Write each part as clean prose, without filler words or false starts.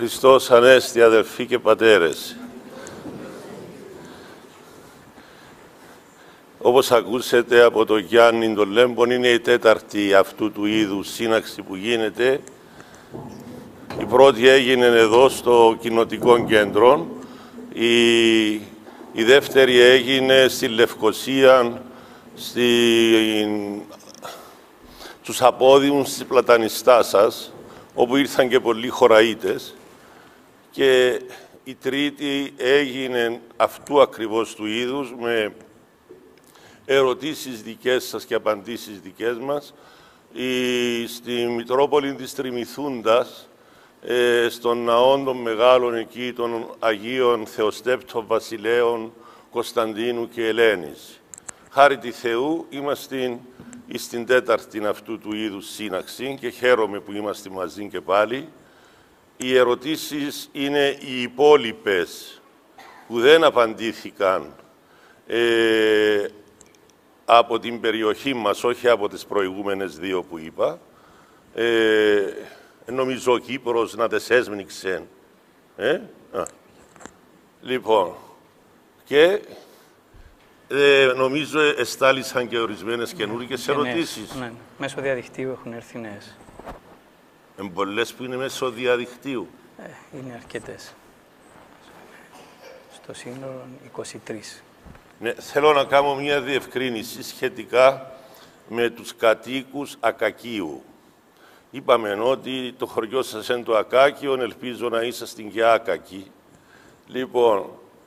Χριστός Ανέστη, αδελφοί και πατέρες. Όπως ακούσετε από τον Γιάννη τον Λέμπον, είναι η τέταρτη αυτού του είδους σύναξη που γίνεται. Η πρώτη έγινε εδώ στο Κοινοτικό Κέντρο. Η δεύτερη έγινε στη Λευκοσία, στους απόδημους της Πλατανιστάσας, όπου ήρθαν και πολλοί χωραΐτες. Και η τρίτη έγινε αυτού ακριβώς του είδους, με ερωτήσεις δικές σας και απαντήσεις δικές μας, στη Μητρόπολη της Τριμηθούντας, στον ναό των μεγάλων εκεί των Αγίων Θεοστέπτων Βασιλέων Κωνσταντίνου και Ελένης. Χάρη τη Θεού είμαστε στην τέταρτη αυτού του είδους σύναξη και χαίρομαι που είμαστε μαζί και πάλι. Οι ερωτήσεις είναι οι υπόλοιπες που δεν απαντήθηκαν από την περιοχή μας, όχι από τις προηγούμενες δύο που είπα. Νομίζω Κύπρος να τες έσμνιξε. Λοιπόν, και νομίζω εστάλησαν και ορισμένες καινούργιες ερωτήσεις. Ναι, μέσω διαδικτύου έχουν έρθει νέες. Πολλές που είναι μέσω διαδικτύου. Είναι αρκετές. Στο σύνολο 23. Ναι, θέλω να κάνω μια διευκρίνηση σχετικά με τους κατοίκους Ακακίου. Είπαμε ότι το χωριό σας είναι το Ακάκιο, ελπίζω να είσαστε και άκακοι. Λοιπόν,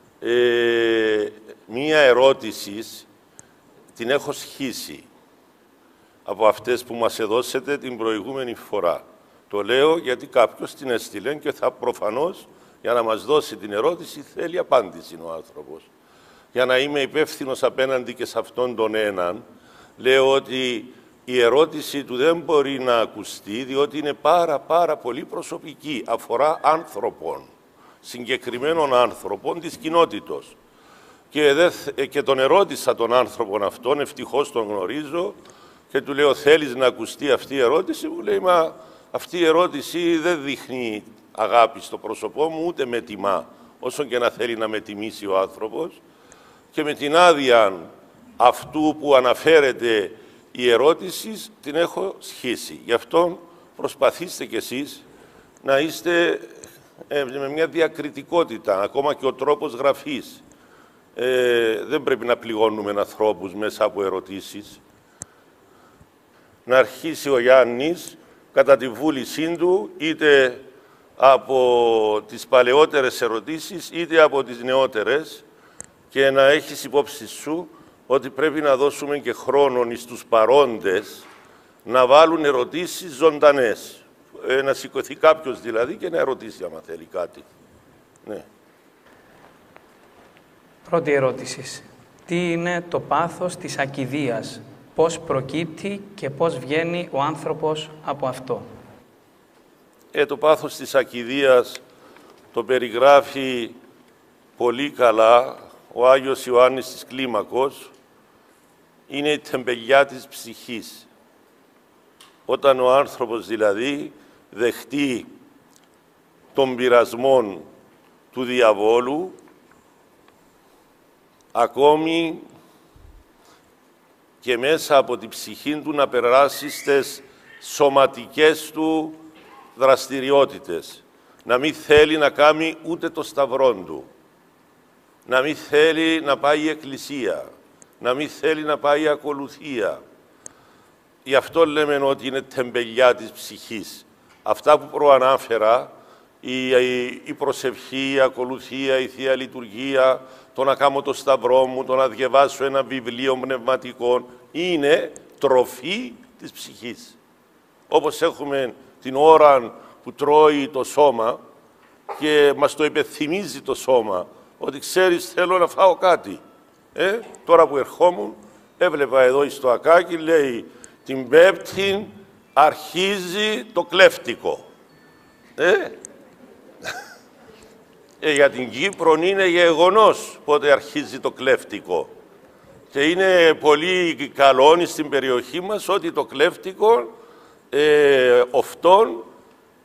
μία ερώτηση την έχω σχίσει από αυτές που μας έδωσετε την προηγούμενη φορά. Το λέω γιατί κάποιος την έστειλε και θα προφανώς για να μας δώσει την ερώτηση θέλει απάντηση ο άνθρωπος. Για να είμαι υπεύθυνος απέναντι και σε αυτόν τον έναν, λέω ότι η ερώτηση του δεν μπορεί να ακουστεί, διότι είναι πάρα πολύ προσωπική. Αφορά άνθρωπον, συγκεκριμένων άνθρωπων της κοινότητος. Και τον ερώτησα τον άνθρωπον αυτόν, ευτυχώς τον γνωρίζω, και του λέω θέλεις να ακουστεί αυτή η ερώτηση? Μου λέει, μα αυτή η ερώτηση δεν δείχνει αγάπη στο πρόσωπό μου, ούτε με τιμά, όσο και να θέλει να με τιμήσει ο άνθρωπος. Και με την άδεια αυτού που αναφέρεται η ερώτηση την έχω σχίσει. Γι' αυτό προσπαθήστε κι εσείς να είστε με μια διακριτικότητα, ακόμα και ο τρόπος γραφής. Δεν πρέπει να πληγώνουμε ανθρώπους μέσα από ερωτήσεις. Να αρχίσει ο Γιάννης κατά τη βούλησή του, είτε από τις παλαιότερες ερωτήσεις, είτε από τις νεότερες, και να έχεις υπόψη σου ότι πρέπει να δώσουμε και χρόνο στους παρόντες να βάλουν ερωτήσεις ζωντανές. Να σηκωθεί κάποιος δηλαδή και να ερωτήσει άμα θέλει κάτι. Ναι. Πρώτη ερώτηση. Τι είναι το πάθος της ακηδείας? Πώς προκύπτει και πώς βγαίνει ο άνθρωπος από αυτό? Το πάθος της ακηδείας το περιγράφει πολύ καλά ο Άγιος Ιωάννης της Κλίμακος. Είναι η τεμπελιά της ψυχής. Όταν ο άνθρωπος δηλαδή δεχτεί των πειρασμών του διαβόλου, ακόμη και μέσα από την ψυχή του να περάσει στις σωματικές του δραστηριότητες. Να μην θέλει να κάνει ούτε το σταυρό του. Να μην θέλει να πάει η εκκλησία. Να μην θέλει να πάει η ακολουθία. Γι' αυτό λέμε ότι είναι τεμπελιά της ψυχής. Αυτά που προανάφερα, η προσευχή, η ακολουθία, η Θεία Λειτουργία, το να κάνω το σταυρό μου, το να διαβάσω ένα βιβλίο πνευματικό, είναι τροφή της ψυχής. Όπως έχουμε την ώρα που τρώει το σώμα και μας το υπενθυμίζει το σώμα, ότι ξέρεις θέλω να φάω κάτι. Τώρα που ερχόμουν, έβλεπα εδώ στο Ακάκι, λέει, την Πέμπτη αρχίζει το κλέφτικο. Για την Κύπρο είναι γεγονός πότε αρχίζει το κλέφτικο. Και είναι πολύ καλό στην περιοχή μας ότι το κλέφτικο οφτών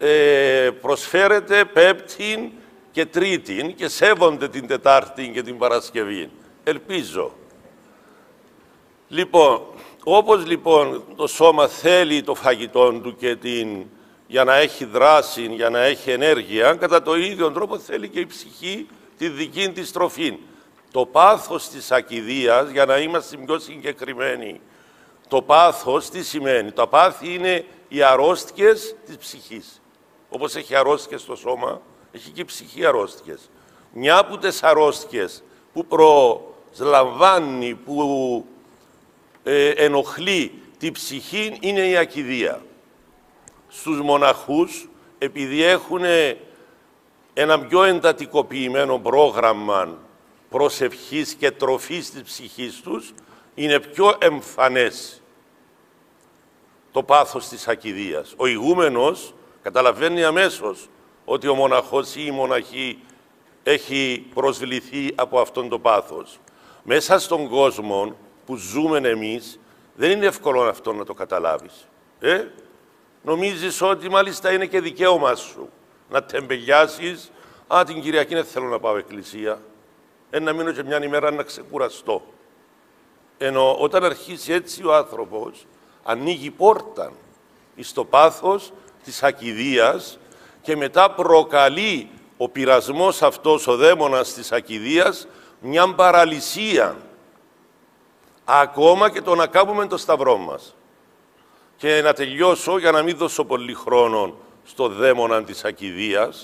προσφέρεται Πέμπτη και Τρίτη και σέβονται την Τετάρτη και την Παρασκευή. Ελπίζω. Λοιπόν, όπως λοιπόν το σώμα θέλει το φαγητό του και για να έχει δράση, για να έχει ενέργεια, κατά το ίδιο τρόπο θέλει και η ψυχή τη δική της τροφή. Το πάθος της ακηδείας, για να είμαστε πιο συγκεκριμένοι, το πάθος τι σημαίνει? Το πάθη είναι οι αρρώστιες της ψυχής. Όπως έχει αρρώστιες στο σώμα, έχει και η ψυχή αρρώστιες. Μια από τις αρρώστιες που προσλαμβάνει, που ενοχλεί τη ψυχή είναι η ακηδεία. Στους μοναχούς, επειδή έχουν ένα πιο εντατικοποιημένο πρόγραμμα προσευχής και τροφής της ψυχής τους, είναι πιο εμφανές το πάθος της ακηδείας. Ο ηγούμενος καταλαβαίνει αμέσως ότι ο μοναχός ή η μοναχή έχει προσβληθεί από αυτόν το πάθος. Μέσα στον κόσμο που ζούμε εμείς, δεν είναι εύκολο αυτό να το καταλάβεις. Νομίζεις ότι μάλιστα είναι και δικαίωμά σου να τεμπελιάσεις, την Κυριακή δεν θέλω να πάω εκκλησία, να μείνω και μια ημέρα να ξεκουραστώ. Ενώ όταν αρχίσει έτσι ο άνθρωπος, ανοίγει πόρτα στο πάθος της ακηδείας και μετά προκαλεί ο πειρασμός αυτός, ο δαίμονας της ακηδείας, μια παραλυσία. Ακόμα και το να κάνουμε το σταυρό μας. Και να τελειώσω, για να μην δώσω πολύ χρόνο στο δαίμονα της ακηδείας,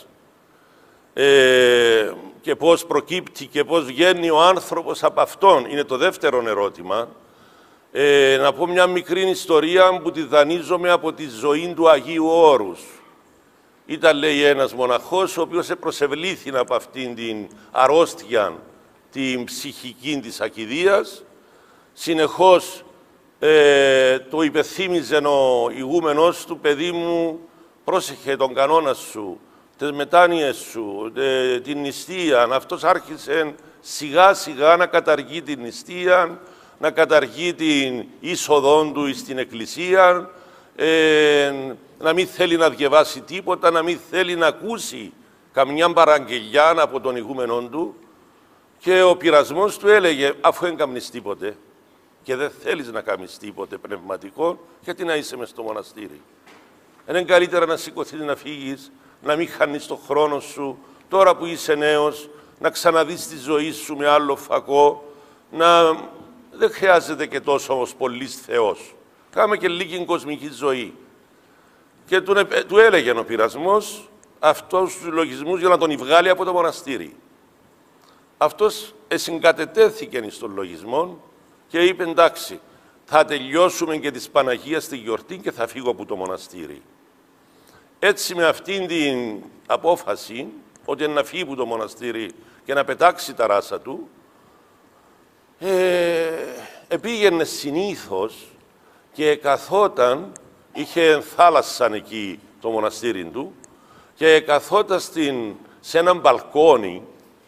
και πώς προκύπτει και πώς βγαίνει ο άνθρωπος από αυτόν, είναι το δεύτερο ερώτημα. Να πω μια μικρή ιστορία που τη δανείζομαι από τη ζωή του Αγίου Όρους. Ήταν, λέει, ένας μοναχός ο οποίος προσευλήθη από αυτήν την αρρώστια, την ψυχική της ακηδείας. Συνεχώς το υπεθύμιζε ο ηγούμενος του, παιδί μου, πρόσεχε τον κανόνα σου, τις μετάνοιες σου, την νηστεία. Αυτός άρχισε σιγά σιγά να καταργεί την νηστεία, να καταργεί την είσοδό του στην εκκλησία, να μην θέλει να διαβάσει τίποτα, να μην θέλει να ακούσει καμιά παραγγελιά από τον ηγούμενό του. Και ο πειρασμός του έλεγε, αφού δεν κάνεις τίποτε και δεν θέλεις να κάνεις τίποτε πνευματικό, γιατί να είσαι μες στο μοναστήρι? Είναι καλύτερα να σηκωθείς, να φύγεις, να μην χάνεις τον χρόνο σου, τώρα που είσαι νέος, να ξαναδείς τη ζωή σου με άλλο φακό, δεν χρειάζεται και τόσο όμως πολύς Θεός. Κάμε και λίγη κοσμική ζωή. Και του έλεγε ο πειρασμός αυτούς τους λογισμούς για να τον βγάλει από το μοναστήρι. Αυτός συγκατετέθηκε στον λογισμό και είπε, εντάξει, θα τελειώσουμε και της Παναγίας στη γιορτή και θα φύγω από το μοναστήρι. Έτσι, με αυτήν την απόφαση, ότι να φύγει από το μοναστήρι και να πετάξει τα ράσα του, επήγαινε συνήθως και καθόταν, είχε θάλασσα εκεί το μοναστήρι του, και καθόταν σε έναν μπαλκόνι,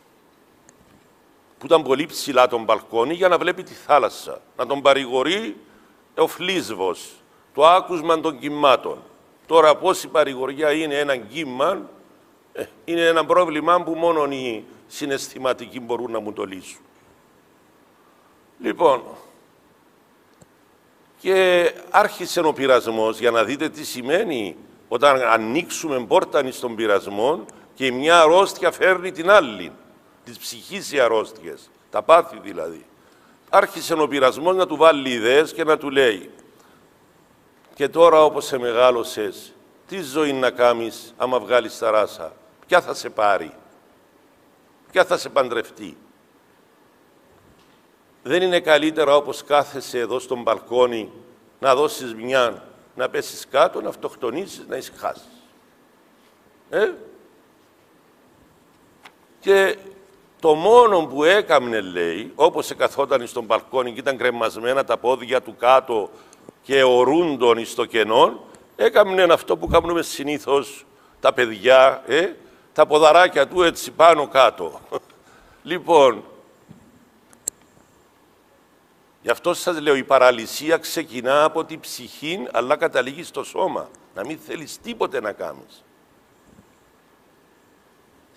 που ήταν πολύ ψηλά τον μπαλκόνι, για να βλέπει τη θάλασσα, να τον παρηγορεί ο φλίσβος, το άκουσμα των κυμάτων. Τώρα πόση παρηγοριά είναι ένα κύμα, είναι ένα πρόβλημα που μόνο οι συναισθηματικοί μπορούν να μου το λύσουν. Λοιπόν, και άρχισε ο πειρασμός, για να δείτε τι σημαίνει όταν ανοίξουμε πόρτα στον πειρασμό και μια αρρώστια φέρνει την άλλη, της ψυχής οι αρρώστιες, τα πάθη δηλαδή. Άρχισε ο πειρασμός να του βάλει ιδέες και να του λέει, και τώρα όπως σε μεγάλωσες, τι ζωή να κάνεις άμα βγάλεις τα ράσα? Ποια θα σε πάρει? Ποια θα σε παντρευτεί? Δεν είναι καλύτερα όπως κάθεσαι εδώ στον μπαλκόνι να δώσεις μια, να πέσεις κάτω, να αυτοκτονήσεις, να ησυχάσεις? Και το μόνο που έκαμνε, λέει, όπως καθόταν στον μπαλκόνι και ήταν κρεμασμένα τα πόδια του κάτω και ορούντον στο κενό, έκαμνε αυτό που κάνουμε συνήθως τα παιδιά, τα ποδαράκια του έτσι πάνω κάτω. Λοιπόν, γι' αυτό σας λέω, η παραλυσία ξεκινά από την ψυχή, αλλά καταλήγει στο σώμα. Να μην θέλεις τίποτε να κάνεις.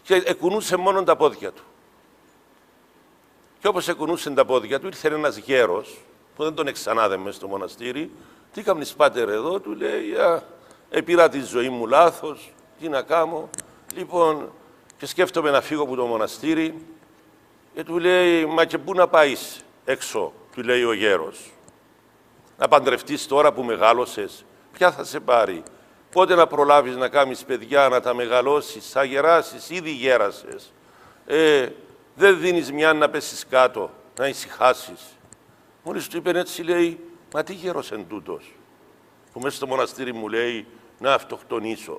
και εκουνούσε μόνο τα πόδια του. Και όπως εκουνούσε τα πόδια του, ήρθε ένας γέρος, που δεν τον εξανάδε μες στο μοναστήρι. Τι κάνεις, πάτερ, εδώ? Του λέει, επήρα τη ζωή μου λάθος, τι να κάνω? Λοιπόν, και σκέφτομαι να φύγω από το μοναστήρι. Και του λέει, μα και πού να πάεις έξω? Του λέει ο γέρος. Να παντρευτείς τώρα που μεγάλωσες? Ποια θα σε πάρει? Πότε να προλάβεις να κάνεις παιδιά, να τα μεγαλώσεις? Θα γεράσεις, ήδη γέρασες. Δεν δίνεις μια να πέσεις κάτω, να ησυχάσεις? Μόλις του είπε έτσι, λέει, μα τι γέρος εν τούτος, που μέσα στο μοναστήρι μου λέει να αυτοκτονήσω?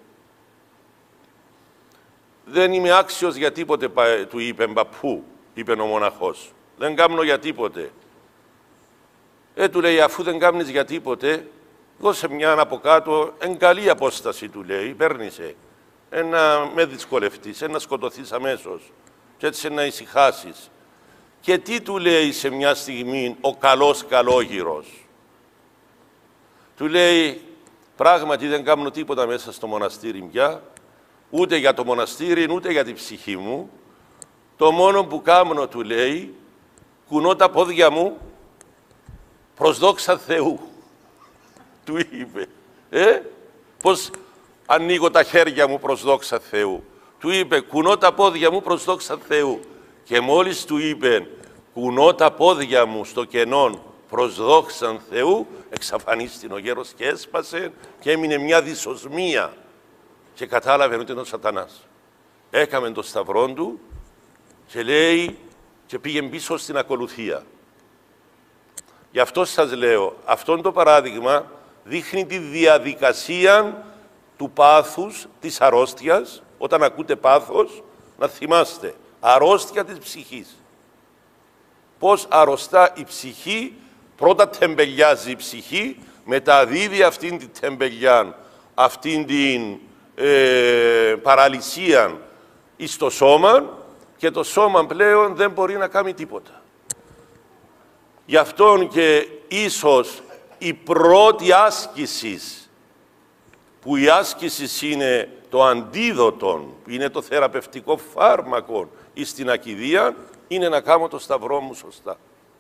Δεν είμαι άξιος για τίποτε, του είπε, παππού, είπε ο μοναχός. Δεν κάμνω για τίποτε. Του λέει, αφού δεν κάμνεις για τίποτε, δώσε μια από κάτω, εν καλή απόσταση, του λέει, παίρνησε. Να με δυσκολευτείς, να σκοτωθείς αμέσως, και έτσι να ησυχάσεις. Και τι του λέει σε μια στιγμή ο καλός καλόγυρος? Του λέει, πράγματι δεν κάνω τίποτα μέσα στο μοναστήρι πια, ούτε για το μοναστήρι, ούτε για την ψυχή μου. Το μόνο που κάνω, του λέει, κουνώ τα πόδια μου προς δόξα Θεού. Του είπε, πώς ανοίγω τα χέρια μου προς δόξα Θεού? Του είπε, κουνώ τα πόδια μου προς δόξα Θεού. Και μόλις του είπε, κουνώ τα πόδια μου στο κενόν προς δόξαν Θεού, εξαφανίστηκε ο γέρος και έσπασε και έμεινε μια δυσοσμία. Και κατάλαβε ότι είναι ο σατανάς. Έκαμε το σταυρό του και λέει, και πήγε πίσω στην ακολουθία. Γι' αυτό σας λέω, αυτό το παράδειγμα δείχνει τη διαδικασία του πάθους, της αρρώστιας. Όταν ακούτε πάθος, να θυμάστε, αρρώστια της ψυχής. Πώς αρρωστά η ψυχή, πρώτα τεμπελιάζει η ψυχή, μετά δίδει αυτήν την τεμπελιά, αυτήν την παραλυσία εις το σώμα, και το σώμα πλέον δεν μπορεί να κάνει τίποτα. Γι' αυτόν και ίσως η πρώτη άσκηση, που η άσκηση είναι το αντίδοτο, είναι το θεραπευτικό φάρμακο εις την ακηδία, είναι να κάνω το σταυρό μου σωστά.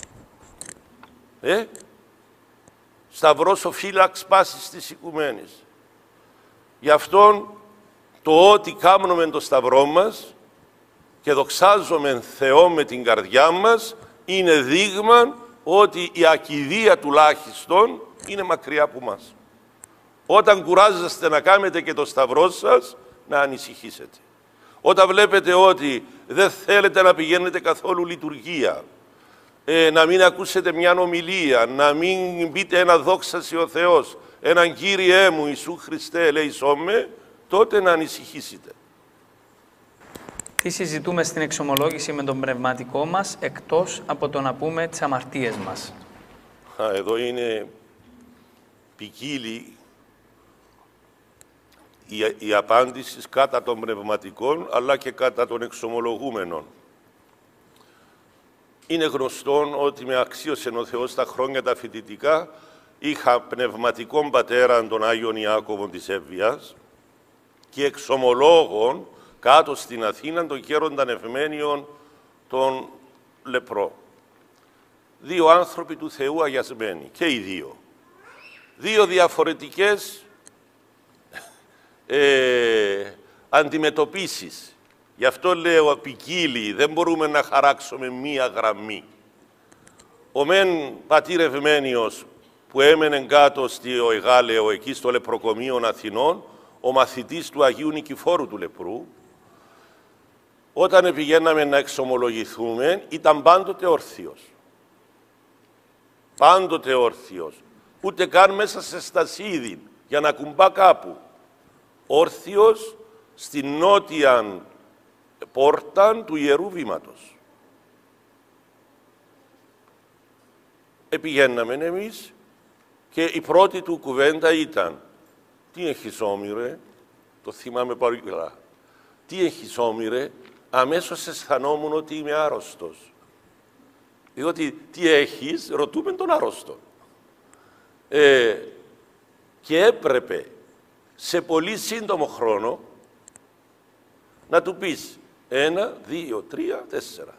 Σταυρός ο φύλαξ πάσης της οικουμένης. Γι' αυτόν το ότι κάνουμε το σταυρό μας και δοξάζουμε Θεό με την καρδιά μας, είναι δείγμα ότι η ακηδία τουλάχιστον είναι μακριά από μας. Όταν κουράζεστε να κάνετε και το σταυρό σας, να ανησυχήσετε. Όταν βλέπετε ότι δεν θέλετε να πηγαίνετε καθόλου λειτουργία, να μην ακούσετε μια ομιλία, να μην πείτε ένα δόξαση ο Θεός, έναν Κύριέ μου Ιησού Χριστέ ελέησόν με, τότε να ανησυχήσετε. Τι συζητούμε στην εξομολόγηση με τον πνευματικό μας, εκτός από το να πούμε τις αμαρτίες μας? Εδώ είναι ποικίλη η απάντηση κατά των πνευματικών, αλλά και κατά των εξομολογούμενων. Είναι γνωστό ότι με αξίωσε ο Θεός τα χρόνια τα φοιτητικά. Είχα πνευματικών πατέραν τον Άγιον Ιάκωβον της Εύβοιας και εξομολόγων κάτω στην Αθήνα τον γέρονταν Ευμένιον τον Λεπρό. Δύο άνθρωποι του Θεού αγιασμένοι, και οι δύο. Δύο διαφορετικές αντιμετωπίσεις. Γι' αυτό λέω ποικίλη, δεν μπορούμε να χαράξουμε μία γραμμή. Ο μεν πατήρ Ευμένιος που έμενε κάτω στο Εγάλεο, εκεί στο Λεπροκομείο Αθηνών, ο μαθητής του Αγίου Νικηφόρου του Λεπρού, όταν πηγαίναμε να εξομολογηθούμε, ήταν πάντοτε όρθιος. Πάντοτε όρθιος. Ούτε καν μέσα σε στασίδι, για να κουμπά κάπου. Όρθιος στην νότια πόρτα του Ιερού Βήματος. Επηγαίναμε εμείς και η πρώτη του κουβέντα ήταν «Τι έχεις όμηρε?» Το θυμάμαι πολύ καλά. «Τι έχεις όμηρε?» Αμέσως αισθανόμουν ότι είμαι άρρωστος. Διότι «Τι έχεις?» ρωτούμε τον άρρωστο. Και έπρεπε σε πολύ σύντομο χρόνο να του πεις 1, 2, 3, 4.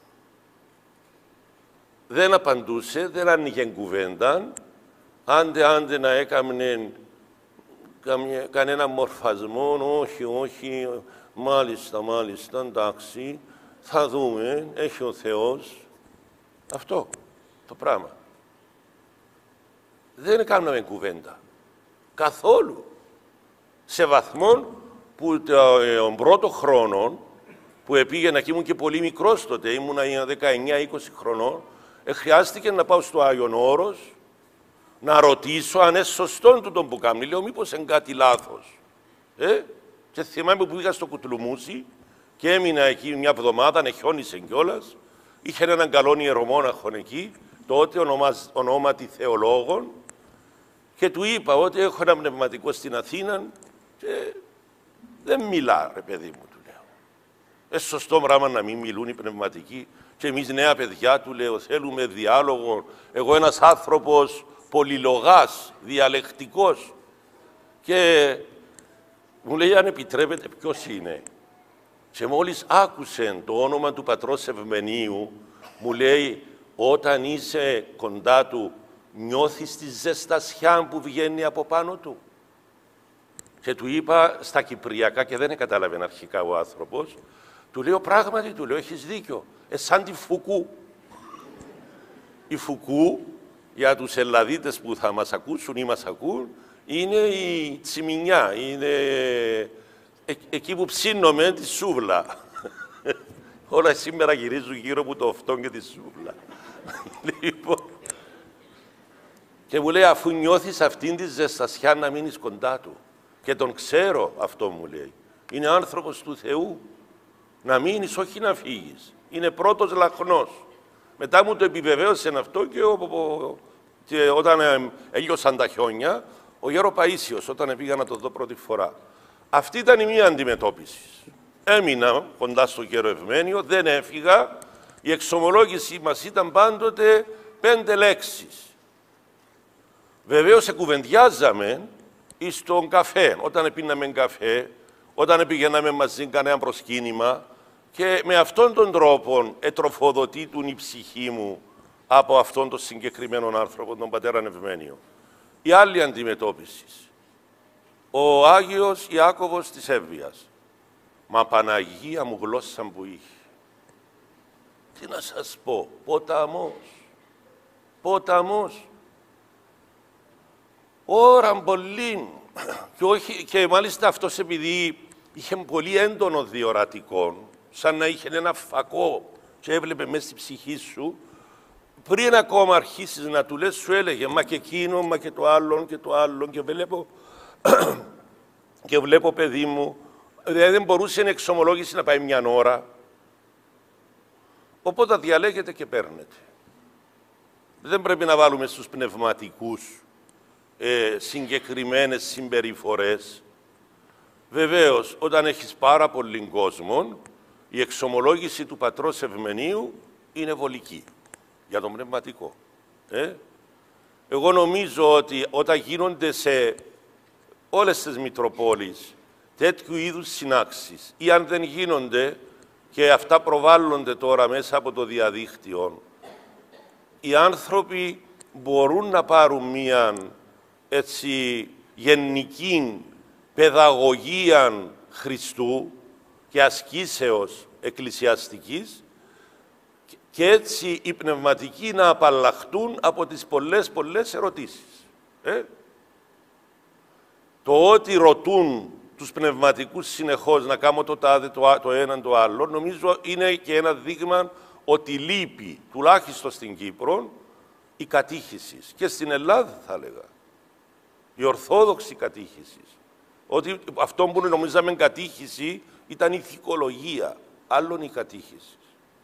Δεν απαντούσε, δεν άνοιγε κουβέντα, άντε να έκαμνε κανένα μορφασμό, όχι, μάλιστα, εντάξει, θα δούμε, έχει ο Θεός. Αυτό το πράγμα. Δεν έκαναμε κουβέντα. Καθόλου. Σε βαθμό που τον πρώτο χρόνο, που επήγαινα και ήμουν και πολύ μικρός τότε, ήμουνα 19-20 χρονών, χρειάστηκε να πάω στο Άγιον Όρος, να ρωτήσω αν είναι σωστόν τούτο που κάνει. Λέω, μήπως είναι κάτι λάθος. Και θυμάμαι που πήγα στο Κουτλουμούσι και έμεινα εκεί μια εβδομάδα, χιόνισε κιόλας. Είχε έναν καλό ιερομόναχο εκεί, τότε ονόματι θεολόγων, και του είπα ότι έχω ένα πνευματικό στην Αθήνα και δεν μιλά, ρε παιδί μου, του λέω. Σωστό πράγμα να μην μιλούν οι πνευματικοί. Και εμείς νέα παιδιά, του λέω, θέλουμε διάλογο. Εγώ ένας άνθρωπος πολυλογάς, διαλεκτικός. Και μου λέει, αν επιτρέπετε, ποιος είναι. Και μόλις άκουσε το όνομα του πατρός Ευμενίου, μου λέει, όταν είσαι κοντά του, νιώθεις τη ζεστασιά που βγαίνει από πάνω του. Και του είπα στα κυπριακά, και δεν κατάλαβε αρχικά ο άνθρωπος, του λέω, πράγματι, του λέω, έχεις δίκιο. Σαν τη Φουκού. Η Φουκού, για τους Ελλαδίτες που θα μας ακούσουν ή μας ακούν, είναι η τσιμινιά, είναι εκεί που ψήνουμε τη σούβλα. Όλα σήμερα γυρίζουν γύρω από το αυτό και τη σούβλα. Λοιπόν, και μου λέει, αφού νιώθεις αυτήν τη ζεστασιά να μείνεις κοντά του. Και τον ξέρω, αυτό μου λέει. Είναι άνθρωπος του Θεού. Να μείνεις, όχι να φύγεις. Είναι πρώτος λαχνός. Μετά μου το επιβεβαίωσε αυτό και όταν έλειωσαν τα χιόνια, ο Γέρο Παΐσιος, όταν πήγα να το δω πρώτη φορά. Αυτή ήταν η μία αντιμετώπιση. Έμεινα κοντά στο Γέρο Ευμένιο, δεν έφυγα. Η εξομολόγηση μας ήταν πάντοτε 5 λέξεις. Βεβαίως εκουβεντιάζαμε στον καφέ, όταν πίναμε καφέ, όταν πηγαίναμε μαζί κανένα προσκύνημα, και με αυτόν τον τρόπο ετροφοδοτήτουν η ψυχή μου από αυτόν τον συγκεκριμένο άνθρωπο, τον πατέρα Ευμένιο. Η άλλη αντιμετώπιση. Ο Άγιος Ιάκωβος της Εύβοιας. Μα Παναγία μου γλώσσα που είχε. Τι να σας πω, ποταμός. Ώραν πολύ. Και μάλιστα αυτός επειδή είχε πολύ έντονο διορατικό, σαν να είχε ένα φακό και έβλεπε μέσα στη ψυχή σου, πριν ακόμα αρχίσεις να του λες, σου έλεγε, μα και εκείνο, μα και το άλλον και το άλλον, και βλέπω παιδί μου, δηλαδή δεν μπορούσε η εξομολόγηση να πάει μια ώρα. Οπότε διαλέγετε και παίρνετε. Δεν πρέπει να βάλουμε στους πνευματικούς συγκεκριμένες συμπεριφορές. Βεβαίως, όταν έχεις πάρα πολύ κόσμο, η εξομολόγηση του πατρός Ευμενίου είναι βολική για τον πνευματικό. Εγώ νομίζω ότι όταν γίνονται σε όλες τις Μητροπόλεις τέτοιου είδους συνάξεις, ή αν δεν γίνονται και αυτά προβάλλονται τώρα μέσα από το διαδίκτυο, οι άνθρωποι μπορούν να πάρουν μία έτσι γενική παιδαγωγία Χριστού και ασκήσεως εκκλησιαστικής, και έτσι οι πνευματικοί να απαλλαχτούν από τις πολλές ερωτήσεις. Το ότι ρωτούν τους πνευματικούς συνεχώς να κάνω το τάδε, το έναν το άλλο, νομίζω είναι και ένα δείγμα ότι λείπει, τουλάχιστον στην Κύπρο, η κατήχηση. Και στην Ελλάδα θα έλεγα, η ορθόδοξη κατήχηση. Ότι αυτό που νομίζαμε κατήχηση ήταν η ηθικολογία, άλλον η κατήχηση.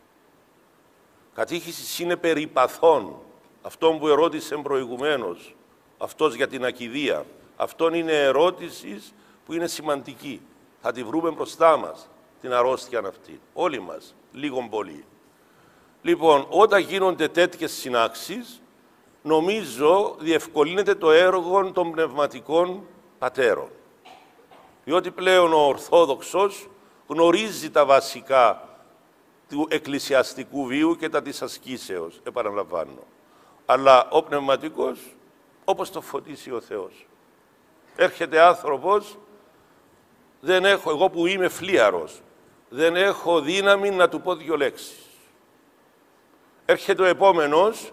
Κατήχηση είναι περί παθών. Αυτό που ερώτησε προηγουμένως, αυτός για την ακηδία. Αυτό είναι ερώτηση που είναι σημαντική. Θα τη βρούμε μπροστά μας, την αρρώστια αυτή. Όλοι μας, λίγον πολύ. Λοιπόν, όταν γίνονται τέτοιες συνάξεις, νομίζω διευκολύνεται το έργο των πνευματικών πατέρων. Διότι πλέον ο Ορθόδοξος γνωρίζει τα βασικά του εκκλησιαστικού βίου και τα της ασκήσεως, επαναλαμβάνω. Αλλά ο πνευματικός, όπως το φωτίσει ο Θεός. Έρχεται άνθρωπος, δεν έχω, εγώ που είμαι φλίαρος, δεν έχω δύναμη να του πω 2 λέξεις. Έρχεται ο επόμενος,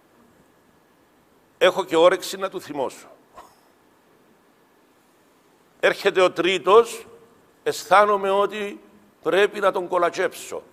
έχω και όρεξη να του θυμώσω. Έρχεται ο τρίτος, αισθάνομαι ότι πρέπει να τον κολατσέψω.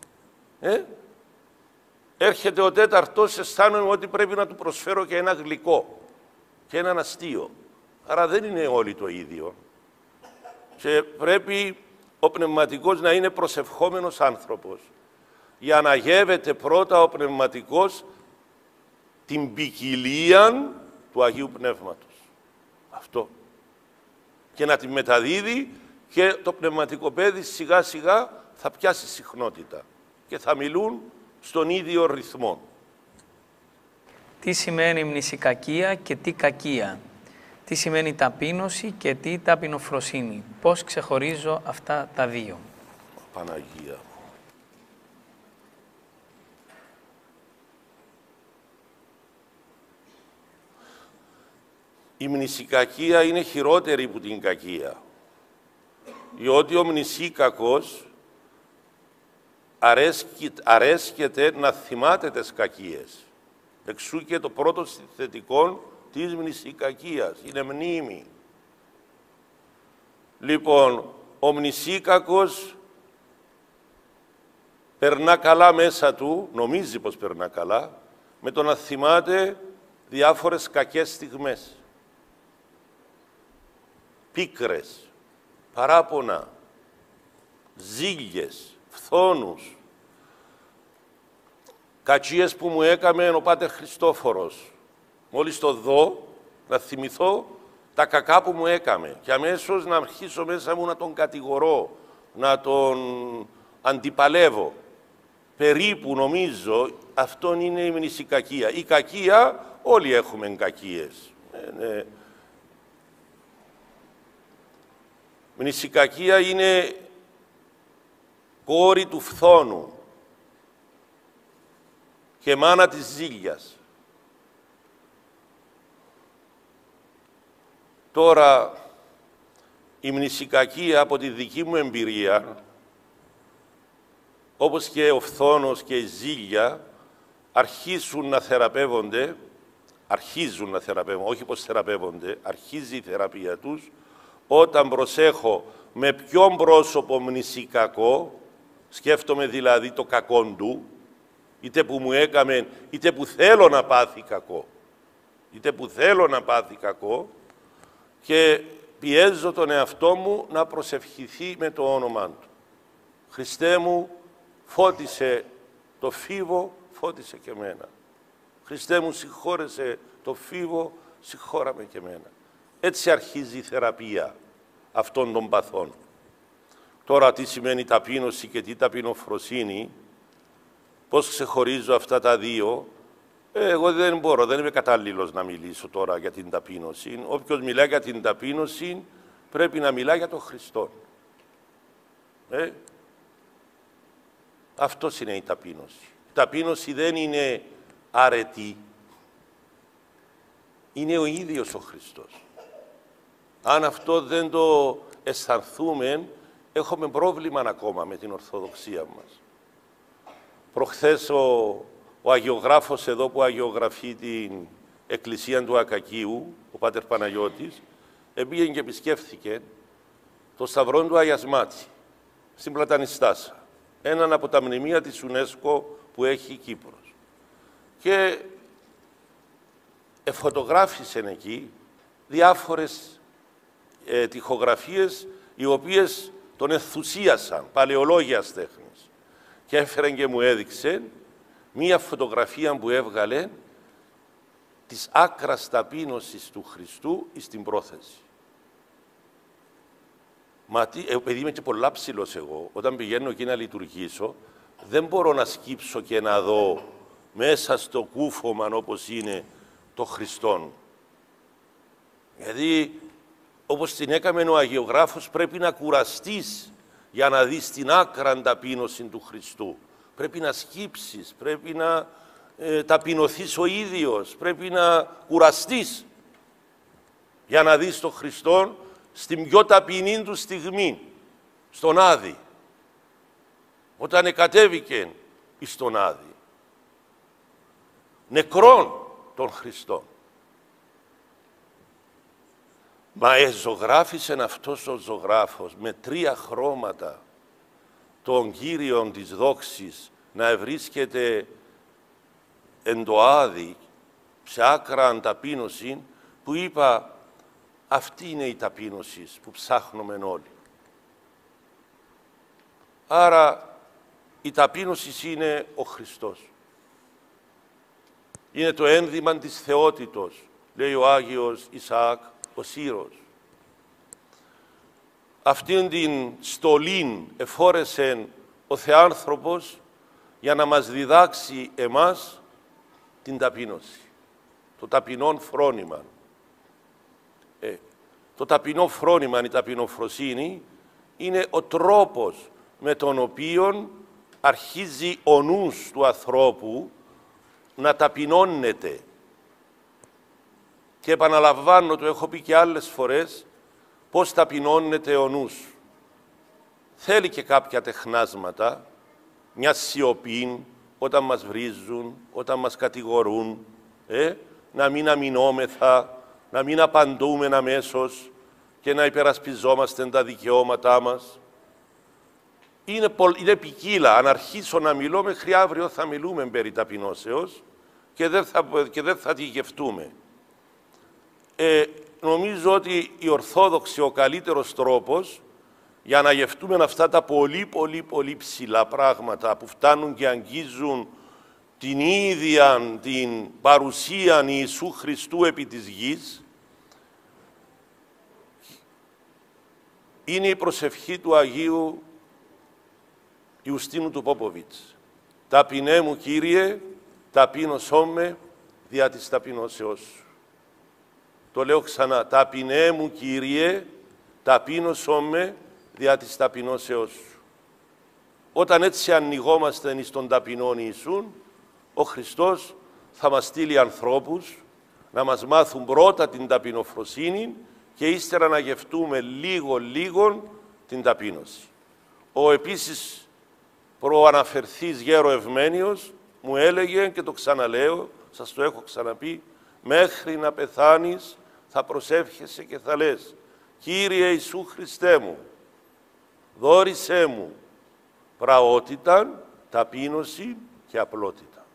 Έρχεται ο τέταρτος, αισθάνομαι ότι πρέπει να του προσφέρω και ένα γλυκό και έναν αστείο. Άρα δεν είναι όλοι το ίδιο. Και πρέπει ο πνευματικός να είναι προσευχόμενος άνθρωπος. Για να γεύεται πρώτα ο πνευματικός την ποικιλία του Αγίου Πνεύματος. Αυτό. Και να τη μεταδίδει και το πνευματικό παιδί σιγά σιγά θα πιάσει συχνότητα και θα μιλούν στον ίδιο ρυθμό. Τι σημαίνει μνησικακία και τι κακία? Τι σημαίνει ταπείνωση και τι ταπεινοφροσύνη? Πώς ξεχωρίζω αυτά τα δύο? Παναγία. Η μνησικακία είναι χειρότερη που την κακία. Διότι ο μνησίκακος αρέσκεται να θυμάται τις κακίες. Εξού και το πρώτο συνθετικό της μνησικακίας. Είναι μνήμη. Λοιπόν, ο μνησίκακος περνά καλά μέσα του, νομίζει πως περνά καλά, με το να θυμάται διάφορες κακές στιγμές. Πίκρες, παράπονα, ζήλιες, φθόνους, κατσίες που μου έκαμε ο Πάτερ Χριστόφορος. Μόλις το δω, να θυμηθώ τα κακά που μου έκαμε και αμέσως να αρχίσω μέσα μου να τον κατηγορώ, να τον αντιπαλεύω. Περίπου νομίζω αυτόν είναι η μνησικακία. Η κακία, όλοι έχουμε κακίες. Μνησικακία είναι κόρη του φθόνου και μάνα της ζήλιας. Τώρα, η μνησικακία από τη δική μου εμπειρία, όπως και ο φθόνος και η ζήλια, αρχίζουν να θεραπεύονται, όχι πως θεραπεύονται, αρχίζει η θεραπεία τους, όταν προσέχω με ποιον πρόσωπο μνησικακό, σκέφτομαι δηλαδή το κακόν του, είτε που μου έκαμε, είτε που θέλω να πάθει κακό, και πιέζω τον εαυτό μου να προσευχηθεί με το όνομά του. Χριστέ μου, φώτισε το φίβο, φώτισε και μένα. Χριστέ μου, συγχώρεσε το φίβο, συγχώραμε και μένα. Έτσι αρχίζει η θεραπεία αυτών των παθών. Τώρα τι σημαίνει ταπείνωση και τι ταπεινοφροσύνη, πώς ξεχωρίζω αυτά τα δύο, εγώ δεν μπορώ, δεν είμαι κατάλληλος να μιλήσω τώρα για την ταπείνωση. Όποιος μιλά για την ταπείνωση πρέπει να μιλά για τον Χριστό. Αυτός είναι η ταπείνωση. Η ταπείνωση δεν είναι αρετή. Είναι ο ίδιος ο Χριστός. Αν αυτό δεν το αισθανθούμε, έχουμε πρόβλημα ακόμα με την Ορθοδοξία μας. Προχθές ο αγιογράφος εδώ που αγιογραφεί την εκκλησία του Ακακίου, ο Πάτερ Παναγιώτης, πήγε και επισκέφθηκε το σταυρό του Αγιασμάτη, στην Πλατανιστάσα, έναν από τα μνημεία της UNESCO που έχει η Κύπρος. Και εφωτογράφησε εκεί διάφορες τοιχογραφίες οι οποίες τον ενθουσίασαν, παλαιολόγιας τέχνης. Και έφερε και μου έδειξε μία φωτογραφία που έβγαλε της άκρας ταπείνωσης του Χριστού στην πρόθεση. Μα επειδή είμαι και πολλά ψηλός εγώ, όταν πηγαίνω εκεί να λειτουργήσω, δεν μπορώ να σκύψω και να δω μέσα στο κούφωμα όπως είναι το Χριστόν. Γιατί όπως την έκαμε ο αγιογράφος πρέπει να κουραστείς για να δεις την άκραν ταπείνωση του Χριστού. Πρέπει να σκύψεις, πρέπει να ταπεινωθείς ο ίδιος, πρέπει να κουραστείς για να δεις τον Χριστόν στην πιο ταπεινή του στιγμή, στον Άδη, όταν εκατέβηκε στον Άδη, νεκρόν τον Χριστό. Μα ζωγράφησε αυτός ο ζωγράφος με 3 χρώματα των Κύριων της δόξης να βρίσκεται εν το Άδη, σε άκραν ταπείνωση, που είπα αυτή είναι η ταπείνωση που ψάχνουμε όλοι. Άρα η ταπείνωση είναι ο Χριστός. Είναι το ένδυμα της θεότητος, λέει ο Άγιος Ισαάκ ο Σύρος. Αυτήν την στολήν εφόρεσε ο Θεάνθρωπος για να μας διδάξει εμάς την ταπείνωση, το ταπεινόν φρόνημα. Το ταπεινό φρόνημα, η ταπεινοφροσύνη, είναι ο τρόπος με τον οποίο αρχίζει ο νους του ανθρώπου να ταπεινώνεται. Και επαναλαμβάνω, το έχω πει και άλλες φορές, πώς ταπεινώνεται ο νους. Θέλει και κάποια τεχνάσματα, μια σιωπή, όταν μας βρίζουν, όταν μας κατηγορούν, να μην αμυνόμεθα, να μην απαντούμε αμέσως και να υπερασπιζόμαστε τα δικαιώματά μας. Είναι ποικίλα. Αν αρχίσω να μιλώ, μέχρι αύριο θα μιλούμε περί ταπεινώσεως και δεν θα τη γευτούμε. Νομίζω ότι η Ορθόδοξη ο καλύτερος τρόπος για να γευτούμε αυτά τα πολύ ψηλά πράγματα που φτάνουν και αγγίζουν την ίδια την παρουσία Ιησού Χριστού επί της γης, είναι η προσευχή του Αγίου Ιουστίνου του Πόποβιτς. «Ταπεινέ μου, Κύριε, ταπείνωσό με δια της ταπεινώσεώς σου». Το λέω ξανά. «Ταπεινέ μου, Κύριε, ταπείνωσό με δια της ταπεινώσεώς σου». Όταν έτσι ανοιγόμαστε εις τον ταπεινόν Ιησούν, ο Χριστός θα μας στείλει ανθρώπους να μας μάθουν πρώτα την ταπεινοφροσύνη και ύστερα να γευτούμε λίγο την ταπείνωση. Ο επίσης προαναφερθής γέρο Ευμένιος μου έλεγε, και το ξαναλέω, σας το έχω ξαναπεί, μέχρι να πεθάνεις θα προσεύχεσαι και θα λες: «Κύριε Ιησού Χριστέ μου, δώρισέ μου πραότητα, ταπείνωση και απλότητα».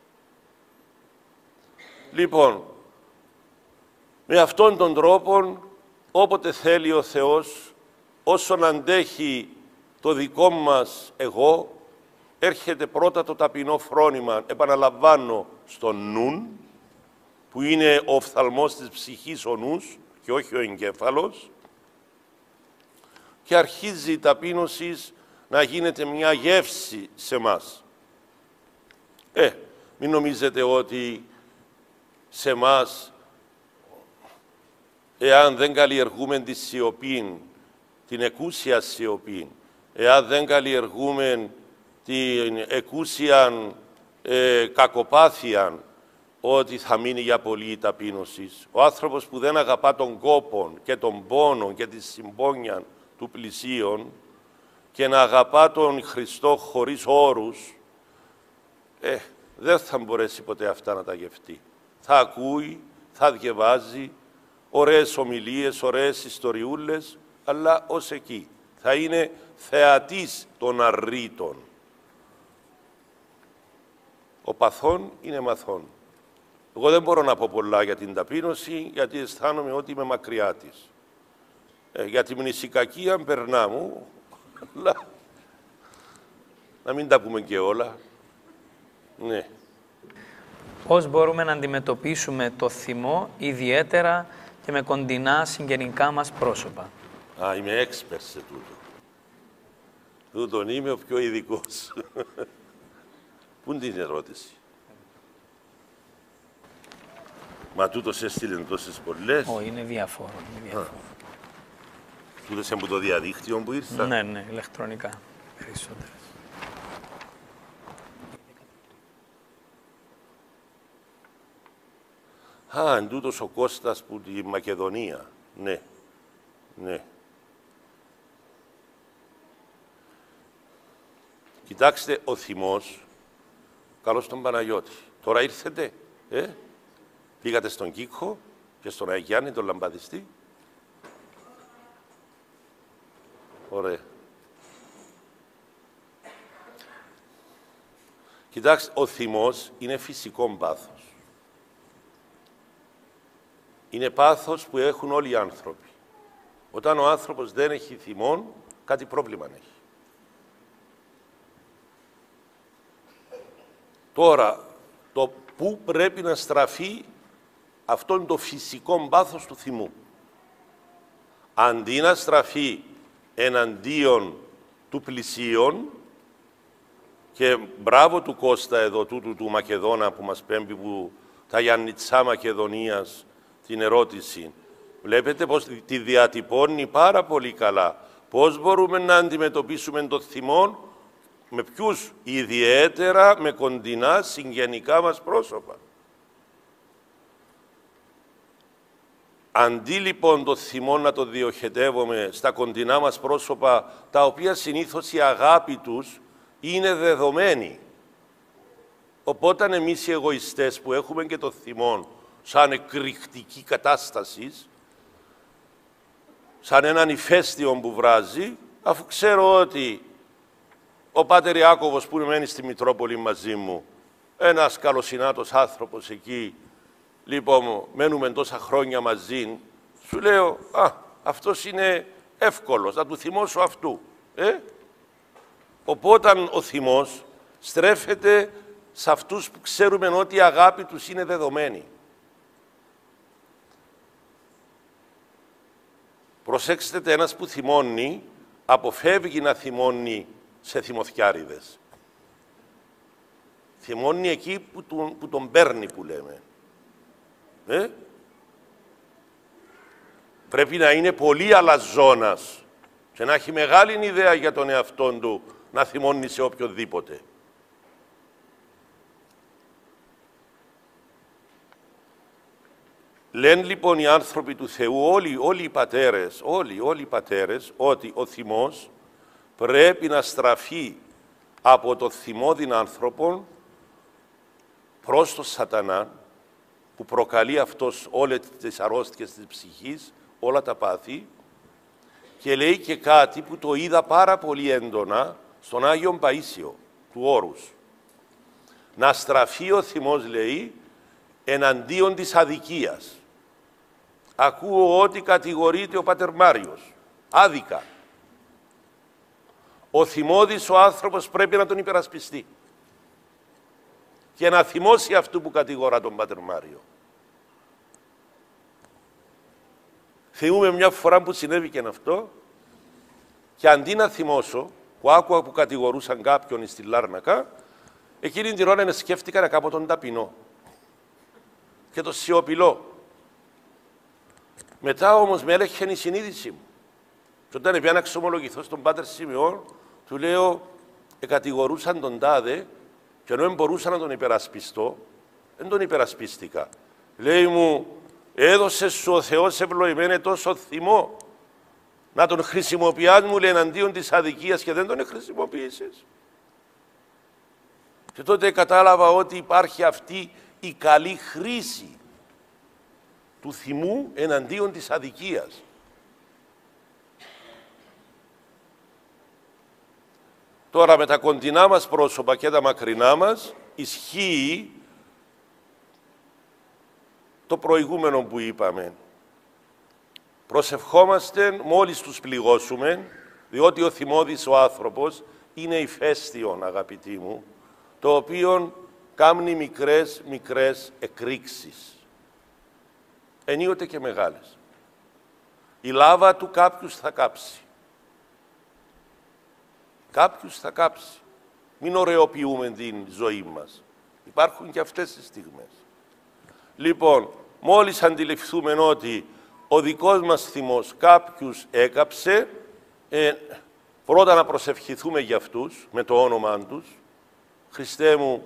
Λοιπόν, με αυτόν τον τρόπο, όποτε θέλει ο Θεός, όσον αντέχει το δικό μας εγώ, έρχεται πρώτα το ταπεινό φρόνημα, επαναλαμβάνω, στον νουν, που είναι ο οφθαλμός της ψυχής, ο νους, και όχι ο εγκέφαλος, και αρχίζει η ταπείνωση να γίνεται μια γεύση σε μας. Μην νομίζετε ότι σε μας, εάν δεν καλλιεργούμε τη σιωπή, την εκούσια σιωπή, εάν δεν καλλιεργούμε την εκούσια κακοπάθεια, ότι θα μείνει για πολύ η ταπείνωση. Ο άνθρωπος που δεν αγαπά τον κόπο και τον πόνο και τη συμπόνια του πλησίον και να αγαπά τον Χριστό χωρίς όρους, δεν θα μπορέσει ποτέ αυτά να τα γευτεί. Θα ακούει, θα διαβάζει ωραίες ομιλίες, ωραίες ιστοριούλες, αλλά ως εκεί. Θα είναι θεατής των αρρήτων. Ο παθών είναι μαθών. Εγώ δεν μπορώ να πω πολλά για την ταπείνωση, γιατί αισθάνομαι ότι είμαι μακριά της. Για τη μνησικακία περνά μου, αλλά να μην τα πούμε και όλα. Ναι. Πώς μπορούμε να αντιμετωπίσουμε το θυμό, ιδιαίτερα και με κοντινά συγγενικά μας πρόσωπα? Είμαι expert σε τούτο. Τούτον είμαι ο πιο ειδικός. Πού είναι την ερώτηση? Μα τούτος έστειλε τόσες πολλές. Είναι διάφορο. Τούτος είναι από το διαδίκτυο που ήρθα. Ναι, ηλεκτρονικά. Περισσότερες. Εν τούτος ο Κώστας που τη Μακεδονία. Ναι, ναι. Κοιτάξτε, ο θυμός, καλώς τον Παναγιώτη. Τώρα ήρθετε, πήγατε στον Κίκο και στον Αγιάννη, τον λαμπαδιστή. Ωραία. Κοιτάξτε, ο θυμός είναι φυσικό πάθος. Είναι πάθος που έχουν όλοι οι άνθρωποι. Όταν ο άνθρωπος δεν έχει θυμόν, κάτι πρόβλημα έχει. Τώρα, το πού πρέπει να στραφεί αυτό είναι το φυσικό πάθος του θυμού. Αντί να στραφεί εναντίον του πλησίον, και μπράβο του Κώστα εδώ, του Μακεδόνα που μας πέμπει, που τα Γιαννιτσά Μακεδονίας, την ερώτηση. Βλέπετε πως τη διατυπώνει πάρα πολύ καλά. Πώς μπορούμε να αντιμετωπίσουμε το θυμό, με ποιους, ιδιαίτερα με κοντινά συγγενικά μας πρόσωπα. Αντί λοιπόν το θυμό να το διοχετεύουμε στα κοντινά μας πρόσωπα, τα οποία συνήθως η αγάπη τους είναι δεδομένη. Οπότε εμείς οι εγωιστές που έχουμε και το θυμό σαν εκρηκτική κατάσταση, σαν έναν ηφαίστειο που βράζει, αφού ξέρω ότι ο Πάτερ Ιάκωβος που μένει στη Μητρόπολη μαζί μου, ένας καλοσυνάτος άνθρωπος εκεί, λοιπόν, μένουμε τόσα χρόνια μαζί, σου λέω, αυτός είναι εύκολος, θα του θυμώσω αυτού. Οπότε ο θυμός στρέφεται σε αυτούς που ξέρουμε ότι η αγάπη τους είναι δεδομένη. Προσέξτε, ένας που θυμώνει, αποφεύγει να θυμώνει σε θυμωθιάριδες. Θυμώνει εκεί που τον παίρνει, που λέμε. Πρέπει να είναι πολύ αλαζόνας και να έχει μεγάλη ιδέα για τον εαυτό του να θυμώνει σε οποιοδήποτε. Λένε λοιπόν οι άνθρωποι του Θεού, όλοι οι πατέρες, ότι ο θυμός πρέπει να στραφεί από το θυμώδιν άνθρωπον προς τον Σατανά, που προκαλεί αυτός όλες τις αρρώστιες της ψυχής, όλα τα πάθη, και λέει και κάτι που το είδα πάρα πολύ έντονα στον Άγιον Παΐσιο του Όρους. Να στραφεί ο θυμός, λέει, εναντίον της αδικίας. Ακούω ότι κατηγορείται ο Πάτερ Μάριος, άδικα. Ο θυμώδης ο άνθρωπος πρέπει να τον υπερασπιστεί και να θυμώσει αυτού που κατηγορά τον Πάτερ Μάριο. Θυμούμε μια φορά που συνέβηκε αυτό και αντί να θυμώσω, που άκουγα που κατηγορούσαν κάποιον στη Λάρνακα, εκείνη την ώρα σκέφτηκα να κάνω τον ταπεινό και το σιωπηλό. Μετά όμως με έλεγχε η συνείδηση μου. Και όταν πια να εξομολογηθώ στον Πάτερ Σιμεών, του λέω, κατηγορούσαν τον τάδε και ενώ δεν μπορούσα να τον υπερασπιστώ, δεν τον υπερασπίστηκα. Λέει μου, έδωσε σου ο Θεός ευλογημένε τόσο θυμό, να τον χρησιμοποιάς, μου λέει, εναντίον της αδικίας και δεν τον χρησιμοποίησες. Και τότε κατάλαβα ότι υπάρχει αυτή η καλή χρήση του θυμού εναντίον της αδικίας. Τώρα με τα κοντινά μας πρόσωπα και τα μακρινά μας ισχύει το προηγούμενο που είπαμε. Προσευχόμαστε μόλις τους πληγώσουμε, διότι ο θυμώδης ο άνθρωπος είναι ηφαίστειον, αγαπητοί μου, το οποίο κάνει μικρές εκρήξεις, ενίοτε και μεγάλες. Η λάβα του κάποιους θα κάψει. Κάποιους θα κάψει. Μην ωραιοποιούμε την ζωή μας. Υπάρχουν και αυτές τις στιγμές. Λοιπόν, μόλις αντιληφθούμε ότι ο δικός μας θυμός κάποιους έκαψε, πρώτα να προσευχηθούμε για αυτούς, με το όνομά τους. Χριστέ μου,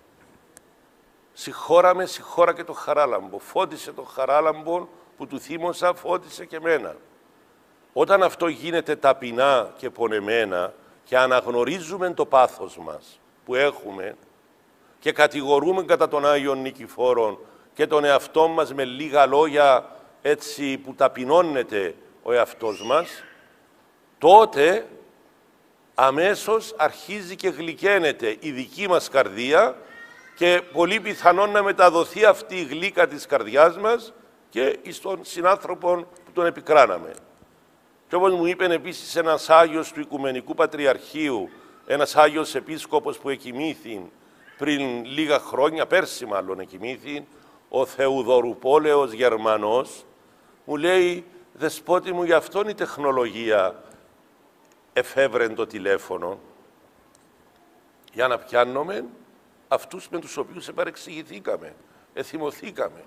συγχώρα και το Χαράλαμπο. Φώτισε το Χαράλαμπο που του θύμωσα, φώτισε και μένα. Όταν αυτό γίνεται ταπεινά και πονεμένα και αναγνωρίζουμε το πάθος μας που έχουμε και κατηγορούμε κατά τον Άγιον Νικηφόρον και τον εαυτό μας με λίγα λόγια έτσι που ταπεινώνεται ο εαυτός μας, τότε αμέσως αρχίζει και γλυκαίνεται η δική μας καρδία και πολύ πιθανόν να μεταδοθεί αυτή η γλύκα της καρδιάς μας και στον συνάνθρωπο που τον επικράναμε. Και όπως μου είπε επίσης ένας Άγιος του Οικουμενικού Πατριαρχείου, ένας Άγιος Επίσκοπος που εκοιμήθη πριν λίγα χρόνια, πέρσι μάλλον εκοιμήθη, ο Θεουδορουπόλεος Γερμανός, μου λέει, Δεσπότη μου, γι' αυτόν η τεχνολογία εφεύρεν το τηλέφωνο, για να πιάνουμε αυτούς με τους οποίους επαρεξηγηθήκαμε, εθυμωθήκαμε.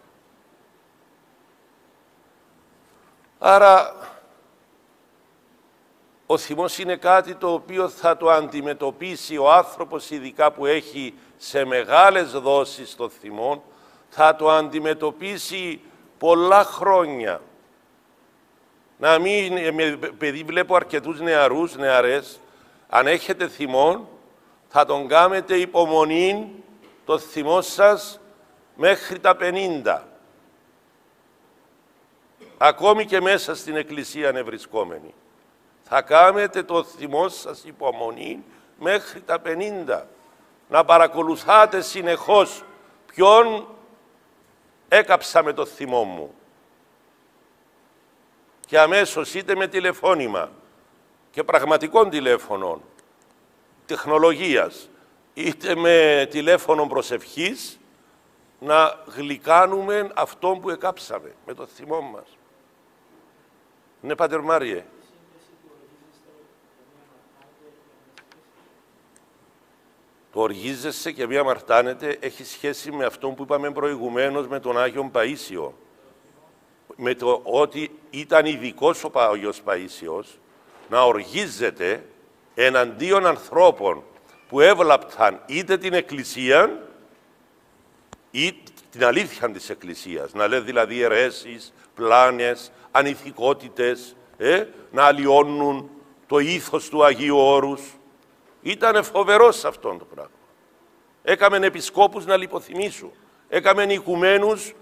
Άρα, ο θυμός είναι κάτι το οποίο θα το αντιμετωπίσει ο άνθρωπος, ειδικά που έχει σε μεγάλες δόσεις το θυμό, θα το αντιμετωπίσει πολλά χρόνια. Να μην, επειδή βλέπω αρκετούς νεαρούς, νεαρές, αν έχετε θυμό, θα τον κάνετε υπομονή το θυμό σας μέχρι τα 50. Ακόμη και μέσα στην εκκλησία ανεβρισκόμενοι. Θα κάνετε το θυμό σας υπομονή μέχρι τα 50. Να παρακολουθάτε συνεχώς ποιον έκαψα με το θυμό μου. Και αμέσως είτε με τηλεφώνημα και πραγματικών τηλέφωνων, τεχνολογίας, είτε με τηλέφωνο προσευχής, να γλυκάνουμε αυτόν που εκάψαμε με το θυμό μας. Ναι, Πάτερ Μάριε. Το οργίζεσαι και μη αμαρτάνεται έχει σχέση με αυτό που είπαμε προηγουμένως με τον Άγιον Παΐσιο. Με το ότι ήταν ειδικός ο Άγιος Παΐσιος να οργίζεται εναντίον ανθρώπων που έβλαπταν είτε την Εκκλησία ή την αλήθεια της Εκκλησίας. Να λέει δηλαδή αιρέσεις, πλάνες, ανηθικότητες, να αλλοιώνουν το ήθος του Αγίου Όρους. Ήταν φοβερός σε αυτόν το πράγμα. Έκαμεν επισκόπους να λιποθυμήσουν. Έκαμεν οικουμένους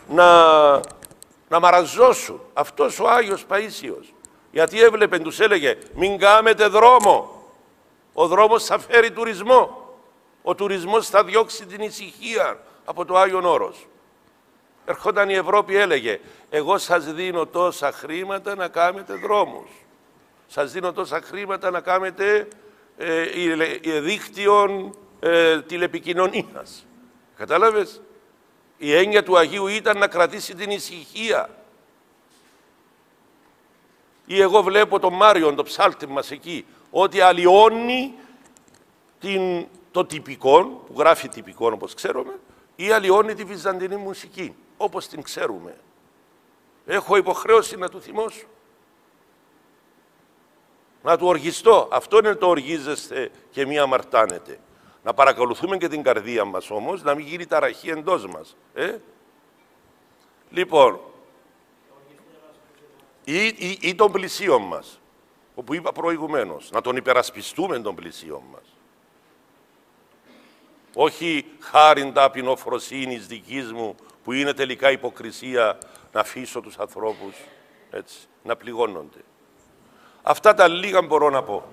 να μαραζώσουν. Αυτός ο Άγιος Παΐσιος. Γιατί έβλεπεν, τους έλεγε, μην κάμετε δρόμο. Ο δρόμος θα φέρει τουρισμό. Ο τουρισμός θα διώξει την ησυχία από το Άγιον Όρος. Ερχόταν η Ευρώπη, έλεγε, εγώ σας δίνω τόσα χρήματα να κάνετε δρόμους. Σας δίνω τόσα χρήματα να κάνετε δίκτυων τηλεπικοινωνίας. Κατάλαβες? Η έννοια του Αγίου ήταν να κρατήσει την ησυχία. Ή εγώ βλέπω τον Μάριον, τον ψάλτη μας εκεί, ότι αλλοιώνει το τυπικό, που γράφει τυπικό όπως ξέρουμε, ή αλλοιώνει τη βυζαντινή μουσική, όπως την ξέρουμε. Έχω υποχρέωση να του θυμώσω. Να του οργιστώ. Αυτό είναι το οργίζεστε και μη αμαρτάνετε. Να παρακολουθούμε και την καρδία μας όμως, να μην γίνει ταραχή εντός μας. Λοιπόν, ή των πλησίων μας, όπου είπα προηγουμένως, να τον υπερασπιστούμε τον πλησίον μας. Όχι χάριν ταπεινοφροσύνης δικής μου, που είναι τελικά υποκρισία, να αφήσω τους ανθρώπους έτσι, να πληγώνονται. Αυτά τα λίγα μπορώ να πω.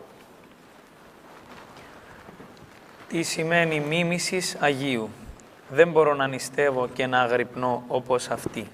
Τι σημαίνει μίμησης Αγίου? Δεν μπορώ να νηστεύω και να αγρυπνώ όπως αυτοί.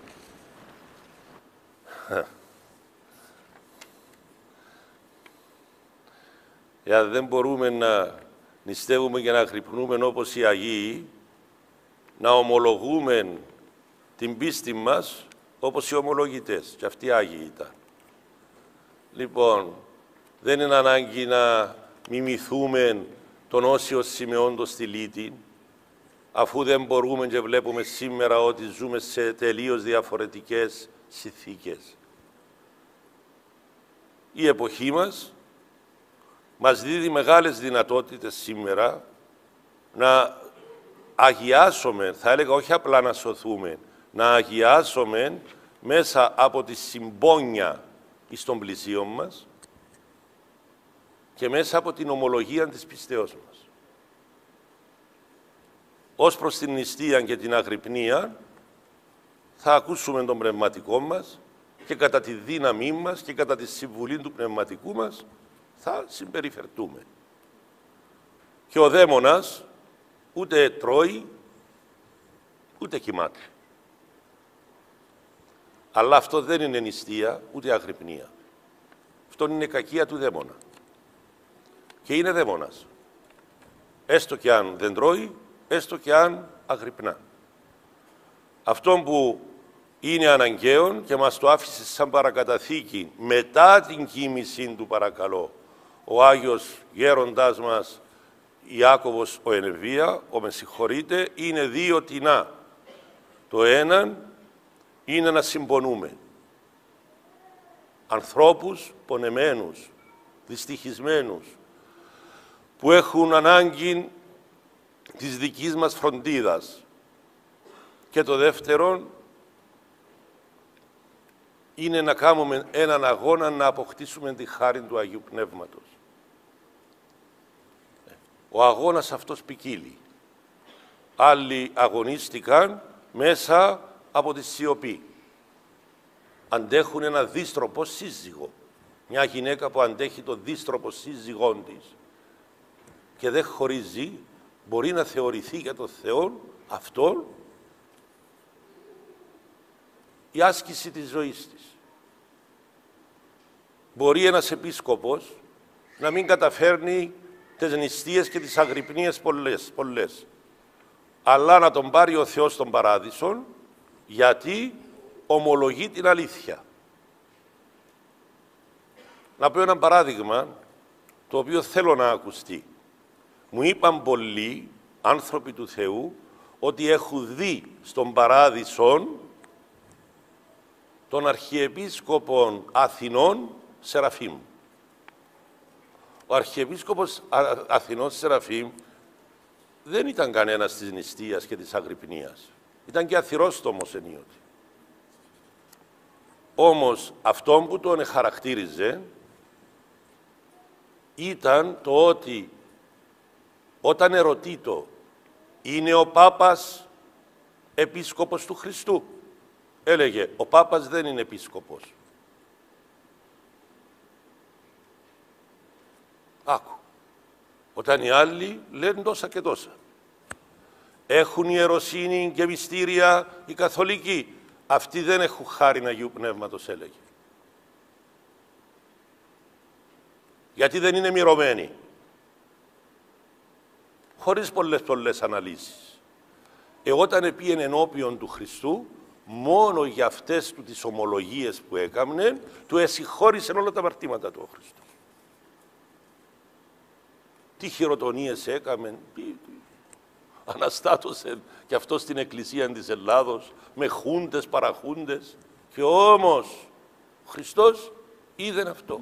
Δεν μπορούμε να νηστεύουμε και να αγρυπνούμε όπως οι Αγίοι, να ομολογούμε την πίστη μας όπως οι ομολογητές. Και αυτοί οι Άγιοι ήταν. Λοιπόν, δεν είναι ανάγκη να μιμηθούμε τον Όσιο Σιμεών το Στυλίτη, αφού δεν μπορούμε και βλέπουμε σήμερα ότι ζούμε σε τελείως διαφορετικές συνθήκες. Η εποχή μας μας δίδει μεγάλες δυνατότητες σήμερα να αγιάσουμε, θα έλεγα όχι απλά να σωθούμε, να αγιάσουμε μέσα από τη συμπόνια εις των πλησίων μας και μέσα από την ομολογία της πιστεώς μας. Ως προς την νηστεία και την αγρυπνία θα ακούσουμε τον πνευματικό μας και κατά τη δύναμή μας και κατά τη συμβουλή του πνευματικού μας θα συμπεριφερθούμε. Και ο δαίμονας ούτε τρώει, ούτε κοιμάται. Αλλά αυτό δεν είναι νηστεία, ούτε αγρυπνία. Αυτό είναι κακία του δαίμονα. Και είναι δαίμονας. Έστω και αν δεν τρώει, έστω και αν αγρυπνά. Αυτό που είναι αναγκαίο και μας το άφησε σαν παρακαταθήκη μετά την κοίμηση του, παρακαλώ, ο Άγιος γέροντάς μας Ιάκωβος ο Ενεβία, ο με συγχωρείτε, είναι δύο τινά. Το ένα είναι να συμπονούμε ανθρώπους πονεμένους, δυστυχισμένους, που έχουν ανάγκη της δικής μας φροντίδας. Και το δεύτερο είναι να κάνουμε έναν αγώνα να αποκτήσουμε τη χάρη του Αγίου Πνεύματος. Ο αγώνας αυτός ποικίλει. Άλλοι αγωνίστηκαν μέσα από τη σιωπή. Αντέχουν ένα δύστροπο σύζυγο. Μια γυναίκα που αντέχει το δύστροπο σύζυγόν της και δεν χωρίζει, μπορεί να θεωρηθεί για τον Θεό αυτό η άσκηση της ζωής της. Μπορεί ένας επίσκοπος να μην καταφέρνει τις νηστείες και τις αγρυπνίες πολλές. Αλλά να τον πάρει ο Θεός στον παράδεισο, γιατί ομολογεί την αλήθεια. Να πω ένα παράδειγμα, το οποίο θέλω να ακουστεί. Μου είπαν πολλοί άνθρωποι του Θεού ότι έχουν δει στον παράδεισο τον Αρχιεπίσκοπο Αθηνών Σεραφείμ. Ο Αρχιεπίσκοπος Αθηνών Σεραφείμ δεν ήταν κανένας της νηστείας και της αγρυπνίας. Ήταν και αθυρόστομος ενίοτε. Όμως αυτό που τον χαρακτήριζε ήταν το ότι όταν ερωτήτο είναι ο Πάπας επίσκοπος του Χριστού, έλεγε ο Πάπας δεν είναι επίσκοπος. Άκου. Όταν οι άλλοι λένε τόσα και τόσα. Έχουν ιεροσύνη και μυστήρια οι καθολικοί. Αυτοί δεν έχουν χάριν Αγίου Πνεύματος, έλεγε. Γιατί δεν είναι μυρωμένοι. Χωρίς πολλές αναλύσεις. Όταν πήγαινε ενώπιον του Χριστού, μόνο για αυτές του τις ομολογίες που έκαμνε, του εσυγχώρησαν όλα τα αμαρτήματα του ο Χριστός. Τι χειροτονίες έκαμε, αναστάτωσε και αυτό στην Εκκλησία της Ελλάδος, με χούντες, παραχούντες, και όμως ο Χριστός είδε αυτό.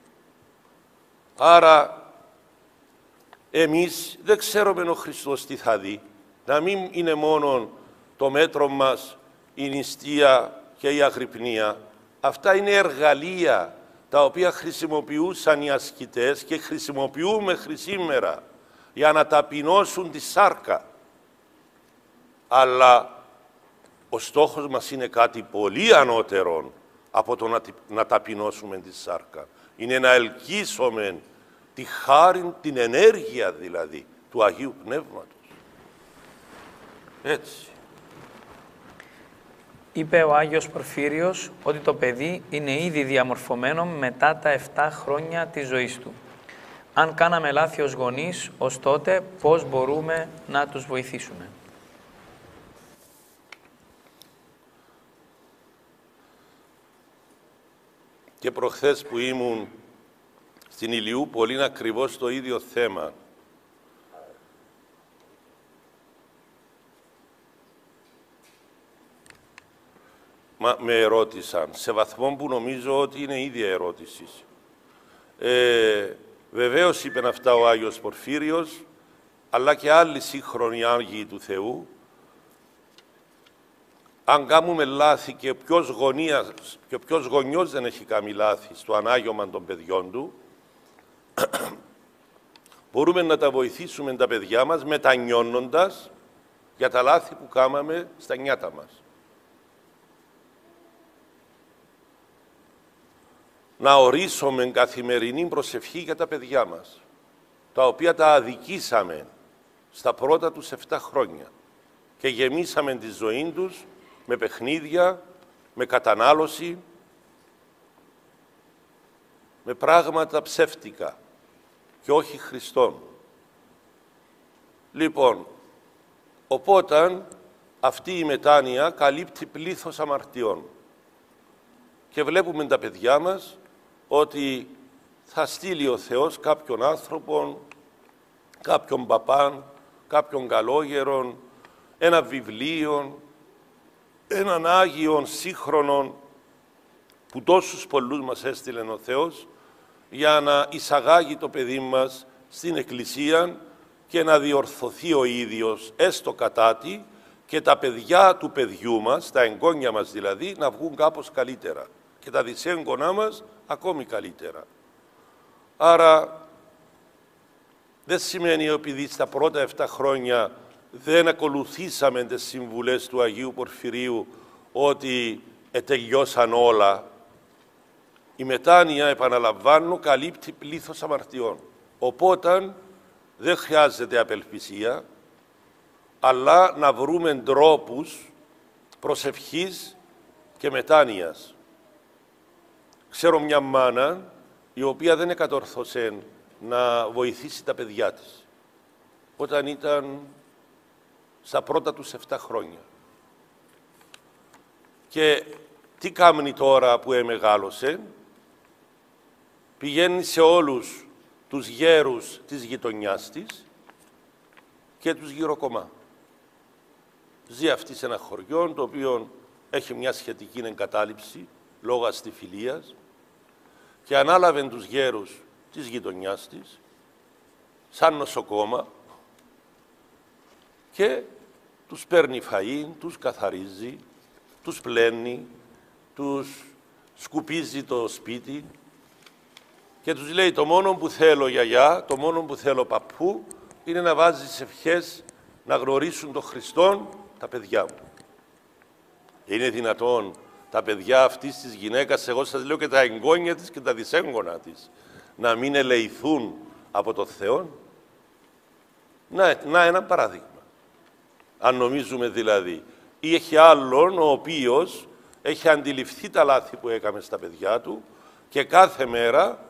Άρα εμείς δεν ξέρουμε ο Χριστός τι θα δει, να μην είναι μόνο το μέτρο μας η νηστεία και η αγρυπνία. Αυτά είναι εργαλεία τα οποία χρησιμοποιούσαν οι ασκητές και χρησιμοποιούμε μέχρι σήμερα για να ταπεινώσουν τη σάρκα. Αλλά ο στόχος μας είναι κάτι πολύ ανώτερο από το να ταπεινώσουμε τη σάρκα. Είναι να ελκύσουμε τη χάριν, την ενέργεια δηλαδή του Αγίου Πνεύματος. Έτσι. Είπε ο Άγιος Πορφύριος ότι το παιδί είναι ήδη διαμορφωμένο μετά τα 7 χρόνια της ζωής του. Αν κάναμε λάθη ως γονείς, ως τότε πώς μπορούμε να τους βοηθήσουμε? Και προχθές που ήμουν στην Ηλιούπολη είναι ακριβώς το ίδιο θέμα. Με ερώτησαν, σε βαθμό που νομίζω ότι είναι ίδια ερώτηση. Βεβαίως είπε αυτά ο Άγιος Πορφύριος, αλλά και άλλοι σύγχρονοι Άγιοι του Θεού. Αν κάνουμε λάθη και ποιος γονιός δεν έχει κάνει λάθη στο ανάγιωμα των παιδιών του, μπορούμε να τα βοηθήσουμε τα παιδιά μας μετανιώνοντας για τα λάθη που κάναμε στα νιάτα μας. Να ορίσουμε καθημερινή προσευχή για τα παιδιά μας, τα οποία τα αδικήσαμε στα πρώτα τους 7 χρόνια και γεμίσαμε τη ζωή τους με παιχνίδια, με κατανάλωση, με πράγματα ψεύτικα και όχι Χριστόν. Λοιπόν, οπότε αυτή η μετάνοια καλύπτει πλήθος αμαρτιών και βλέπουμε τα παιδιά μας ότι θα στείλει ο Θεός κάποιον άνθρωπον, κάποιον παπάν, κάποιον καλόγερον, ένα βιβλίο, έναν Άγιον σύγχρονον που τόσους πολλούς μας έστειλε ο Θεός για να εισαγάγει το παιδί μας στην Εκκλησία και να διορθωθεί ο ίδιος έστω κατάτι και τα παιδιά του παιδιού μας, τα εγγόνια μας δηλαδή, να βγουν κάπως καλύτερα και τα δυσέγγονά μας ακόμη καλύτερα. Άρα δεν σημαίνει επειδή στα πρώτα 7 χρόνια δεν ακολουθήσαμε τις συμβουλές του Αγίου Πορφυρίου ότι τελειώσαν όλα. Η μετάνοια, επαναλαμβάνω, καλύπτει πλήθος αμαρτιών. Οπότε δεν χρειάζεται απελπισία, αλλά να βρούμε τρόπους προσευχής και μετάνοιας. Ξέρω μια μάνα η οποία δεν εκατόρθωσε να βοηθήσει τα παιδιά της όταν ήταν στα πρώτα τους 7 χρόνια. Και τι κάνει τώρα που μεγάλωσε? Πηγαίνει σε όλους τους γέρους της γειτονιάς της και τους γυροκομά. Ζει αυτή σε ένα χωριό το οποίο έχει μια σχετική εγκατάλειψη λόγω αστιφιλίας και ανάλαβε τους γέρους της γειτονιάς της σαν νοσοκόμα και τους παίρνει φαΐ, τους καθαρίζει, τους πλένει, τους σκουπίζει το σπίτι και τους λέει το μόνο που θέλω γιαγιά, το μόνο που θέλω παππού είναι να βάζεις ευχές να γνωρίσουν τον Χριστόν τα παιδιά μου. Είναι δυνατόν τα παιδιά αυτής της γυναίκας, εγώ σας λέω και τα εγγόνια της και τα δυσέγγωνα της, να μην ελεηθούν από τον Θεό? Να ένα παράδειγμα. Αν νομίζουμε δηλαδή, ή έχει άλλον ο οποίος έχει αντιληφθεί τα λάθη που έκαμε στα παιδιά του και κάθε μέρα,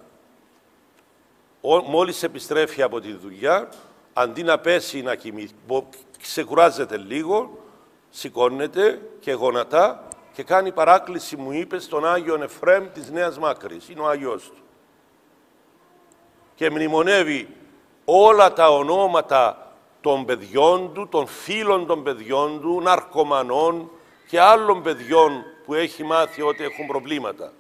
μόλις επιστρέφει από τη δουλειά, αντί να πέσει να κοιμηθεί, ξεκουράζεται λίγο, σηκώνεται και γονατά και κάνει παράκληση, μου είπε, στον Άγιον Εφραίμ της Νέας Μάκρης, είναι ο Άγιος του. Και μνημονεύει όλα τα ονόματα των παιδιών του, των φίλων των παιδιών του, ναρκωμανών και άλλων παιδιών που έχει μάθει ότι έχουν προβλήματα.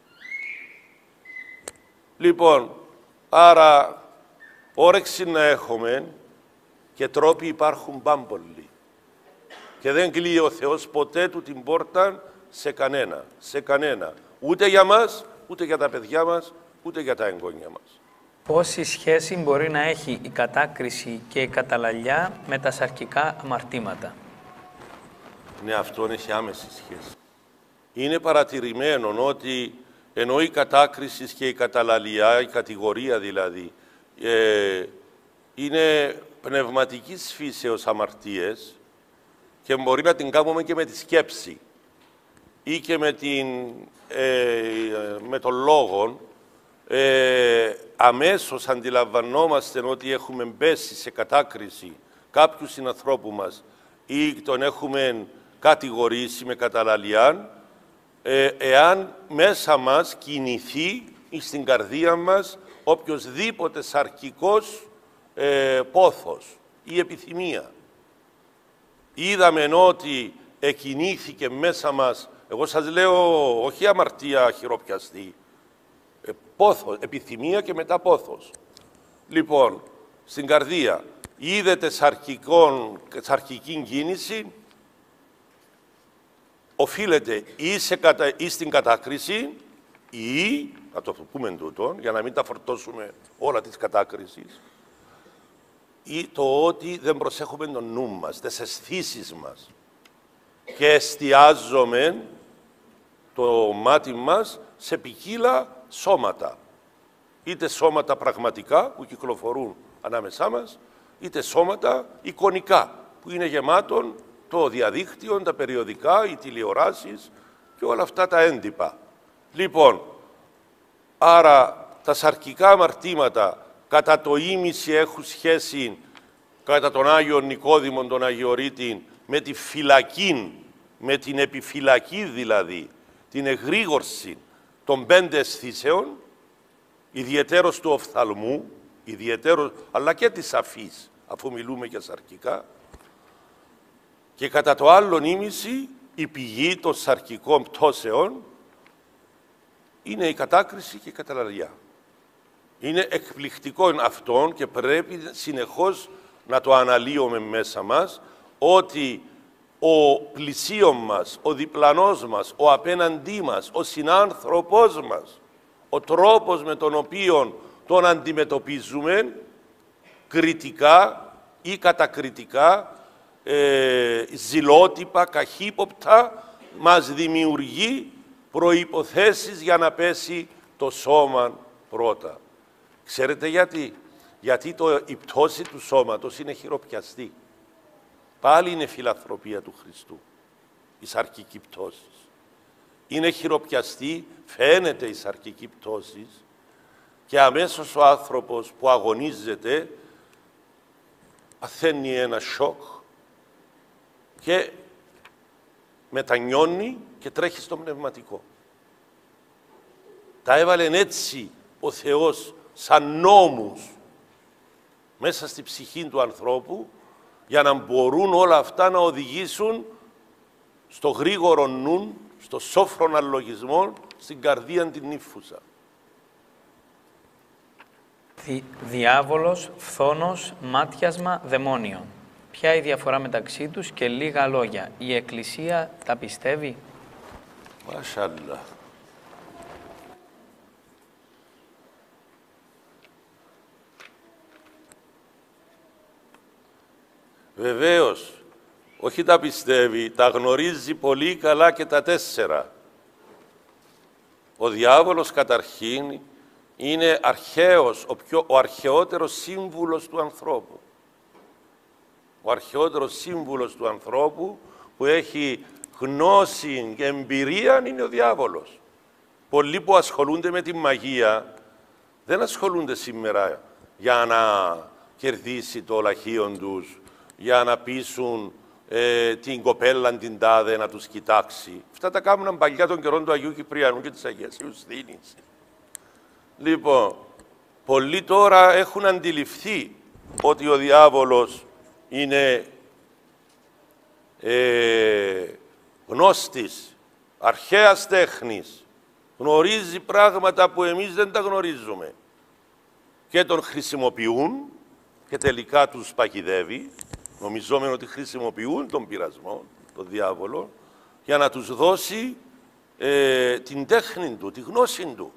Λοιπόν, άρα όρεξη να έχουμε και τρόποι υπάρχουν πάμπολοι. Και δεν κλείει ο Θεός ποτέ του την πόρτα σε κανένα. Ούτε για μας, ούτε για τα παιδιά μας, ούτε για τα εγγόνια μας. Πόση σχέση μπορεί να έχει η κατάκριση και η καταλαλιά με τα σαρκικά αμαρτήματα? Ναι, αυτό έχει άμεση σχέση. Είναι παρατηρημένο ότι ενώ η κατάκριση και η καταλαλιά, η κατηγορία δηλαδή, είναι πνευματικής φύσεως αμαρτίες και μπορεί να την κάνουμε και με τη σκέψη ή και με τον λόγο, αμέσως αντιλαμβανόμαστε ότι έχουμε πέσει σε κατάκριση κάποιου συνανθρώπου μας ή τον έχουμε κατηγορήσει με καταλαλιά, εάν μέσα μας κινηθεί στην καρδία μας οποιοσδήποτε σαρκικός πόθος ή επιθυμία. Είδαμε ότι εκινήθηκε μέσα μας, εγώ σας λέω όχι αμαρτία χειροπιαστή, πόθος, επιθυμία και μετά πόθος. Λοιπόν, στην καρδία είδετε σαρκική κίνηση, οφείλεται ή στην κατάκριση ή, να το πούμε τούτο, για να μην τα φορτώσουμε όλα της κατάκρισης, ή το ότι δεν προσέχουμε τον νου μας, τις αισθήσεις μας και εστιάζουμε το μάτι μας σε ποικίλα σώματα. Είτε σώματα πραγματικά που κυκλοφορούν ανάμεσά μας, είτε σώματα εικονικά που είναι γεμάτον το διαδίκτυο, τα περιοδικά, οι τηλεοράσεις και όλα αυτά τα έντυπα. Λοιπόν, άρα τα σαρκικά αμαρτήματα κατά το ίμιση έχουν σχέση κατά τον Άγιο Νικόδημο, τον Αγιορείτη, με τη φυλακή, με την επιφυλακή δηλαδή, την εγρήγορση των 5 αισθήσεων, ιδιαιτέρως του οφθαλμού, αλλά και της αφής, αφού μιλούμε για σαρκικά. Και κατά το άλλον ήμιση, η πηγή των σαρκικών πτώσεων είναι η κατάκριση και η καταλαλιά. Είναι εκπληκτικό αυτόν και πρέπει συνεχώς να το αναλύουμε μέσα μας, ότι ο πλησίον μας, ο διπλανός μας, ο απέναντί μας, ο συνάνθρωπός μας, ο τρόπος με τον οποίο τον αντιμετωπίζουμε, κριτικά ή κατακριτικά, ζηλότυπα, καχύποπτα, μας δημιουργεί προϋποθέσεις για να πέσει το σώμα πρώτα. Ξέρετε γιατί? Γιατί η πτώση του σώματος είναι χειροπιαστή. Πάλι είναι φιλανθρωπία του Χριστού, η σαρκική πτώση. Είναι χειροπιαστή, φαίνεται η σαρκική πτώση και αμέσως ο άνθρωπος που αγωνίζεται παθαίνει ένα σοκ και μετανιώνει και τρέχει στο πνευματικό. Τα έβαλε έτσι ο Θεός σαν νόμους μέσα στη ψυχή του ανθρώπου για να μπορούν όλα αυτά να οδηγήσουν στο γρήγορο νου, στο σόφρον αλογισμό, στην καρδία την νύφουσα. Διάβολος, φθόνος, μάτιασμα, δαιμόνιο. Ποια η διαφορά μεταξύ τους και λίγα λόγια. Η Εκκλησία τα πιστεύει? Μασάλα. Βεβαίως, όχι τα πιστεύει, τα γνωρίζει πολύ καλά και τα 4. Ο διάβολος καταρχήν είναι αρχαίος, ο αρχαιότερος σύμβουλος του ανθρώπου. Ο αρχαιότερος σύμβουλος του ανθρώπου που έχει γνώση και εμπειρία είναι ο διάβολος. Πολλοί που ασχολούνται με τη μαγεία δεν ασχολούνται σήμερα για να κερδίσει το λαχείον τους, για να πείσουν την κοπέλα την τάδε να τους κοιτάξει. Αυτά τα κάνουν παλιά των καιρών του Αγίου Κυπριανού και της Αγίας Ιουστίνης. Λοιπόν, πολλοί τώρα έχουν αντιληφθεί ότι ο διάβολος είναι γνώστης, αρχαίας τέχνης, γνωρίζει πράγματα που εμείς δεν τα γνωρίζουμε και τον χρησιμοποιούν και τελικά τους παγιδεύει, νομιζόμενο ότι χρησιμοποιούν τον πειρασμό, τον διάβολο, για να τους δώσει την τέχνη του, τη γνώση του.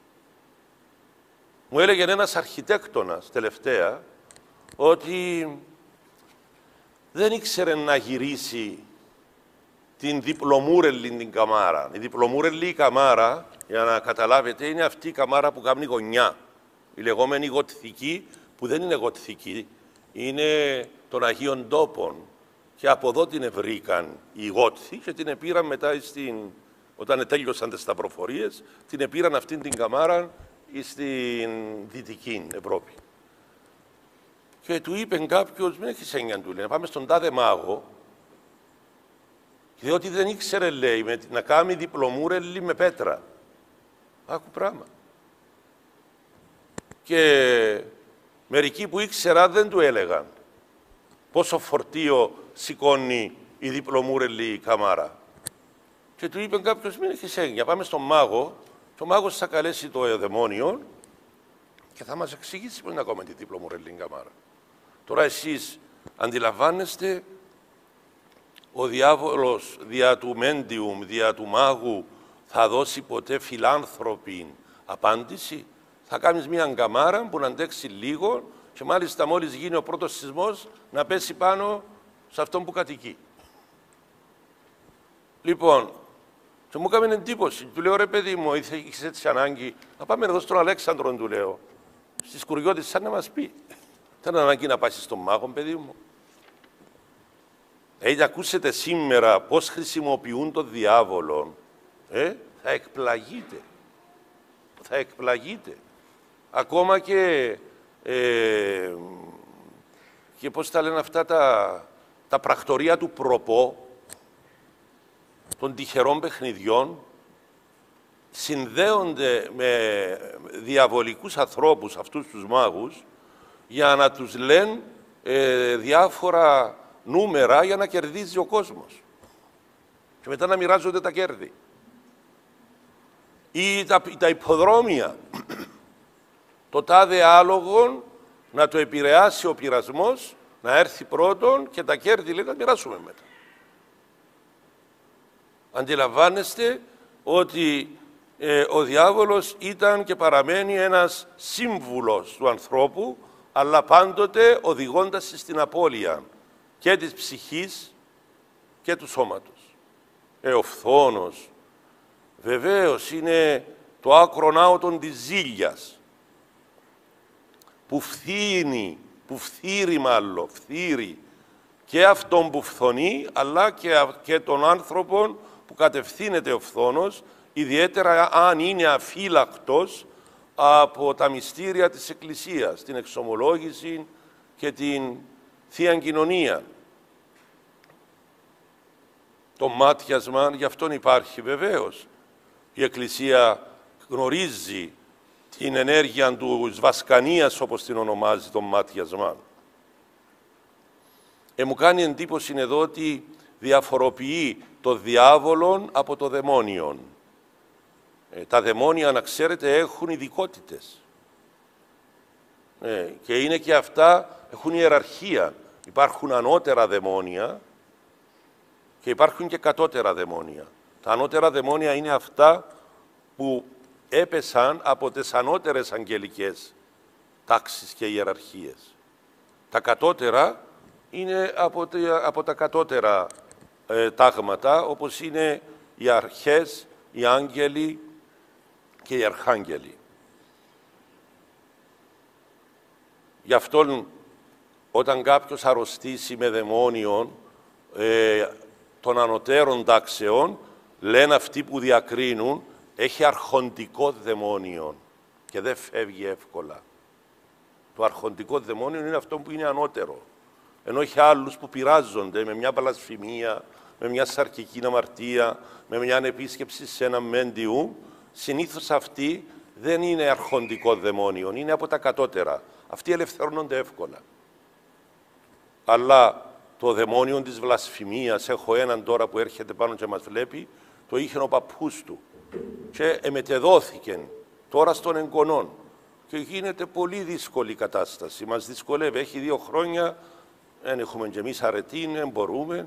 Μου έλεγε ένας αρχιτέκτονας τελευταία ότι δεν ήξερε να γυρίσει την διπλομούρελη την καμάρα. Η διπλομούρελη η καμάρα, για να καταλάβετε, είναι αυτή η καμάρα που κάνει γωνιά. Η λεγόμενη γοτθική, που δεν είναι γοτθική, είναι των Αγίων Τόπων. Και από εδώ την βρήκαν οι Γότθοι και την επήραν μετά, όταν τέλειωσαν τις σταυροφορίες, την επήραν αυτήν την καμάρα στην Δυτική Ευρώπη. Και του είπε κάποιος, μην έχεις έννοια, του λέει, να πάμε στον τάδε μάγο, διότι δεν ήξερε, λέει, να κάνει διπλομούρελη με πέτρα. Άκου πράγμα. Και μερικοί που ήξεραν δεν του έλεγαν πόσο φορτίο σηκώνει η διπλομούρελη καμάρα. Και του είπε κάποιος, μην έχεις έννοια, πάμε στον μάγο, και ο μάγος θα καλέσει το δαιμόνιο και θα μας εξηγήσει πώς να κάνουμε τη δίπλο μορελήν καμάρα. Τώρα εσείς αντιλαμβάνεστε, ο διάβολος δια του μέντιουμ, δια του μάγου, θα δώσει ποτέ φιλάνθρωπη απάντηση? Θα κάνεις μια γκαμάρα που να αντέξει λίγο και μάλιστα μόλις γίνει ο πρώτος σεισμός να πέσει πάνω σε αυτόν που κατοικεί. Λοιπόν, και μου έκανε εντύπωση. Του λέω, ρε παιδί μου, είχες έτσι ανάγκη, να πάμε εδώ στον Αλέξανδρο, του λέω, στις Κουριώτες, σαν να μας πει. Ήταν ανάγκη να πάει στον μάγο, παιδί μου. Ακούσετε σήμερα πώς χρησιμοποιούν τον διάβολο, θα εκπλαγείτε. Θα εκπλαγείτε. Ακόμα και πώς τα λένε αυτά τα πρακτορία του προπό, των τυχερών παιχνιδιών, συνδέονται με διαβολικούς ανθρώπους, αυτούς τους μάγους, για να τους λένε διάφορα νούμερα για να κερδίζει ο κόσμος. Και μετά να μοιράζονται τα κέρδη. Ή τα υποδρόμια. Το τάδε άλογο να το επηρεάσει ο πειρασμός, να έρθει πρώτον και τα κέρδη, λέει, να μοιράσουμε μετά. Αντιλαμβάνεστε ότι ο διάβολος ήταν και παραμένει ένας σύμβουλος του ανθρώπου, αλλά πάντοτε οδηγώντας στην απώλεια και της ψυχής και του σώματος. Ο φθόνος, βεβαίως, είναι το άκρον άωτον της ζήλιας, που φθείρει και αυτόν που φθονεί, αλλά και τον άνθρωπον που κατευθύνεται ο φθόνος, ιδιαίτερα αν είναι αφύλακτος από τα μυστήρια της Εκκλησίας, την εξομολόγηση και την Θεία Κοινωνία. Το μάτιασμα, γι' αυτόν υπάρχει βεβαίως. Η Εκκλησία γνωρίζει την ενέργεια του βασκανίας, όπως την ονομάζει, το μάτιασμα. Μου κάνει εντύπωση εδώ ότι διαφοροποιεί το διάβολο από το δαιμόνιον. Τα δαιμόνια, να ξέρετε, έχουν ειδικότητες. Και είναι και αυτά, έχουν ιεραρχία. Υπάρχουν ανώτερα δαιμόνια και υπάρχουν και κατώτερα δαιμόνια. Τα ανώτερα δαιμόνια είναι αυτά που έπεσαν από τις ανώτερες αγγελικές τάξεις και ιεραρχίες. Τα κατώτερα είναι από τα κατώτερα τάγματα, όπως είναι οι αρχές, οι άγγελοι και οι αρχάγγελοι. Γι' αυτόν, όταν κάποιος αρρωστήσει με δαιμόνιον των ανωτέρων τάξεων, λένε αυτοί που διακρίνουν, έχει αρχοντικό δαιμόνιο και δεν φεύγει εύκολα. Το αρχοντικό δαιμόνιο είναι αυτό που είναι ανώτερο. Ενώ έχει άλλους που πειράζονται με μια βλασφημία, με μια σαρκική αμαρτία, με μια ανεπίσκεψη σε ένα μέντιου, συνήθως αυτοί δεν είναι αρχοντικό δαιμόνιο, είναι από τα κατώτερα. Αυτοί ελευθερώνονται εύκολα. Αλλά το δαιμόνιο της βλασφημίας, έχω έναν τώρα που έρχεται πάνω και μας βλέπει, το είχε ο παππούς του και εμετεδόθηκε τώρα στον εγγονών και γίνεται πολύ δύσκολη η κατάσταση. Μας δυσκολεύει, έχει 2 χρόνια, δεν έχουμε και εμείς αρετή, δεν μπορούμε.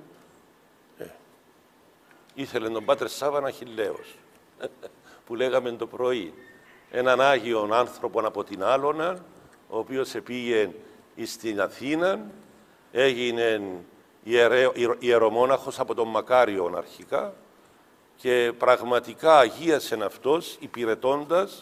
Ήθελε τον Πάτερ Σάββαν Αχιλλέος, που λέγαμε το πρωί, έναν Άγιον άνθρωπον από την Άλωνα, ο οποίος πήγε στην Αθήνα, έγινε ιερομόναχος από τον Μακάριον αρχικά και πραγματικά αγίασε αυτός υπηρετώντας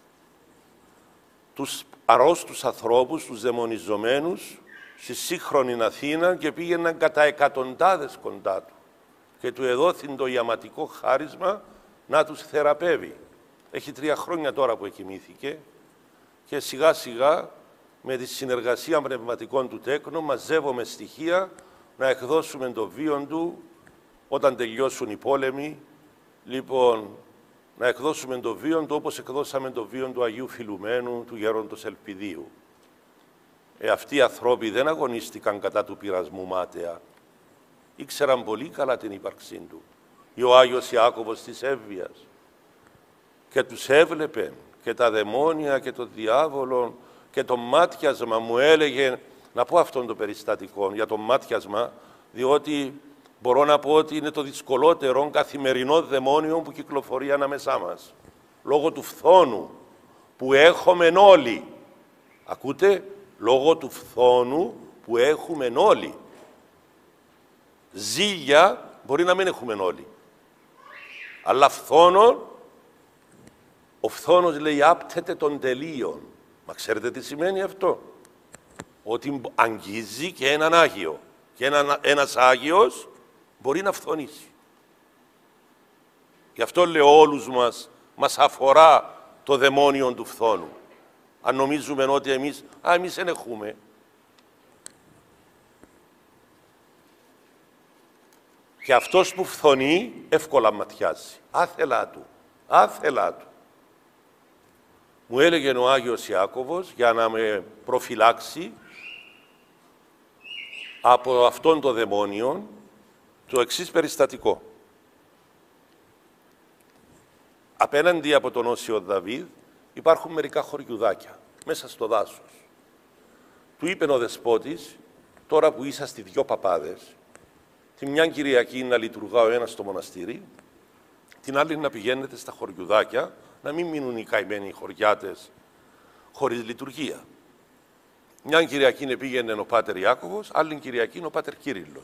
τους αρρώστους ανθρώπους, τους δαιμονιζομένους στη σύγχρονη Αθήνα και πήγαιναν κατά εκατοντάδες κοντά του και του εδόθην το ιαματικό χάρισμα να τους θεραπεύει. Έχει 3 χρόνια τώρα που εκοιμήθηκε και σιγά σιγά με τη συνεργασία πνευματικών του τέκνου μαζεύουμε στοιχεία να εκδώσουμε το βίον του όταν τελειώσουν οι πόλεμοι. Λοιπόν, να εκδώσουμε το βίον του όπως εκδώσαμε το βίον του Αγίου Φιλουμένου, του Γέροντος Ελπιδίου. Αυτοί οι άνθρωποι δεν αγωνίστηκαν κατά του πειρασμού μάταια. Ήξεραν πολύ καλά την ύπαρξή του. Ή ο Άγιος Ιάκωβος της Εύβοιας. Και τους έβλεπε και τα δαιμόνια και τον διάβολο και το μάτιασμα. Μου έλεγε να πω αυτόν το περιστατικό για το μάτιασμα, διότι μπορώ να πω ότι είναι το δυσκολότερο καθημερινό δαιμόνιο που κυκλοφορεί ανάμεσά μας. Λόγω του φθόνου που έχουμε όλοι. Ακούτε, λόγω του φθόνου που έχουμε όλοι. Ζήλια μπορεί να μην έχουμε όλοι. Αλλά φθόνο, ο φθόνος λέει άπτεται των τελείων. Μα ξέρετε τι σημαίνει αυτό? Ότι αγγίζει και έναν Άγιο. Και ένας Άγιος μπορεί να φθονήσει. Γι' αυτό λέω όλους μας αφορά το δαιμόνιο του φθόνου. Αν νομίζουμε ότι εμείς δεν έχουμε. Και αυτός που φθονεί εύκολα ματιάζει. Άθελά του. Άθελά του. Μου έλεγε ο Άγιος Ιάκωβος για να με προφυλάξει από αυτόν το δαιμόνιο το εξής περιστατικό. Απέναντι από τον Όσιο Δαβίδ υπάρχουν μερικά χωριουδάκια μέσα στο δάσος. Του είπε ο δεσπότης, τώρα που είσαστε δυο παπάδες, τη μια Κυριακή να λειτουργά ο ένας στο μοναστήρι, την άλλη να πηγαίνετε στα χωριουδάκια, να μην μείνουν οι καημένοι χωριάτες χωρίς λειτουργία. Μια Κυριακή πήγαινε ο Πάτερ Ιάκωβος, άλλη Κυριακή ο Πάτερ Κύριλλος.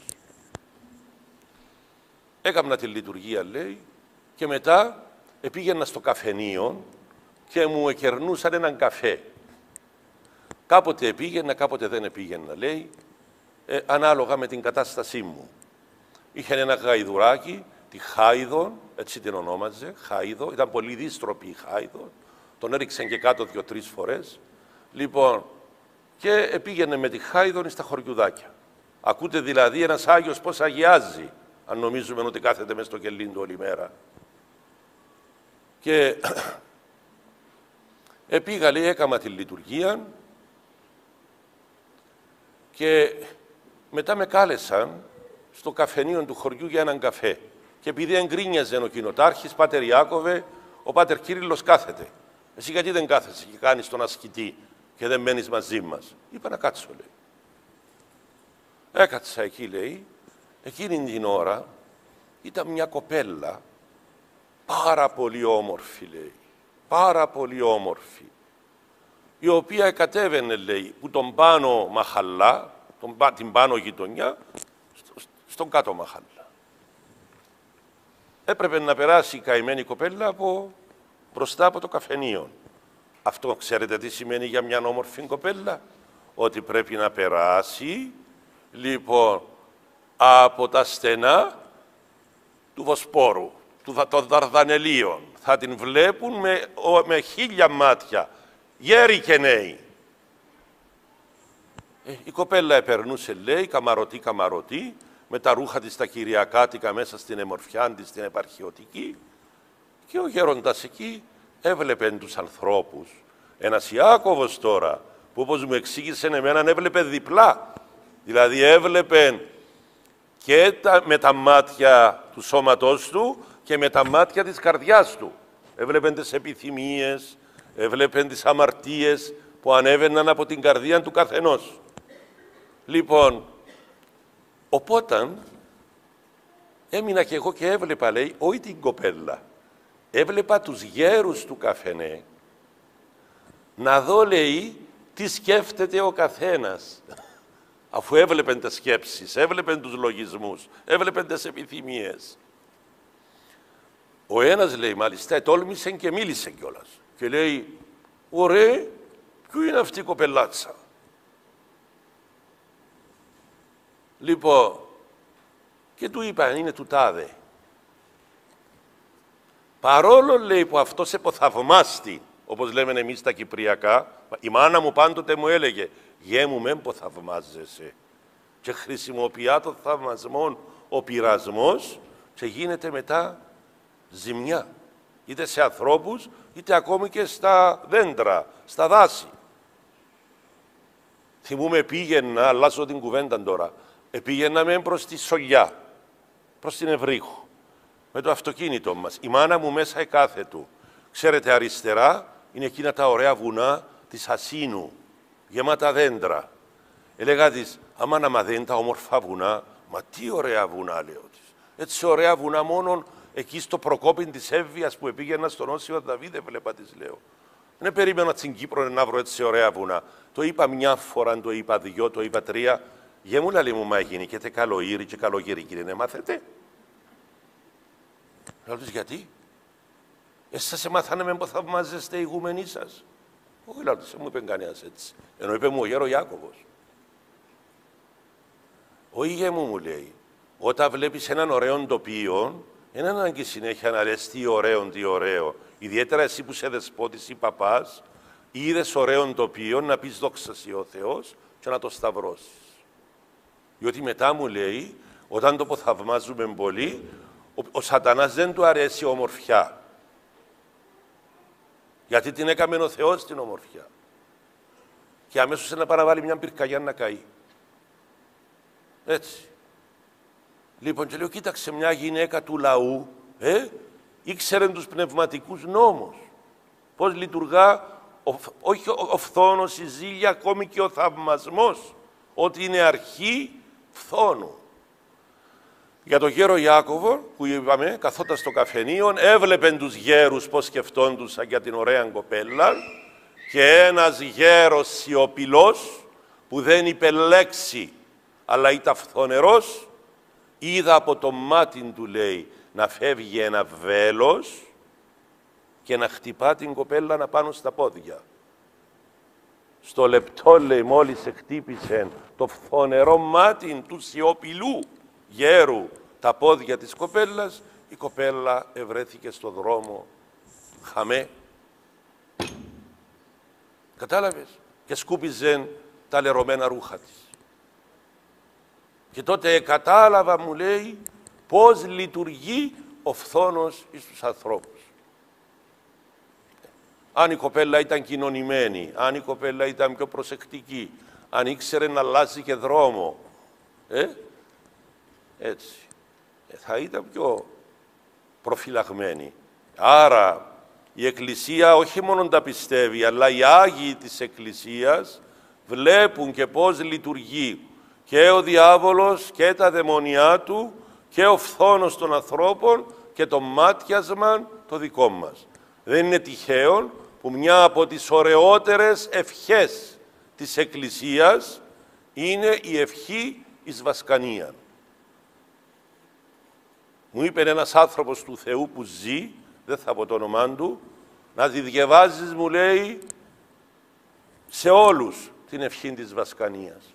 Έκανα τη λειτουργία, λέει, και μετά πήγαινα στο καφενείο και μου εκερνούσαν έναν καφέ. Κάποτε πήγαινα, κάποτε δεν πήγαινα, λέει, ανάλογα με την κατάστασή μου. Είχε ένα γαϊδουράκι, τη Χάιδον, έτσι την ονόμαζε, Χάιδο, ήταν πολύ δύστροπη η Χάιδο, τον έριξαν και κάτω 2-3 φορές. Λοιπόν, και πήγαινε με τη Χάιδον στα χωριουδάκια. Ακούτε δηλαδή ένας Άγιος πώς αγιάζει, αν νομίζουμε ότι κάθεται μες στο κελί του όλη μέρα. Και πήγα, λέει, έκαμα τη λειτουργία και μετά με κάλεσαν στο καφενείο του χωριού για έναν καφέ. Και επειδή εγκρίνιαζε ο κοινοτάρχης, Πάτερ Ιάκωβε, ο Πάτερ Κύριλλος κάθεται. Εσύ γιατί δεν κάθεσαι και κάνεις τον ασκητή και δεν μένεις μαζί μας? Είπα να κάτσω, λέει. Έκατσα εκεί, λέει. Εκείνη την ώρα ήταν μια κοπέλα πάρα πολύ όμορφη, λέει. Πάρα πολύ όμορφη. Η οποία κατέβαινε, λέει, που τον πάνω μαχαλά, την πάνω γειτονιά, στον κάτω μαχαλά. Έπρεπε να περάσει η καημένη κοπέλα μπροστά από το καφενείο. Αυτό ξέρετε τι σημαίνει για μια όμορφη κοπέλα? Ότι πρέπει να περάσει, λοιπόν, από τα στενά του Βοσπόρου, των Δαρδανελίων. Θα την βλέπουν με 1000 μάτια, γέροι και νέοι. Η κοπέλα επερνούσε, λέει, καμαρωτή, με τα ρούχα της τα κυριακάτικα μέσα στην εμορφιά της, στην επαρχιωτική, και ο γέροντας εκεί έβλεπε τους ανθρώπους. Ένας Ιάκωβος τώρα, που όπως μου εξήγησε εμένα, έβλεπε διπλά. Δηλαδή έβλεπε και με τα μάτια του σώματός του και με τα μάτια της καρδιάς του. Έβλεπε τις επιθυμίες, έβλεπε τις αμαρτίες που ανέβαιναν από την καρδία του καθενός. Λοιπόν, οπότε έμεινα και εγώ και έβλεπα, λέει, όχι την κοπέλα. Έβλεπα τους γέρους του καφενέ να δω, λέει, τι σκέφτεται ο καθένας. Αφού έβλεπεν τις σκέψεις, έβλεπεν τους λογισμούς, έβλεπεν τις επιθυμίες. Ο ένας, λέει, μάλιστα, τόλμησε και μίλησε κιόλας. Και λέει, ωραία, ποιο είναι αυτή η κοπελάτσα? Λοιπόν, και του είπα, είναι του τάδε. Παρόλο, λέει, που αυτός εποθαυμάστη, όπως λέμε εμείς τα κυπριακά, η μάνα μου πάντοτε μου έλεγε, «Γέ μου, μεν ποθαυμάζεσαι». Και χρησιμοποιά το θαυμασμό ο πειρασμός και γίνεται μετά ζημιά. Είτε σε ανθρώπους, είτε ακόμη και στα δέντρα, στα δάση. Θυμούμαι, πήγαινα, αλλάζω την κουβέντα τώρα, πήγαιναμε προς τη Σολιά, προς την Ευρύχου, με το αυτοκίνητο μας. Η μάνα μου μέσα εκάθετου. Ξέρετε, αριστερά είναι εκείνα τα ωραία βουνά της Ασίνου, γεμάτα δέντρα. Έλεγα της, άμα να μαδένει τα όμορφα βουνά, μα τι ωραία βουνά, λέω της. Έτσι ωραία βουνά μόνον εκεί στο προκόπιν της Εύβοιας που πήγαινα στον Όσιο Δαβίδ, δεν βλέπα, της λέω. Δεν περίμενα στην Κύπρο να βρω έτσι ωραία βουνά. Το είπα μια φορά, το είπα δυο, το είπα τρία. Γεμούλα λέει μου, μα γεννήκεται καλοήρη και καλοκαίρι, κύριε, ναι, μάθετε. Λέω τους, γιατί. Σας μάθανε με που θαυμάζεστε οι ηγούμενοι σας. Όχι, λέω τους, μου είπε κανένας έτσι. Ενώ είπε μου ο γέρο Ιάκωβος. Ο ηγέ μου λέει, όταν βλέπεις έναν ωραίο τοπίο, δεν είναι ανάγκη συνέχεια να λες τι ωραίο, τι ωραίο. Ιδιαίτερα εσύ που είσαι δεσπότης ή παπάς, είδες ωραίο τοπίο, να πεις δόξα σοι ο Θεός και να το σταυρώσεις. Διότι μετά μου λέει, όταν το αποθαυμάζουμε πολύ, ο σατανάς δεν του αρέσει η ομορφιά. Γιατί την έκαμε ο Θεός την ομορφιά. Και αμέσως να παραβάλει μια πυρκαγιά να καεί. Έτσι. Λοιπόν, και λέω, κοίταξε μια γυναίκα του λαού, ήξερε τους πνευματικούς νόμους. Πώς λειτουργά, όχι ο φθόνος, η ζήλια, ακόμη και ο θαυμασμός, ότι είναι αρχή φθόνου. Για τον γέρο Ιάκωβο, που είπαμε, καθόταν στο καφενείο, έβλεπεν τους γέρους πώς σκεφτόντουσαν για την ωραία κοπέλα και ένας γέρος σιωπηλός, που δεν είπε λέξη, αλλά ήταν φθονερός, είδα από το μάτι του, λέει, να φεύγει ένα βέλος και να χτυπά την κοπέλα να πάνω στα πόδια. Στο λεπτό, λέει, μόλις χτύπησε το φθονερό μάτι του σιωπηλού γέρου τα πόδια της κοπέλας, η κοπέλα ευρέθηκε στο δρόμο χαμέ. Κατάλαβες? Και σκούπιζε τα λερωμένα ρούχα της. Και τότε κατάλαβα, μου λέει, πώς λειτουργεί ο φθόνος στους ανθρώπους. Αν η κοπέλα ήταν κοινωνημένη, αν η κοπέλα ήταν πιο προσεκτική, αν ήξερε να αλλάζει και δρόμο, έτσι, θα ήταν πιο προφυλαγμένη. Άρα η Εκκλησία όχι μόνο τα πιστεύει, αλλά οι Άγιοι της Εκκλησίας βλέπουν και πώς λειτουργεί και ο διάβολος και τα δαιμονιά του και ο φθόνος των ανθρώπων και το μάτιασμα το δικό μας. Δεν είναι τυχαίο που μια από τις ωραιότερες ευχές της Εκκλησίας είναι η ευχή εις βασκανία. Μου είπε ένας άνθρωπος του Θεού που ζει, δεν θα πω το όνομά του, να τη διαβάζεις, μου λέει, σε όλους την ευχή της βασκανίας.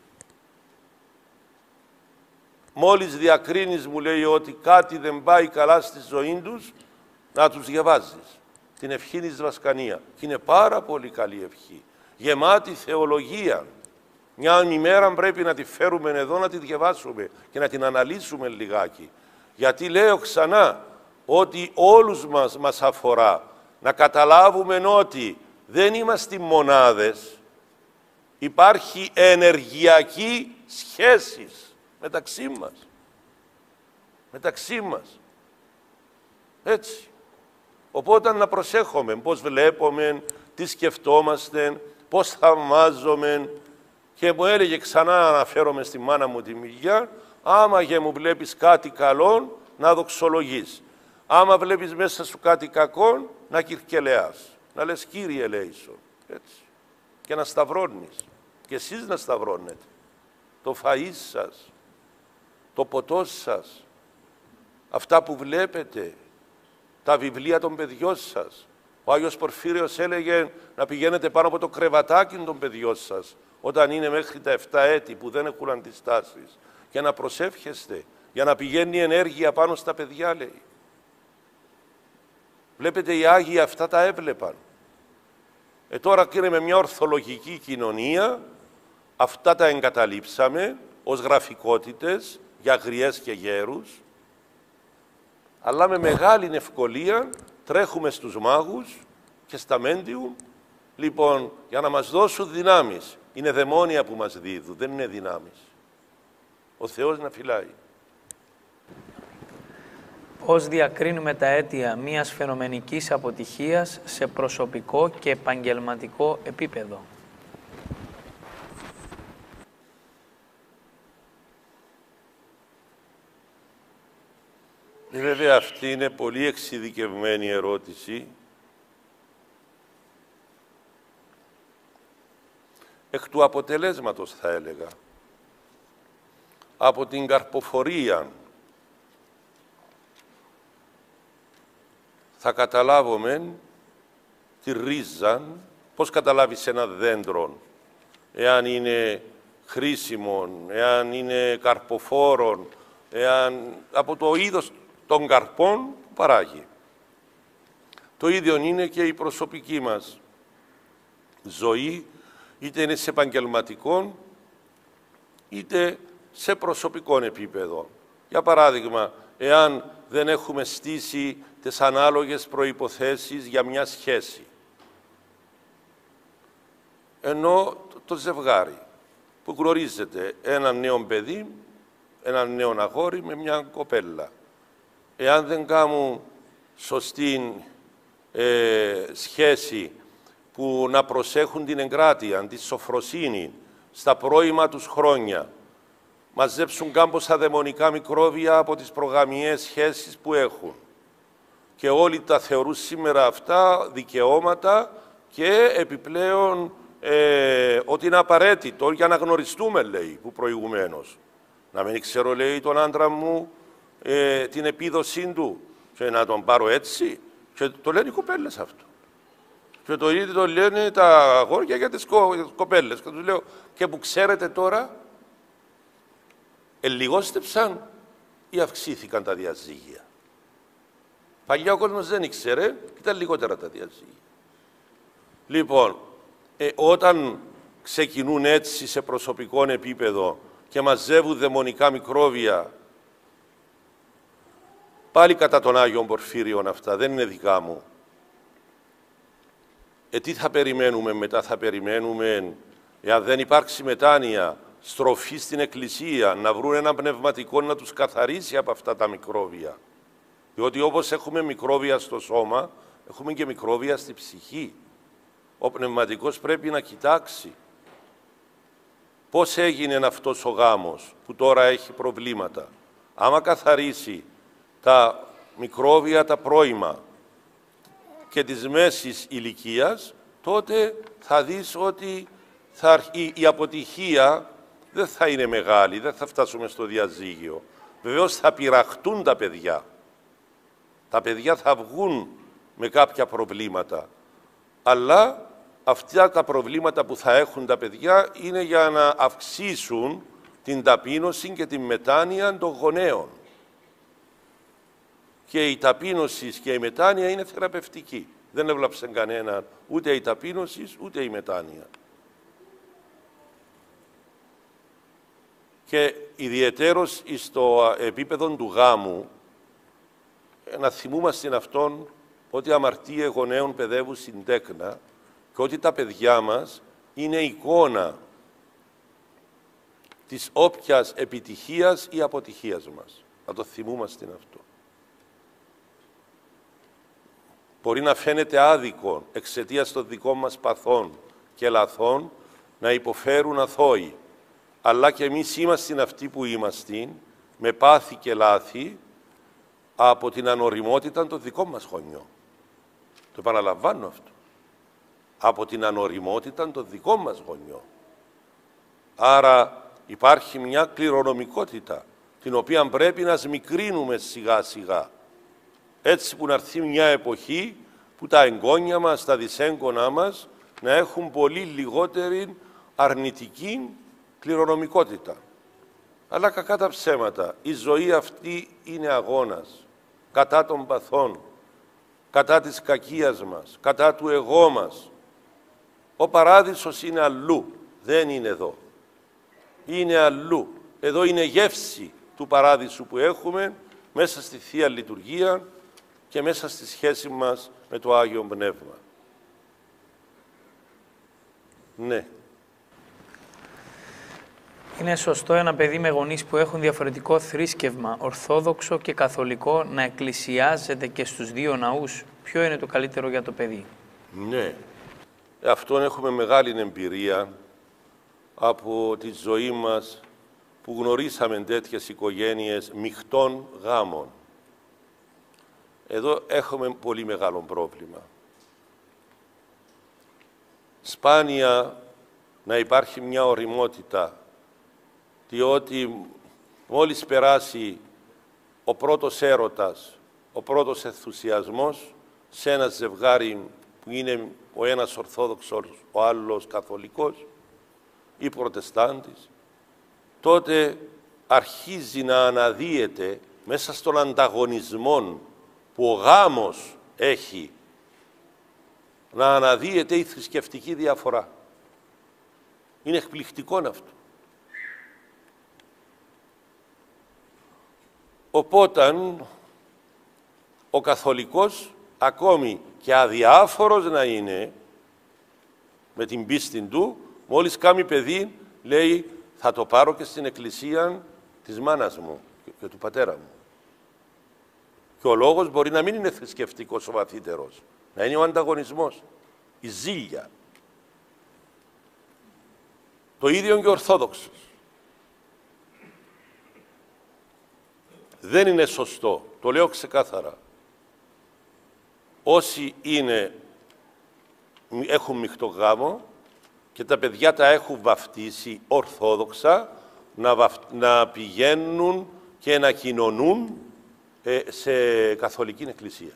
Μόλις διακρίνεις, μου λέει, ότι κάτι δεν πάει καλά στη ζωή τους, να τους διαβάζεις την ευχή της βασκανία. Και είναι πάρα πολύ καλή ευχή, γεμάτη θεολογία. Μια ημέρα πρέπει να τη φέρουμε εδώ, να τη διαβάσουμε και να την αναλύσουμε λιγάκι. Γιατί λέω ξανά ότι όλους μας αφορά να καταλάβουμε ότι δεν είμαστε μονάδες. Υπάρχει ενεργειακή σχέσης μεταξύ μας. Μεταξύ μας. Έτσι. Οπότε να προσέχουμε πώς βλέπουμε, τι σκεφτόμαστε, πώς θαυμάζουμε. Και μου έλεγε ξανά, αναφέρομαι στη μάνα μου τη Μυγιά, άμα και μου βλέπεις κάτι καλό, να δοξολογείς. Άμα βλέπεις μέσα σου κάτι κακό, να κυρκελεάς. Να λες, Κύριε ελέησον. Έτσι. Και να σταυρώνεις. Και εσείς να σταυρώνετε. Το φαΐ σας, το ποτό σας, αυτά που βλέπετε, τα βιβλία των παιδιών σας. Ο Άγιος Πορφύριος έλεγε να πηγαίνετε πάνω από το κρεβατάκι των παιδιών σας, όταν είναι μέχρι τα 7 έτη που δεν έχουν αντιστάσεις, και να προσεύχεστε για να πηγαίνει η ενέργεια πάνω στα παιδιά, λέει. Βλέπετε, οι Άγιοι αυτά τα έβλεπαν. Τώρα είναι με μια ορθολογική κοινωνία, αυτά τα εγκαταλείψαμε ως γραφικότητες για γριές και γέρους, αλλά με μεγάλη ευκολία τρέχουμε στους μάγους και στα μέντιου, λοιπόν, για να μας δώσουν δυνάμεις. Είναι δαιμόνια που μας δίδουν, δεν είναι δυνάμεις. Ο Θεός να φυλάει. Πώς διακρίνουμε τα αίτια μιας φαινομενικής αποτυχίας σε προσωπικό και επαγγελματικό επίπεδο? Βέβαια αυτή είναι πολύ εξειδικευμένη ερώτηση. Εκ του αποτελέσματος θα έλεγα. Από την καρποφορία θα καταλάβουμε τη ρίζα, πώς καταλάβεις ένα δέντρο, εάν είναι χρήσιμο, εάν είναι καρποφόρο, από το είδος των καρπών που παράγει. Το ίδιο είναι και η προσωπική μας ζωή, είτε είναι σε επαγγελματικό, είτε σε προσωπικό επίπεδο. Για παράδειγμα, εάν δεν έχουμε στήσει τις ανάλογες προϋποθέσεις για μια σχέση, ενώ το ζευγάρι που γνωρίζετε έναν νέο παιδί, έναν νέο αγόρι με μια κοπέλα, εάν δεν κάνουν σωστή σχέση που να προσέχουν την εγκράτεια, τη σοφροσύνη, στα πρώιμα τους χρόνια, μαζέψουν κάμποσα δαιμονικά μικρόβια από τις προγαμιαίες σχέσεις που έχουν. Και όλοι τα θεωρούν σήμερα αυτά δικαιώματα και επιπλέον ότι είναι απαραίτητο για να γνωριστούμε, λέει, που προηγουμένως. Να μην ξέρω, λέει, τον άντρα μου την επίδοσή του και να τον πάρω έτσι. Και το λένε οι κοπέλες αυτό. Και το ίδιο το λένε τα αγόρια για τις κοπέλες. Και τους λέω, και που ξέρετε τώρα, ελιγόστεψαν ή αυξήθηκαν τα διαζύγια. Παλιά ο κόσμος δεν ήξερε και ήταν λιγότερα τα διαζύγια. Λοιπόν, όταν ξεκινούν έτσι σε προσωπικό επίπεδο και μαζεύουν δαιμονικά μικρόβια, πάλι κατά τον Άγιον Πορφύριον αυτά, δεν είναι δικά μου. Τι θα περιμένουμε μετά? Θα περιμένουμε, εάν δεν υπάρξει μετάνοια, στροφή στην Εκκλησία, να βρουν ένα πνευματικό να τους καθαρίσει από αυτά τα μικρόβια. Διότι όπως έχουμε μικρόβια στο σώμα, έχουμε και μικρόβια στη ψυχή. Ο πνευματικός πρέπει να κοιτάξει πώς έγινε αυτός ο γάμος που τώρα έχει προβλήματα. Άμα καθαρίσει τα μικρόβια, τα πρώιμα και της μέσης ηλικίας, τότε θα δεις ότι η αποτυχία δεν θα είναι μεγάλη, δεν θα φτάσουμε στο διαζύγιο. Βεβαίως θα πειραχτούν τα παιδιά. Τα παιδιά θα βγουν με κάποια προβλήματα. Αλλά αυτά τα προβλήματα που θα έχουν τα παιδιά είναι για να αυξήσουν την ταπείνωση και την μετάνοια των γονέων. Και η ταπείνωση και η μετάνοια είναι θεραπευτική. Δεν έβλαψε κανέναν ούτε η ταπείνωση ούτε η μετάνοια. Και ιδιαιτέρως στο επίπεδο του γάμου, να θυμούμαστε αυτόν ότι αμαρτίε γονέων παιδεύουν στην τέκνα και ότι τα παιδιά μας είναι εικόνα της όποιας επιτυχίας ή αποτυχίας μας. Να το θυμούμαστε αυτό. Μπορεί να φαίνεται άδικο εξαιτίας των δικών μας παθών και λαθών να υποφέρουν αθώοι. Αλλά και εμείς είμαστε αυτοί που είμαστε, με πάθη και λάθη, από την ανοριμότητα των δικών μας γονιών. Το επαναλαμβάνω αυτό. Από την ανοριμότητα των δικών μας γονιών. Άρα υπάρχει μια κληρονομικότητα, την οποία πρέπει να σμικρύνουμε σιγά σιγά. Έτσι που να έρθει μια εποχή που τα εγγόνια μας, τα δυσέγγονά μας, να έχουν πολύ λιγότερη αρνητική κληρονομικότητα. Αλλά κακά τα ψέματα. Η ζωή αυτή είναι αγώνας κατά των παθών, κατά της κακίας μας, κατά του εγώ μας. Ο παράδεισος είναι αλλού, δεν είναι εδώ. Είναι αλλού. Εδώ είναι γεύση του παράδεισου που έχουμε μέσα στη Θεία Λειτουργία και μέσα στη σχέση μας με το Άγιο Πνεύμα. Ναι. Είναι σωστό ένα παιδί με γονείς που έχουν διαφορετικό θρήσκευμα, ορθόδοξο και καθολικό, να εκκλησιάζεται και στους δύο ναούς? Ποιο είναι το καλύτερο για το παιδί? Ναι. Αυτόν έχουμε μεγάλη εμπειρία από τη ζωή μας, που γνωρίσαμε τέτοιες οικογένειες μειχτών γάμων. Εδώ έχουμε πολύ μεγάλο πρόβλημα. Σπάνια να υπάρχει μια ωριμότητα, διότι μόλις περάσει ο πρώτος έρωτας, ο πρώτος ενθουσιασμός σε ένα ζευγάρι που είναι ο ένας Ορθόδοξος, ο άλλος Καθολικός ή Προτεστάντης, τότε αρχίζει να αναδύεται μέσα στον ανταγωνισμό που ο γάμος έχει, να αναδύεται η θρησκευτική διαφορά. Είναι εκπληκτικό αυτό. Οπότε ο καθολικός, ακόμη και αδιάφορος να είναι με την πίστη του, μόλις κάνει παιδί, λέει θα το πάρω και στην εκκλησία της μάνας μου και του πατέρα μου. Και ο λόγος μπορεί να μην είναι θρησκευτικός ο βαθύτερος, να είναι ο ανταγωνισμός, η ζήλια. Το ίδιο και ο Ορθόδοξος. Δεν είναι σωστό, το λέω ξεκάθαρα. Όσοι έχουν μειχτό γάμο και τα παιδιά τα έχουν βαφτίσει ορθόδοξα, να πηγαίνουν και να κοινωνούν σε καθολική εκκλησία.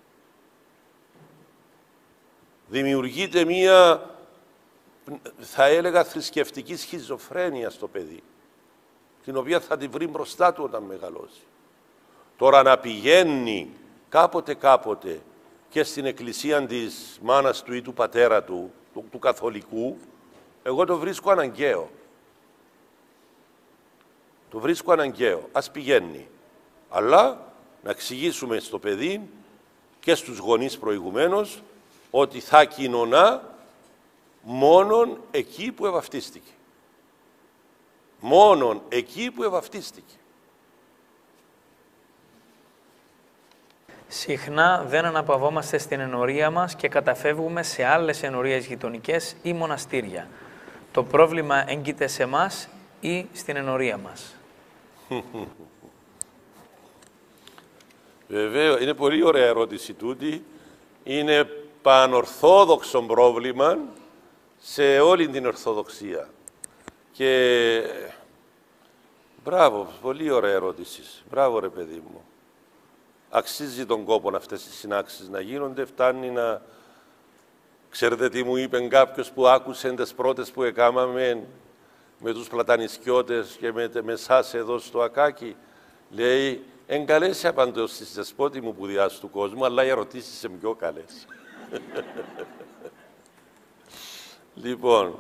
Δημιουργείται μία, θα έλεγα, θρησκευτική σχιζοφρένεια στο παιδί, την οποία θα τη βρει μπροστά του όταν μεγαλώσει. Τώρα να πηγαίνει κάποτε και στην εκκλησία της μάνας του ή του πατέρα του, του καθολικού, εγώ το βρίσκω αναγκαίο. Το βρίσκω αναγκαίο. Ας πηγαίνει. Αλλά να εξηγήσουμε στο παιδί και στους γονείς προηγουμένως ότι θα κοινωνά μόνον εκεί που ευαυτίστηκε. Μόνον εκεί που ευαυτίστηκε. Συχνά δεν αναπαυόμαστε στην ενορία μας και καταφεύγουμε σε άλλες ενορίες γειτονικές ή μοναστήρια. Το πρόβλημα έγκυται σε εμάς ή στην ενορία μας? Βεβαίως, είναι πολύ ωραία ερώτηση τούτη. Είναι πανορθόδοξο πρόβλημα σε όλη την Ορθοδοξία. Και μπράβο, πολύ ωραία ερώτηση. Μπράβο ρε παιδί μου. Αξίζει τον κόπο αυτές οι συνάξεις να γίνονται, φτάνει να... Ξέρετε τι μου είπε κάποιος που άκουσε τις πρώτες που έκαναμε με τους πλατανισκιώτες και με εσάς εδώ στο Ακάκι? Λέει, καλές οι απαντώσεις δεσπότη μου που διάσει του κόσμου, αλλά οι ερωτήσεις είναι πιο καλές. Λοιπόν,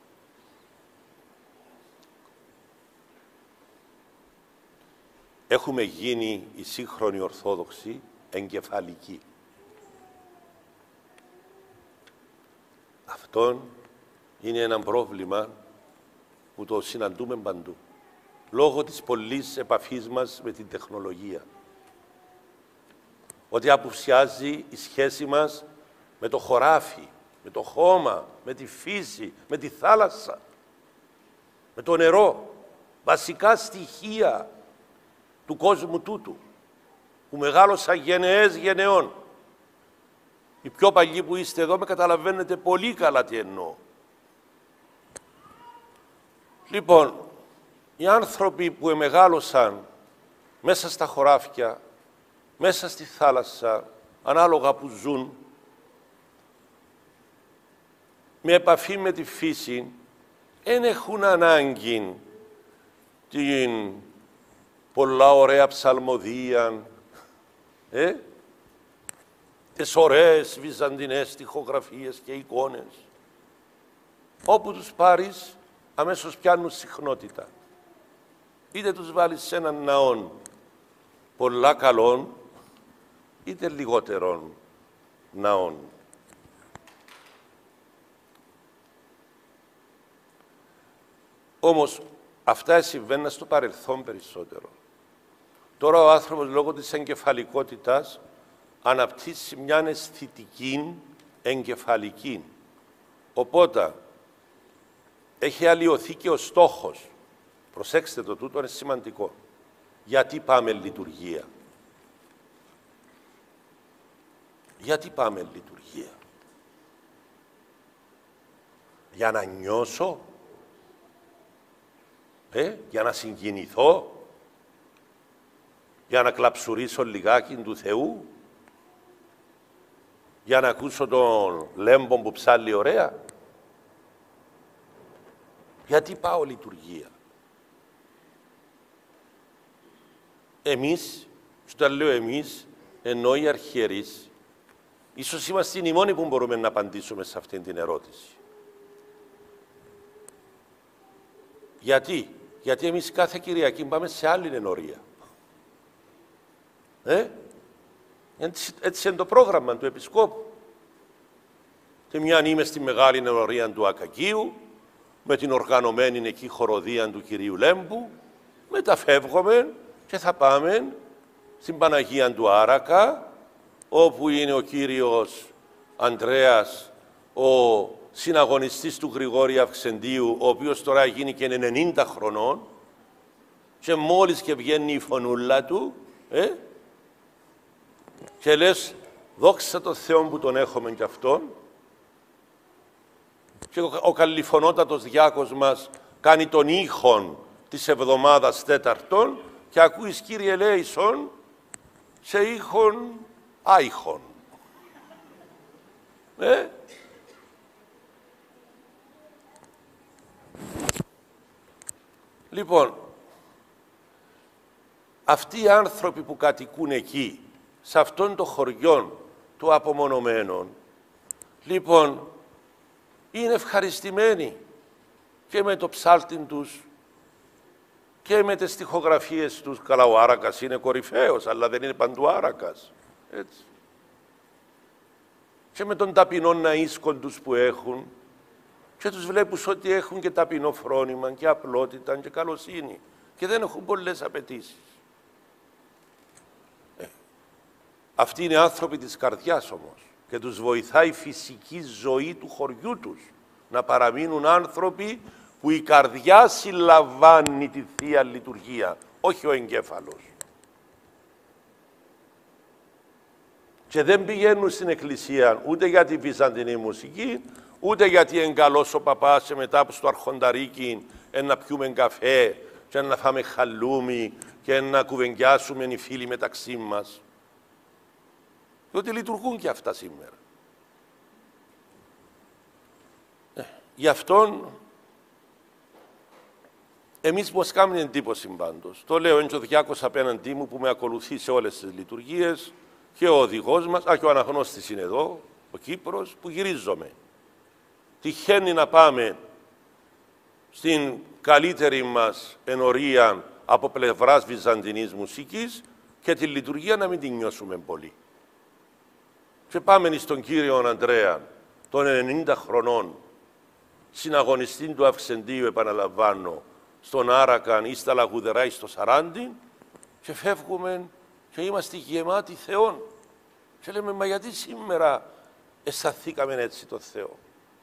έχουμε γίνει οι σύγχρονοι Ορθόδοξοι εγκεφαλικοί. Αυτό είναι ένα πρόβλημα που το συναντούμε παντού, λόγω της πολλής επαφής μας με την τεχνολογία. Ότι απουσιάζει η σχέση μας με το χωράφι, με το χώμα, με τη φύση, με τη θάλασσα, με το νερό, βασικά στοιχεία του κόσμου τούτου, που μεγάλωσα γενεές γενεών. Οι πιο παλιοί που είστε εδώ με καταλαβαίνετε πολύ καλά τι εννοώ. Λοιπόν, οι άνθρωποι που εμεγάλωσαν μέσα στα χωράφια, μέσα στη θάλασσα, ανάλογα που ζουν, με επαφή με τη φύση, δεν έχουν ανάγκη την πολλά ωραία ψαλμοδία, τις ωραίες βυζαντινές τοιχογραφίες και εικόνες. Όπου τους πάρεις, αμέσως πιάνουν συχνότητα. Είτε τους βάλεις σε έναν ναό πολλά καλών, είτε λιγότερων ναών. Όμως, Αυτά συμβαίνουν στο παρελθόν περισσότερο. Τώρα ο άνθρωπος λόγω της εγκεφαλικότητας αναπτύσσει μια αισθητική εγκεφαλική. Οπότε έχει αλλοιωθεί και ο στόχος. Προσέξτε το, τούτο είναι σημαντικό. Γιατί πάμε λειτουργία. Γιατί πάμε λειτουργία. Για να νιώσω, για να συγκινηθώ, για να κλαψουρίσω λιγάκι του Θεού, για να ακούσω τον Λέμπο που ψάλλει ωραία. Γιατί πάω λειτουργία. Εμείς, στο λέω εμείς, ενώ οι αρχιερείς, ίσως είμαστε οι μόνοι που μπορούμε να απαντήσουμε σε αυτή την ερώτηση. Γιατί εμείς κάθε Κυριακή πάμε σε άλλη ενορία. Έτσι είναι το πρόγραμμα του Επισκόπου. Τη μια είμαι στη μεγάλη ενορία του Ακακίου, με την οργανωμένη εκεί χοροδία του Κυρίου Λέμπου, μετά φεύγουμε και θα πάμε στην Παναγία του Άρακα, όπου είναι ο Κύριος Ανδρέας, ο συναγωνιστής του Γρηγόρη Αυξεντίου, ο οποίος τώρα γίνει και 90 χρονών και μόλις και βγαίνει η φωνούλα του, και λες, δόξα τω Θεό που τον έχουμε κι αυτόν, και ο καλυφωνότατος διάκος μας κάνει τον ήχον της εβδομάδας τέταρτον και ακούεις, Κύριε Λέησον, σε ήχον άϊχον. Λοιπόν, αυτοί οι άνθρωποι που κατοικούν εκεί, σε αυτόν το χωριό του απομονωμένων, λοιπόν, είναι ευχαριστημένοι και με το ψάλτη τους και με τις στιχογραφίες τους. Καλά, ο Άρακας είναι κορυφαίος, αλλά δεν είναι παντού Άρακας. Έτσι. Και με τον ταπεινό ναΐσκον τους που έχουν, και τους βλέπεις ότι έχουν και ταπεινό φρόνημα και απλότητα και καλοσύνη και δεν έχουν πολλές απαιτήσεις. Αυτοί είναι άνθρωποι της καρδιάς όμως και τους βοηθάει η φυσική ζωή του χωριού τους να παραμείνουν άνθρωποι που η καρδιά συλλαμβάνει τη Θεία Λειτουργία, όχι ο εγκέφαλος. Και δεν πηγαίνουν στην εκκλησία ούτε για τη βυζαντινή μουσική, ούτε γιατί είναι καλός ο παπάς και μετά στο αρχονταρίκι να πιούμε καφέ και να φάμε χαλούμι και να κουβεντιάσουμε οι φίλοι μεταξύ μας. Διότι λειτουργούν και αυτά σήμερα. Γι' αυτόν εμείς μας κάνουμε εντύπωση πάντως. Το λέω είναι ο διάκος απέναντί μου που με ακολουθεί σε όλες τις λειτουργίες και ο οδηγός μας, και ο αναγνώστης είναι εδώ, ο Κύπρος, που γυρίζομαι. Τυχαίνει να πάμε στην καλύτερη μας ενορία από πλευράς βυζαντινής μουσικής και τη λειτουργία να μην την νιώσουμε πολύ. Και πάμε στον Κύριο Ανδρέα, των 90 χρονών, συναγωνιστή του Αυξεντίου, επαναλαμβάνω, στον Άρακαν ή στα Λαγουδερά ή στο Σαράντι, και φεύγουμε και είμαστε γεμάτοι Θεών. Και λέμε, μα γιατί σήμερα αισθανθήκαμε έτσι το Θεό.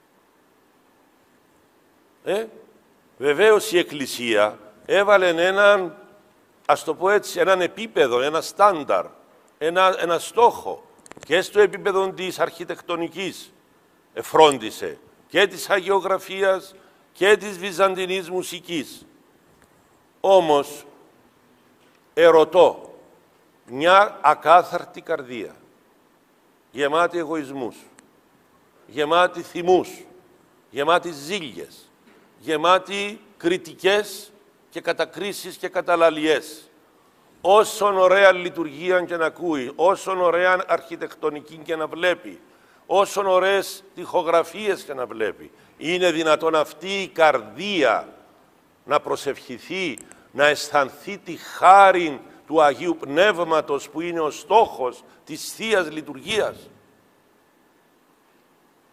Βεβαίως η Εκκλησία έβαλε έναν, ας το πω έτσι, έναν επίπεδο, ένα στάνταρ, ένα στόχο και στο επίπεδο της αρχιτεκτονικής φρόντισε και της αγιογραφίας και της βυζαντινής μουσικής. Όμως, ερωτώ, μια ακάθαρτη καρδία, γεμάτη εγωισμούς, γεμάτη θυμούς, γεμάτη ζήλιες, γεμάτη κριτικές και κατακρίσεις και καταλαλιές. Όσον ωραία λειτουργία και να ακούει, όσον ωραία αρχιτεκτονική και να βλέπει, όσον ωραίες τοιχογραφίες και να βλέπει, είναι δυνατόν αυτή η καρδία να προσευχηθεί, να αισθανθεί τη χάρη του Αγίου Πνεύματος που είναι ο στόχος της Θείας Λειτουργίας.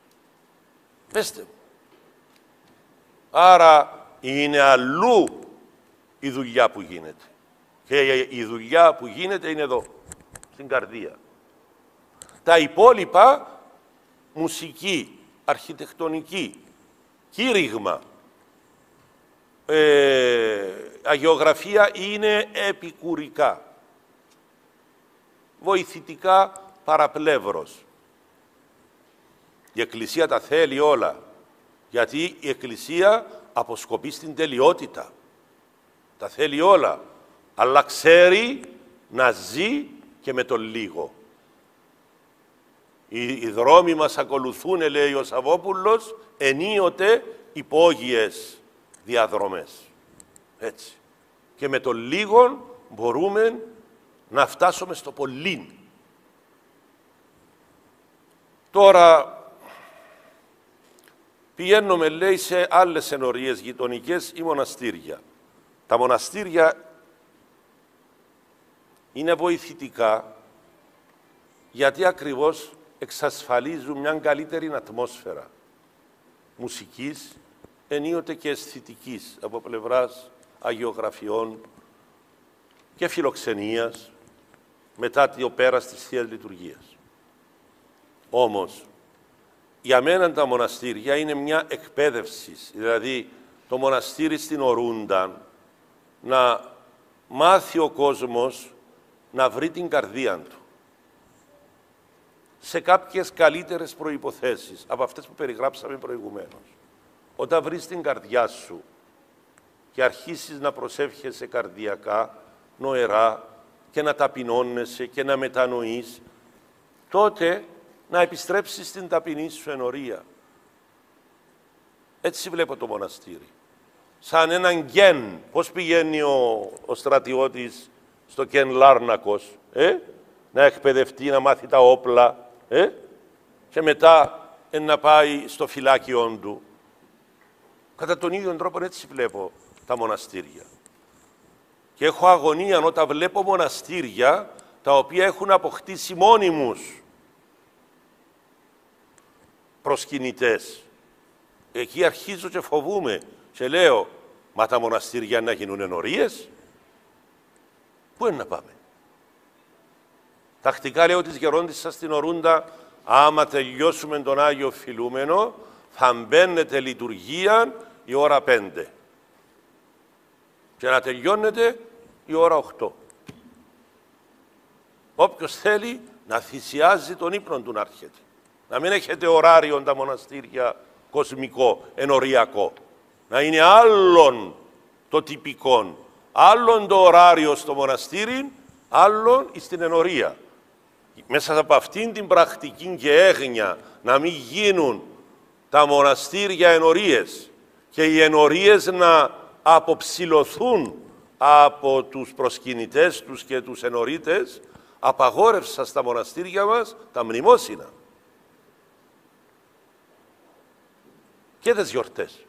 Πεςτε μου. Άρα είναι αλλού η δουλειά που γίνεται. Και η δουλειά που γίνεται είναι εδώ, στην καρδία. Τα υπόλοιπα, μουσική, αρχιτεκτονική, κήρυγμα, αγιογραφία είναι επικουρικά. Βοηθητικά παραπλεύρος. Η Εκκλησία τα θέλει όλα, γιατί η Εκκλησία αποσκοπεί στην τελειότητα. Τα θέλει όλα, αλλά ξέρει να ζει και με το λίγο. Οι δρόμοι μας ακολουθούν, λέει ο Σαββόπουλος, ενίοτε υπόγειες διαδρομές. Έτσι. Και με το λίγο μπορούμε να φτάσουμε στο πολλήν. Τώρα πηγαίνουμε, λέει, σε άλλες ενορίες γειτονικές ή μοναστήρια. Τα μοναστήρια είναι βοηθητικά γιατί ακριβώς εξασφαλίζουν μια καλύτερη ατμόσφαιρα μουσικής, ενίοτε και αισθητικής από πλευράς αγιογραφιών και φιλοξενίας μετά το πέρας της Θείας Λειτουργίας. Όμως, για μένα τα μοναστήρια είναι μια εκπαίδευση, δηλαδή το μοναστήρι στην Ορούντα να μάθει ο κόσμος να βρει την καρδία του σε κάποιες καλύτερες προϋποθέσεις από αυτές που περιγράψαμε προηγουμένως. Όταν βρεις την καρδιά σου και αρχίσεις να προσεύχεσαι καρδιακά, νοερά και να ταπεινώνεσαι και να μετανοείς, τότε να επιστρέψεις στην ταπεινή σου ενορία. Έτσι βλέπω το μοναστήρι. Σαν έναν γκέν. Πώς πηγαίνει ο στρατιώτης στο Κεν Λάρνακος, να εκπαιδευτεί, να μάθει τα όπλα, και μετά να πάει στο φυλάκιον του. Κατά τον ίδιο τρόπο έτσι βλέπω τα μοναστήρια. Και έχω αγωνία όταν βλέπω μοναστήρια τα οποία έχουν αποκτήσει μόνιμους προσκυνητές. Εκεί αρχίζω και φοβούμαι και λέω, μα τα μοναστήρια να γίνουν ενορίες, πού είναι να πάμε? Τακτικά λέω της γερόντισσας στην Ορούντα, άμα τελειώσουμε τον Άγιο Φιλούμενο, θα μπαίνετε λειτουργία η ώρα 5 και να τελειώνετε η ώρα 8. Όποιος θέλει να θυσιάζει τον ύπνο του να έρχεται. Να μην έχετε ωράριο τα μοναστήρια κοσμικό, ενοριακό. Να είναι άλλον το τυπικό, άλλον το ωράριο στο μοναστήρι, άλλον στην ενορία. Μέσα από αυτήν την πρακτική και έγνοια να μην γίνουν τα μοναστήρια ενορίες και οι ενορίες να αποψηλωθούν από τους προσκυνητές τους και τους ενορίτες, απαγόρευσα στα μοναστήρια μας τα μνημόσυνα και τις γιορτές.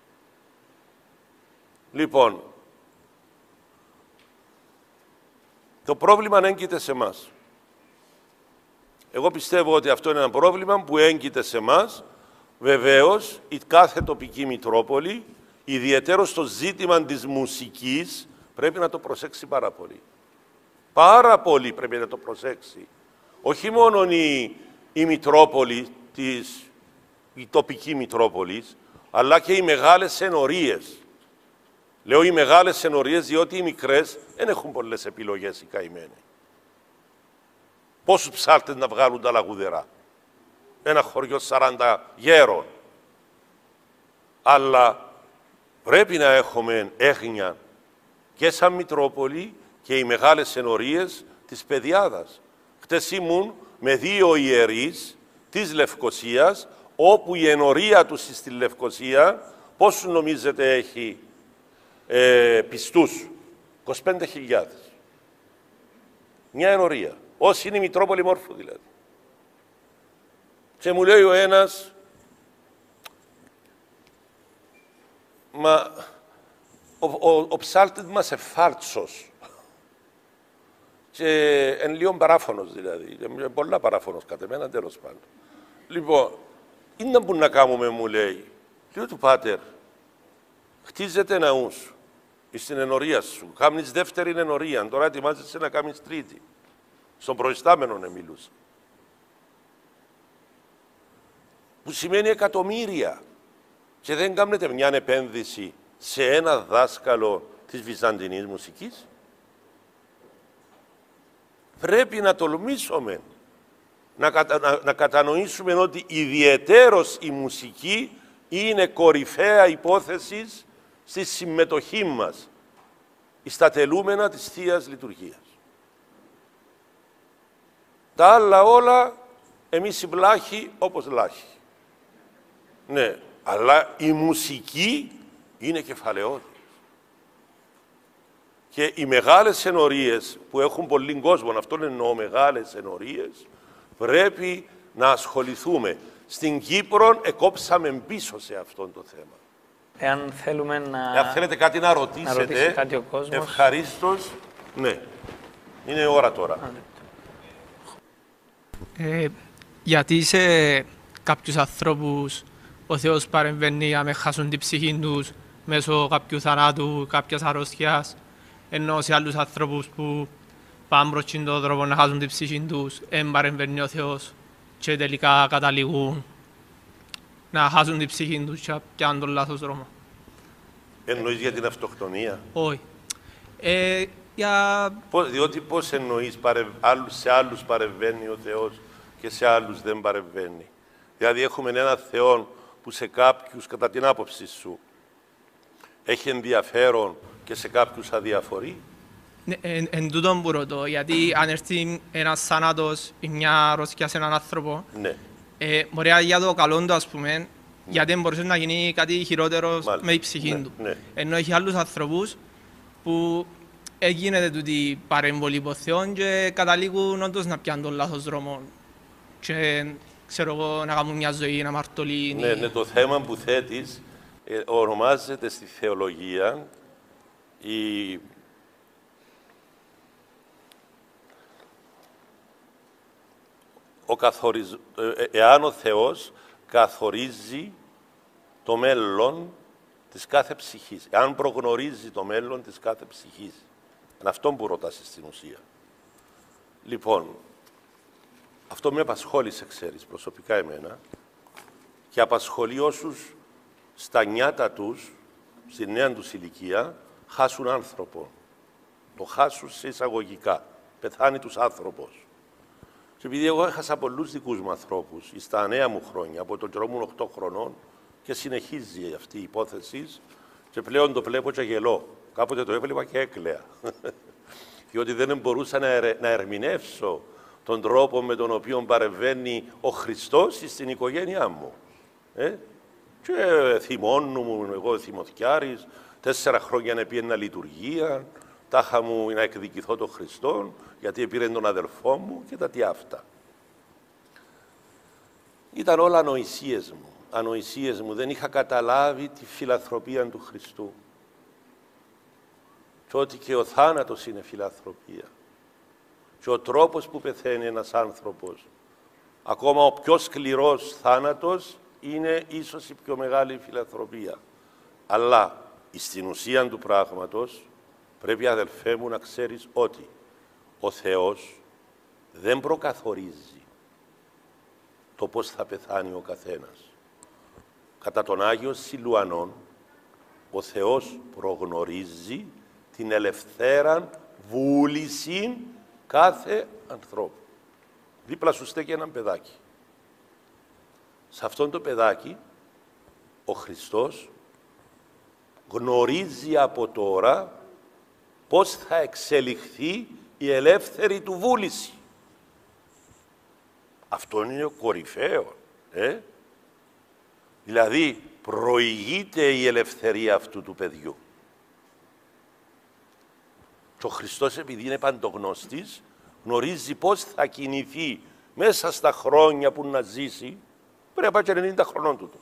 Λοιπόν, το πρόβλημα έγκυται σε εμάς. Εγώ πιστεύω ότι αυτό είναι ένα πρόβλημα που έγκυται σε εμάς. Βεβαίως, η κάθε τοπική Μητρόπολη, ιδιαιτέρως το ζήτημα της μουσικής, πρέπει να το προσέξει πάρα πολύ. Πάρα πολύ πρέπει να το προσέξει. Όχι μόνο η Μητρόπολη, η τοπική Μητρόπολη, αλλά και οι μεγάλες ενορίες. Λέω οι μεγάλες ενορίες, διότι οι μικρές δεν έχουν πολλές επιλογές οι καημένοι. Πόσους ψάλτες να βγάλουν τα λαγουδερά? Ένα χωριό 40 γέρων. Αλλά πρέπει να έχουμε έγνοια και σαν Μητρόπολη και οι μεγάλες ενορίες της Πεδιάδας. Χτες ήμουν με 2 ιερείς της Λευκωσίας, όπου η ενορία τους στη Λευκωσία, πόσους νομίζετε έχει πιστούς? 25.000. Μια ενορία. Όσοι είναι η Μητρόπολη Μόρφου δηλαδή. Και μου λέει ο ένας, μα ο ψάλτης μας εφάρτσος. Και εν λίγο παράφωνος δηλαδή. Πολλά παράφωνος κατ' εμένα, τέλος πάντων. Λοιπόν, είναι που να κάνουμε, μου λέει. Λέω του πάτερ, χτίζετε ναούς. στην ενορία σου. Κάμνεις δεύτερη ενορία, τώρα ετοιμάζεσαι να κάνεις τρίτη. Στον προϊστάμενο μιλούσα. Που σημαίνει εκατομμύρια. Και δεν κάνετε μια επένδυση σε ένα δάσκαλο της βυζαντινής μουσικής. Πρέπει να τολμήσουμε να κατανοήσουμε ότι ιδιαιτέρως η μουσική είναι κορυφαία υπόθεση στη συμμετοχή μας στα τελούμενα της Θείας Λειτουργίας. Τα άλλα όλα εμείς οι βλάχοι όπως λάχοι. Ναι, αλλά η μουσική είναι κεφαλαιώδη. Και οι μεγάλες ενορίες που έχουν πολύ κόσμο, αυτόν εννοώ μεγάλες ενορίες, πρέπει να ασχοληθούμε. Στην Κύπρο εκόψαμε πίσω σε αυτό το θέμα. Εάν θέλουμε να... Εάν θέλετε κάτι να ρωτήσετε, κάτι ο κόσμος. ευχαρίστως, ναι. Είναι ώρα τώρα. Γιατί σε κάποιους ανθρώπους ο Θεός παρεμβαίνει να με χάσουν την ψυχή τους μέσω κάποιου θανάτου, κάποιας αρρώστιας, ενώ σε άλλους ανθρώπους που πάνε προς τον τρόπο να χάσουν την ψυχή τους, δεν παρεμβαίνει ο Θεός και τελικά καταλήγουν να χάσουν την ψυχή τους και πιάνουν τον λάθος δρόμο. Εννοείς για την αυτοκτονία? Όχι. Διότι πώς εννοείς σε άλλους παρεμβαίνει ο Θεός και σε άλλους δεν παρεμβαίνει? Δηλαδή έχουμε έναν Θεό που σε κάποιους, κατά την άποψη σου, έχει ενδιαφέρον και σε κάποιους αδιαφορεί. Εν τούτον που ρωτώ, γιατί αν έρθει ένας θάνατος ή μια αρρώστια σε έναν άνθρωπο, ναι. Μπορεί για το καλό του, ας πούμε, γιατί μπορούσε να γίνει κάτι χειρότερο με την ψυχή του. Ναι. Ενώ έχει άλλους ανθρώπους που έγινε τούτη παρέμβολη υπό Θεόν και καταλήγουν όντως να πιάνουν τον λάθος δρόμο. Και ξέρω εγώ να κάνουν μια ζωή, να μαρτωλεί. Ναι, το θέμα που θέτεις ονομάζεται στη θεολογία εάν ο Θεός καθορίζει το μέλλον της κάθε ψυχής, εάν προγνωρίζει το μέλλον της κάθε ψυχής. Είναι αυτό που ρωτάς στην ουσία. Λοιπόν, αυτό με απασχόλησε, ξέρεις, προσωπικά εμένα, και απασχολεί όσους στα νιάτα τους, στη νέα τους ηλικία, χάσουν άνθρωπο. Το χάσουν σε εισαγωγικά. Πεθάνει τους άνθρωπος. Και επειδή εγώ έχασα πολλούς δικούς μου ανθρώπους στα νέα μου χρόνια, από τον καιρό μου 8 χρονών, και συνεχίζει αυτή η υπόθεση, και πλέον το βλέπω και γελώ. Κάποτε το έβλεπα και έκλαια. Διότι δεν μπορούσα να ερμηνεύσω τον τρόπο με τον οποίο παρεμβαίνει ο Χριστός στην οικογένειά μου. Και θυμώνουν εγώ θυμωθιάρης, 4 χρόνια να πήγαινα λειτουργία, τάχα μου να εκδικηθώ τον Χριστό, γιατί πήρε τον αδελφό μου και τα τι αυτά. Ήταν όλα ανοησίες μου, δεν είχα καταλάβει τη φιλανθρωπία του Χριστού. Και ότι και ο θάνατος είναι φιλανθρωπία. Και ο τρόπος που πεθαίνει ένας άνθρωπος, ακόμα ο πιο σκληρός θάνατος, είναι ίσως η πιο μεγάλη φιλανθρωπία. Αλλά στην ουσία του πράγματος πρέπει, αδελφέ μου, να ξέρεις ότι ο Θεός δεν προκαθορίζει το πώς θα πεθάνει ο καθένας. Κατά τον Άγιο Σιλουανόν, ο Θεός προγνωρίζει την ελευθέραν βούληση κάθε ανθρώπου. Δίπλα σου στέκει ένα παιδάκι. Σε αυτόν το παιδάκι, ο Χριστός γνωρίζει από τώρα πώς θα εξελιχθεί η ελεύθερη του βούληση. Αυτό είναι κορυφαίο. Δηλαδή, προηγείται η ελευθερία αυτού του παιδιού. Και ο Χριστός, επειδή είναι παντογνώστης, γνωρίζει πώς θα κινηθεί μέσα στα χρόνια που να ζήσει. Πρέπει να πάει και 90 χρονών τούτος.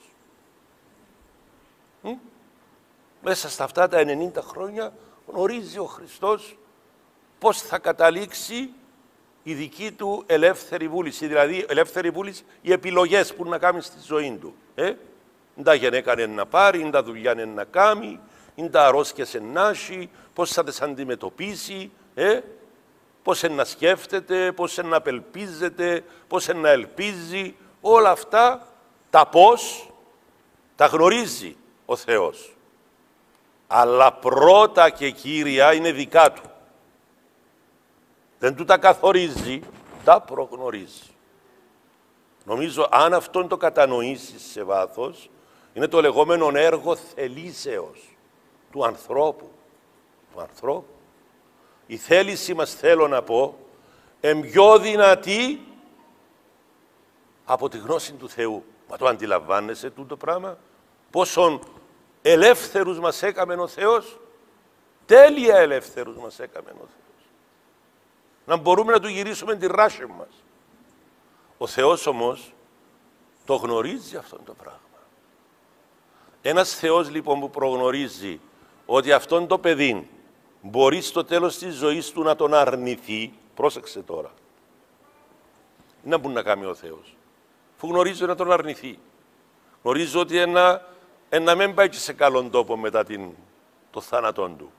Μέσα στα αυτά τα 90 χρόνια γνωρίζει ο Χριστός πώς θα καταλήξει η δική του ελεύθερη βούληση. Δηλαδή, ελεύθερη βούληση, οι επιλογές που να κάνει στη ζωή του. Τα γενέκα να πάρει, τα δουλειά να κάνει, είναι τα αρρώσκες ενάχει, πώς θα τις αντιμετωπίσει, πώς να σκέφτεται, πώς να απελπίζεται, πώς να ελπίζει. Όλα αυτά τα πώς τα γνωρίζει ο Θεός. Αλλά πρώτα και κύρια είναι δικά Του. Δεν Του τα καθορίζει, τα προγνωρίζει. Νομίζω αν αυτόν το κατανοήσεις σε βάθος, είναι το λεγόμενο έργο θελήσεως του ανθρώπου. Του ανθρώπου. Η θέληση μας, θέλω να πω, πιο δυνατή από τη γνώση του Θεού. Μα το αντιλαμβάνεσαι τούτο πράγμα? Πόσον ελεύθερους μας έκαμε ο Θεός. Τέλεια ελεύθερους μας έκαμε ο Θεός. Να μπορούμε να Του γυρίσουμε τη ράση μας. Ο Θεός όμως το γνωρίζει αυτό το πράγμα. Ένας Θεός λοιπόν που προγνωρίζει ότι αυτόν το παιδί μπορεί στο τέλος της ζωής του να τον αρνηθεί, πρόσεξε τώρα, να μπορεί να κάνει ο Θεός, που γνωρίζει να τον αρνηθεί. Γνωρίζει ότι να μην πάει και σε καλόν τόπο μετά το θάνατό του.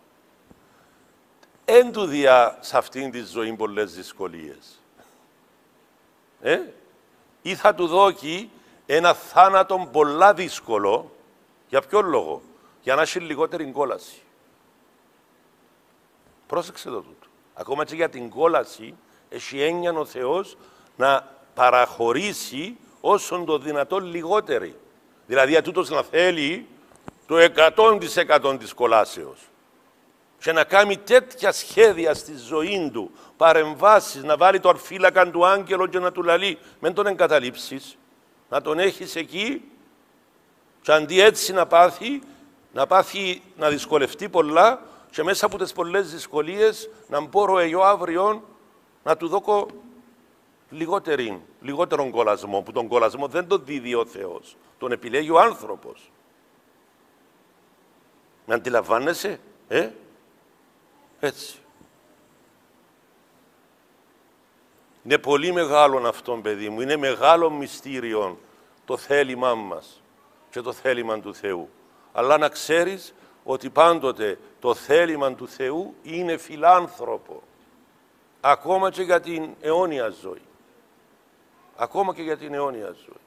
Εν του διά σε αυτήν τη ζωή πολλές δυσκολίες. Ή θα του δώσει ένα θάνατο πολλά δύσκολο. Για ποιο λόγο? Για να έχει λιγότερη κόλαση. Πρόσεξε το τούτο. Ακόμα και για την κόλαση έχει έννοια ο Θεός να παραχωρήσει όσον το δυνατόν λιγότερη. Δηλαδή ατούτος να θέλει το 100% της κολάσεως. Και να κάνει τέτοια σχέδια στη ζωή του, παρεμβάσεις, να βάλει το αρφύλακα του άγγελο και να του λαλεί, μην τον εγκαταλείψεις, να τον έχεις εκεί και αντί έτσι να δυσκολευτεί πολλά και μέσα από τις πολλές δυσκολίες να μπορώ εγώ αύριο να του δώσω λιγότερον κολασμό, που τον κολασμό δεν τον δίδει ο Θεός, τον επιλέγει ο άνθρωπος. Με αντιλαμβάνεσαι, έτσι. Είναι πολύ μεγάλο αυτό, παιδί μου, είναι μεγάλο μυστήριο το θέλημά μας και το θέλημα του Θεού. Αλλά να ξέρεις ότι πάντοτε το θέλημα του Θεού είναι φιλάνθρωπο. Ακόμα και για την αιώνια ζωή. Ακόμα και για την αιώνια ζωή.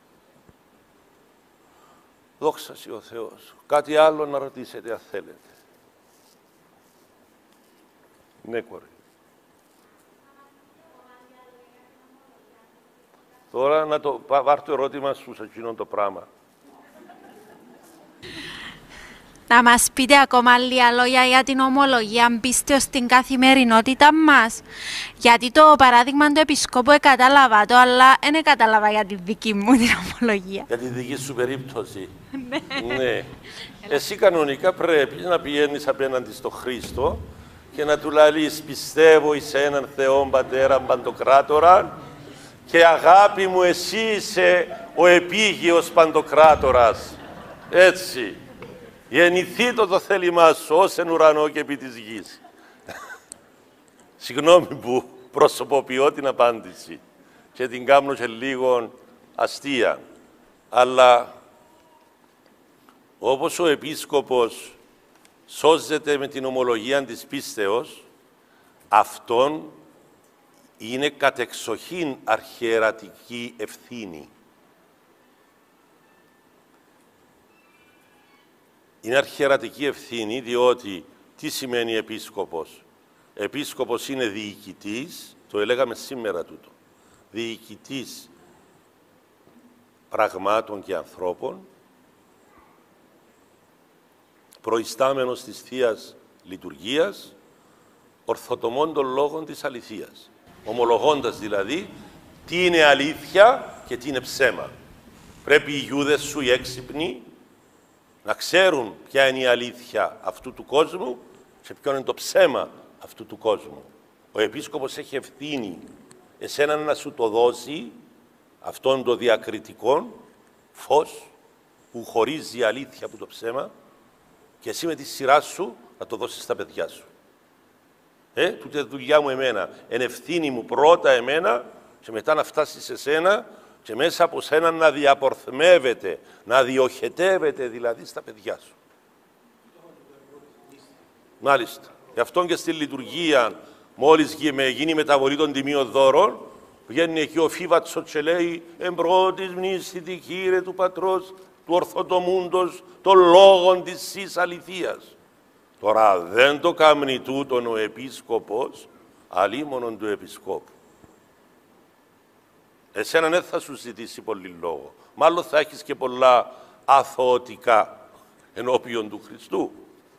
Δόξα σοι ο Θεός. Κάτι άλλο να ρωτήσετε αν θέλετε. Ναι, κορή. Τώρα να το πάρει το ερώτημα σου σε εκείνον το πράγμα. Να μας πείτε ακόμα λίγα λόγια για την ομολογία πίστεως στην καθημερινότητα μας. Γιατί το παράδειγμα του Επισκόπου κατάλαβα το, αλλά δεν κατάλαβα για τη δική μου την ομολογία. Για τη δική σου περίπτωση. Ναι. Εσύ κανονικά πρέπει να πηγαίνεις απέναντι στο Χρήστο και να του λαλείς πιστεύω εις έναν Θεόν Πατέρα Παντοκράτορα και αγάπη μου εσύ είσαι ο επίγειος Παντοκράτορας. Έτσι. Γεννηθεί το θέλημά σου ως εν ουρανό και επί της γης. Συγγνώμη που προσωποποιώ την απάντηση και την κάνω και λίγο αστεία. Αλλά όπως ο Επίσκοπος σώζεται με την ομολογία της πίστεως, αυτόν είναι κατεξοχήν αρχιερατική ευθύνη. Είναι αρχιερατική ευθύνη διότι τι σημαίνει επίσκοπος? Επίσκοπος είναι διοικητής, το έλεγαμε σήμερα τούτο, διοικητής πραγμάτων και ανθρώπων, προϊστάμενος της Θείας Λειτουργίας, ορθοτομών των λόγων της αληθείας. Ομολογώντας δηλαδή τι είναι αλήθεια και τι είναι ψέμα. Πρέπει οι Ιούδες σου, οι έξυπνοι, να ξέρουν ποια είναι η αλήθεια αυτού του κόσμου και ποιο είναι το ψέμα αυτού του κόσμου. Ο Επίσκοπος έχει ευθύνη εσένα να σου το δώσει αυτόν το διακριτικό φως που χωρίζει η αλήθεια από το ψέμα και εσύ με τη σειρά σου να το δώσεις στα παιδιά σου. Τούτη δουλειά μου εμένα, εν ευθύνη μου πρώτα εμένα και μετά να φτάσει σε σένα και μέσα από σένα να διαπορθμεύεται, να διοχετεύεται δηλαδή στα παιδιά σου. Μάλιστα. Γι' αυτό και στη λειτουργία, μόλις γίνει η μεταβολή των τιμίων δώρων, βγαίνει εκεί ο Φίβατσο και λέει «Εμπρότης μνηστητη Κύριε του Πατρός, του ορθοτομούντος, των λόγων της σεις αληθείας». Τώρα δεν το κάμνει τούτον ο επίσκοπος, αλίμονον του επισκόπου. Εσένα δεν θα σου ζητήσει πολύ λόγο. Μάλλον θα έχεις και πολλά αθωωτικά ενώπιον του Χριστού.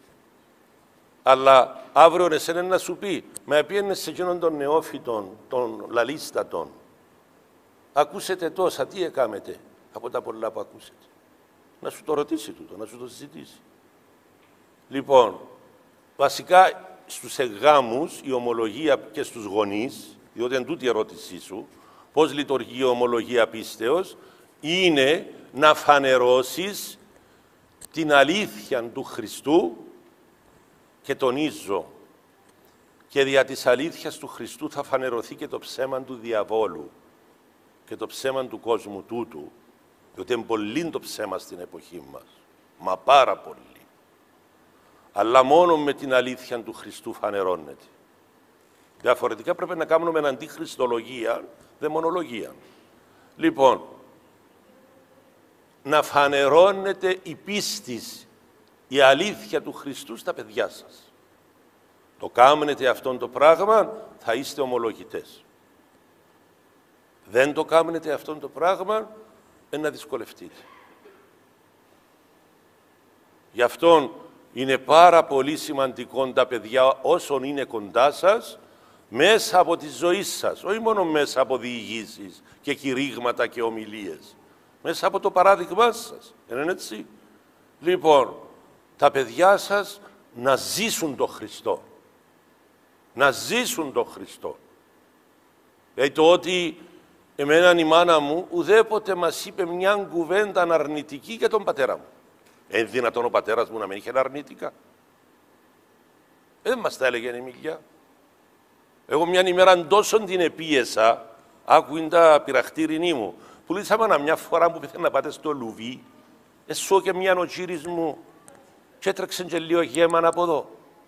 Αλλά αύριο εσένα να σου πει, με πήγαινε σε εκείνον των νεόφυτων, των λαλίστατων. Ακούσετε τόσα, τι έκαμετε από τα πολλά που ακούσετε. Να σου το ρωτήσει τούτο, να σου το συζητήσει. Λοιπόν, βασικά στους εγγάμους η ομολογία και στους γονείς, διότι είναι τούτη η ερώτησή σου, πώς λειτουργεί η ομολογία πίστεως, είναι να φανερώσεις την αλήθεια του Χριστού και τονίζω, και δια της αλήθειας του Χριστού θα φανερωθεί και το ψέμα του διαβόλου και το ψέμα του κόσμου τούτου, διότι είναι πολύ το ψέμα στην εποχή μας, μα πάρα πολύ. Αλλά μόνο με την αλήθεια του Χριστού φανερώνεται. Διαφορετικά πρέπει να κάνουμε αντιχριστολογία, δαιμονολογία. Λοιπόν, να φανερώνεται η πίστη, η αλήθεια του Χριστού στα παιδιά σας. Το κάνετε αυτόν το πράγμα, θα είστε ομολογητές. Δεν το κάνετε αυτόν το πράγμα, να δυσκολευτείτε. Γι' αυτόν είναι πάρα πολύ σημαντικό τα παιδιά όσων είναι κοντά σας, μέσα από τη ζωή σας, όχι μόνο μέσα από διηγήσεις και κηρύγματα και ομιλίες, μέσα από το παράδειγμά σας. Είναι έτσι. Λοιπόν, τα παιδιά σας να ζήσουν τον Χριστό. Να ζήσουν τον Χριστό. Δηλαδή το ότι εμένα η μάνα μου ουδέποτε μας είπε μια κουβέντα αρνητική για τον πατέρα μου. Είναι δυνατόν ο πατέρας μου να μην είχε αρνητικά. Δεν μας τα έλεγε η Μιλιά. Εγώ μια ημέρα τόσο την επίεσα, άκουιν τα πειραχτήρινή μου, που λύσαμε μια φορά που πήθανε να πάτε στο Λουβί, εσώ και μια νοτσίρις μου, και έτρεξε και λίγο γέμαν από εδώ.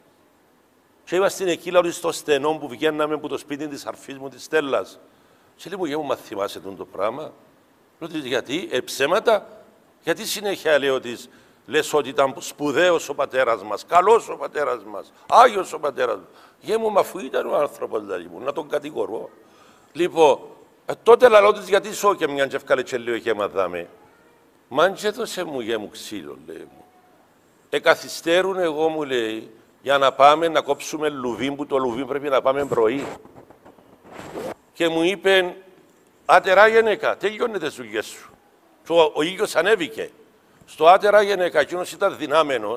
Και είμαστε εκεί λαοί στο στενό που βγαίναμε από το σπίτι της αρφής μου, της Στέλλας. Και λέει μου, γέμου, μα θυμάσαι το πράγμα. Λέω, γιατί, ψέματα, γιατί συνέχεια λέω της, λες ότι ήταν σπουδαίος ο πατέρας μας, καλός ο πατέρας μας, άγιος ο πατέρας μας. Γέμου, μα αφού ήταν ο άνθρωπος δηλαδή μου, να τον κατηγορώ. Λοιπόν, τότε λαλώ της, γιατί σώ και μια και και λίγο γέμα δάμε. Μαν και έδωσε μου γέμου ξύλο, λέει μου. Καθυστέρουν εγώ, μου λέει, για να πάμε να κόψουμε λουβί, που το λουβί πρέπει να πάμε πρωί. Και μου είπε, άτερά γενέκα, τελειώνεται τις δουλειές σου. Ο ήλιος ανέβηκε. Στο άτερα γενέκα, εκείνος ήταν δυνάμενος,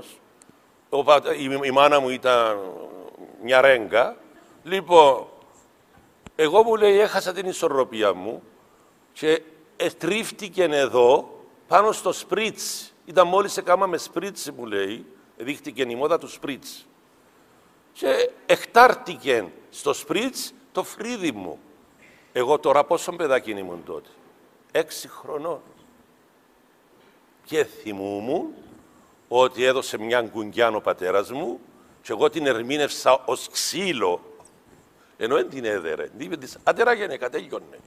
η μάνα μου ήταν μια ρέγγα. Λοιπόν, εγώ μου λέει, έχασα την ισορροπία μου και τρίφτηκε εδώ, πάνω στο σπρίτς. Ήταν μόλις έκαναμε σπρίτς, μου λέει, δείχτηκε η μόδα του σπρίτς. Και εκτάρτηκε στο σπρίτς το φρύδι μου. Εγώ τώρα πόσο παιδάκι ήμουν τότε, 6 χρονών. Και θυμούμουν ότι έδωσε μια γκουγγιάν ο πατέρας μου και εγώ την ερμήνευσα ως ξύλο, ενώ δεν την έδερε. Είπε της, άτερα γενέκα, τέλειωνε.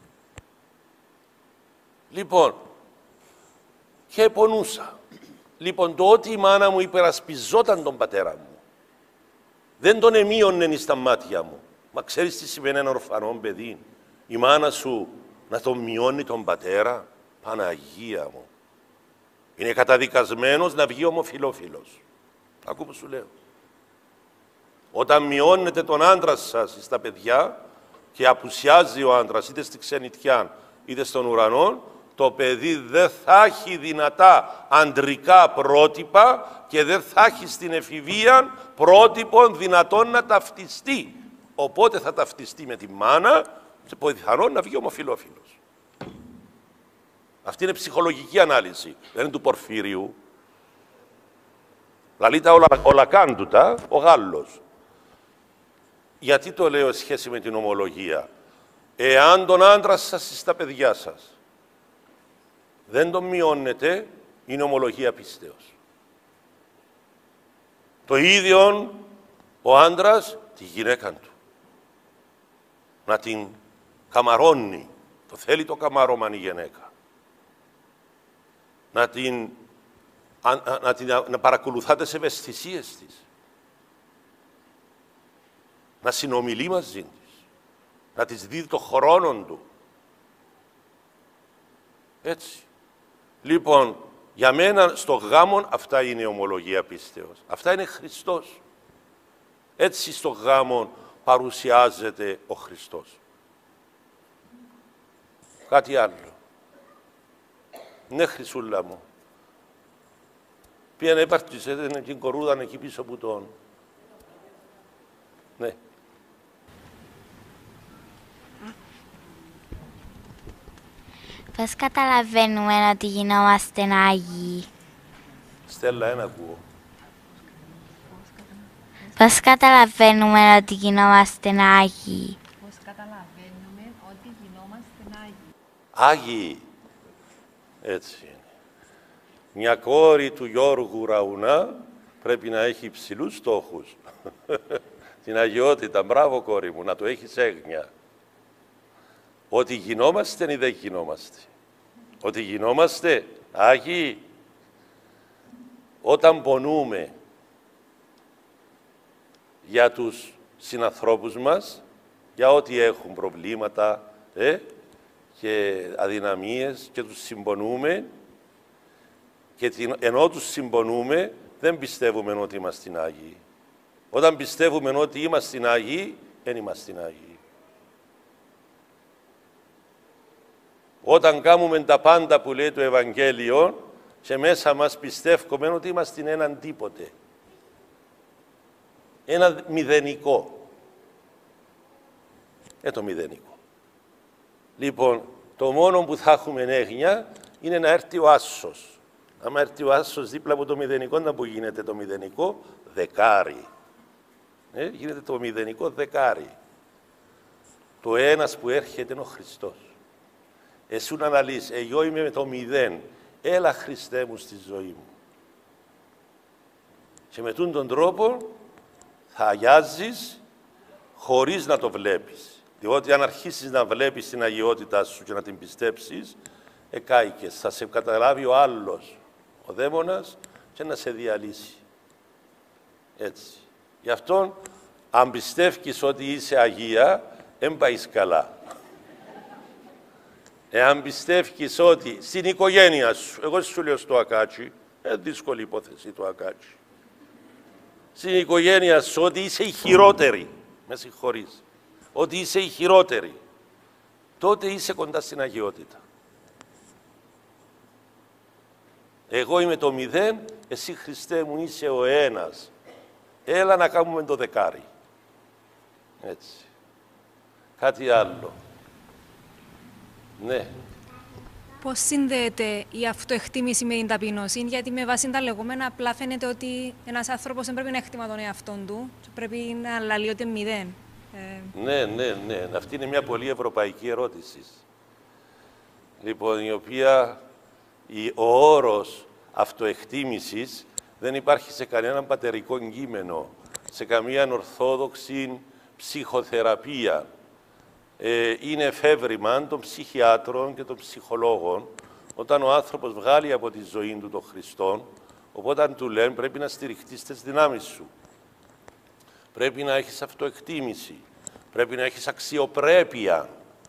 Λοιπόν, και πονούσα. Λοιπόν, το ότι η μάνα μου υπερασπιζόταν τον πατέρα μου, δεν τον εμείωνε στα μάτια μου. Μα ξέρεις τι σημαίνει ένα ορφανό παιδί, η μάνα σου να τον μειώνει τον πατέρα, Παναγία μου. Είναι καταδικασμένος να βγει ομοφυλόφιλος. Ακού που σου λέω. Όταν μειώνετε τον άντρα σας στα παιδιά και απουσιάζει ο άντρας είτε στη ξενιτιά είτε στον ουρανό, το παιδί δεν θα έχει δυνατά αντρικά πρότυπα και δεν θα έχει στην εφηβεία πρότυπων δυνατόν να ταυτιστεί. Οπότε θα ταυτιστεί με τη μάνα και πιθανόν να βγει ομοφυλόφιλος. Αυτή είναι ψυχολογική ανάλυση, δεν είναι του Πορφύριου. Λαλεί τα όλα κάντουτα, ο Γάλλος. Γιατί το λέω σε σχέση με την ομολογία. Εάν τον άντρα σας στα παιδιά σας δεν τον μειώνετε, είναι ομολογία πίστεως. Το ίδιο Ο άντρας τη γυναίκα του. Να την καμαρώνει. Το θέλει το καμάρωμα η γυναίκα. Να παρακολουθά τις ευαισθησίες της. Να συνομιλεί μαζί της. Να της δίδει το χρόνο του. Έτσι. Λοιπόν, για μένα στο γάμο αυτά είναι η ομολογία πίστεως. Αυτά είναι Χριστός. Έτσι στο γάμο παρουσιάζεται ο Χριστός. Κάτι άλλο. Ναι, Χρυσούλα μου. Πήγαινε έπαρτησε την κορούδα εκεί πίσω από τον. Ναι. Πώς καταλαβαίνουμε ότι γινόμαστε Άγιοι? Στέλλα, ένα ακούω. Πώς καταλαβαίνουμε ότι γινόμαστε Άγιοι? Πώς καταλαβαίνουμε ότι γινόμαστε Άγιοι? Άγιοι. Έτσι είναι. Μια κόρη του Γιώργου Ραουνά πρέπει να έχει υψηλούς στόχους. Την αγιότητα, μπράβο κόρη μου, να το έχεις έγνοια. Ότι γινόμαστε ή δεν γινόμαστε. Ότι γινόμαστε Άγιοι. Όταν πονούμε για τους συνανθρώπους μας, για ό,τι έχουν προβλήματα και αδυναμίες και τους συμπονούμε, και ενώ τους συμπονούμε δεν πιστεύουμε ότι είμαστε Άγιοι. Όταν πιστεύουμε ότι είμαστε Άγιοι, δεν είμαστε Άγιοι. Όταν κάνουμε τα πάντα που λέει το Ευαγγέλιο και μέσα μας πιστεύουμε ότι είμαστε έναν τίποτε. Ένα μηδενικό. Το μηδενικό. Λοιπόν, το μόνο που θα έχουμε έγνοια είναι να έρθει ο άσος. Άμα έρθει ο άσος δίπλα από το μηδενικό, να που γίνεται το μηδενικό δεκάρι. Γίνεται το μηδενικό δεκάρι. Το ένας που έρχεται είναι ο Χριστός. Εσύ να αναλύσεις, εγώ είμαι με το μηδέν. Έλα Χριστέ μου στη ζωή μου. Και με τον τρόπο θα αγιάζεις χωρίς να το βλέπεις. Διότι αν αρχίσεις να βλέπεις την αγιότητά σου και να την πιστέψεις, εκάηκες. Θα σε καταλάβει ο άλλος, ο δαίμονας, και να σε διαλύσει. Έτσι. Γι' αυτό, αν πιστεύεις ότι είσαι Αγία, δεν πάεις καλά. Εάν πιστεύεις ότι στην οικογένεια σου, εγώ σου λέω στο Ακάτσι, δύσκολη υπόθεση το Ακάτσι, στην οικογένεια σου ότι είσαι η χειρότερη, με συγχωρείς, ότι είσαι η χειρότερη, τότε είσαι κοντά στην αγιότητα. Εγώ είμαι το μηδέν, εσύ Χριστέ μου είσαι ο ένας. Έλα να κάνουμε το δεκάρι. Έτσι. Κάτι άλλο. Ναι. Πώς συνδέεται η αυτοεκτίμηση με την ταπείνωση? Γιατί με βάση τα λεγόμενα απλά φαίνεται ότι ένας άνθρωπος δεν πρέπει να εκτιμά τον εαυτόν του και πρέπει να λαλεί ότι είναι μηδέν. Ναι. Αυτή είναι μια πολύ ευρωπαϊκή ερώτηση. Λοιπόν, η οποία ο όρος αυτοεκτίμησης δεν υπάρχει σε κανέναν πατερικό κείμενο, σε καμία ορθόδοξη ψυχοθεραπεία. Είναι εφεύρημα των ψυχιάτρων και των ψυχολόγων, όταν ο άνθρωπος βγάλει από τη ζωή του τον Χριστόν, οπότε του λένε πρέπει να στηριχτείς τις δυνάμεις σου. Πρέπει να έχεις αυτοεκτίμηση, πρέπει να έχεις αξιοπρέπεια.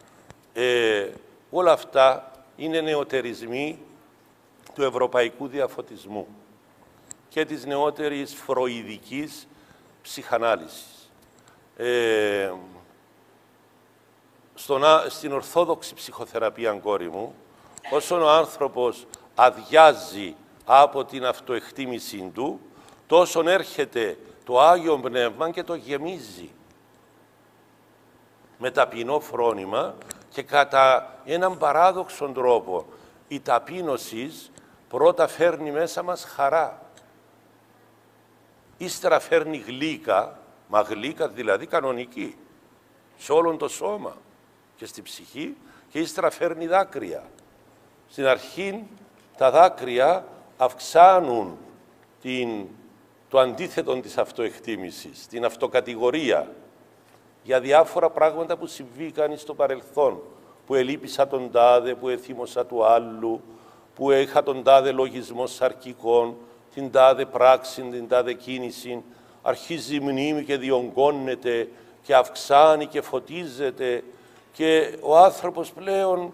Όλα αυτά είναι νεωτερισμοί του ευρωπαϊκού διαφωτισμού και της νεότερης φροηδικής ψυχανάλυσης. Στην ορθόδοξη ψυχοθεραπεία, κόρη μου, όσον ο άνθρωπος αδειάζει από την αυτοεκτίμησή του, τόσον έρχεται το Άγιο Πνεύμα και το γεμίζει με ταπεινό φρόνημα και κατά έναν παράδοξο τρόπο η ταπείνωση πρώτα φέρνει μέσα μας χαρά. Ύστερα φέρνει γλύκα, μα γλύκα δηλαδή κανονική, σε όλον το σώμα και στη ψυχή, και ύστερα φέρνει δάκρυα. Στην αρχή τα δάκρυα αυξάνουν την το αντίθετο της αυτοεκτίμησης, την αυτοκατηγορία, για διάφορα πράγματα που συμβήκαν στο παρελθόν, που ελείπησα τον τάδε, που εθύμωσα του άλλου, που είχα τον τάδε λογισμό σαρκικών, την τάδε πράξη, την τάδε κίνηση, αρχίζει η μνήμη και διονγκώνεται και αυξάνει και φωτίζεται και ο άνθρωπος πλέον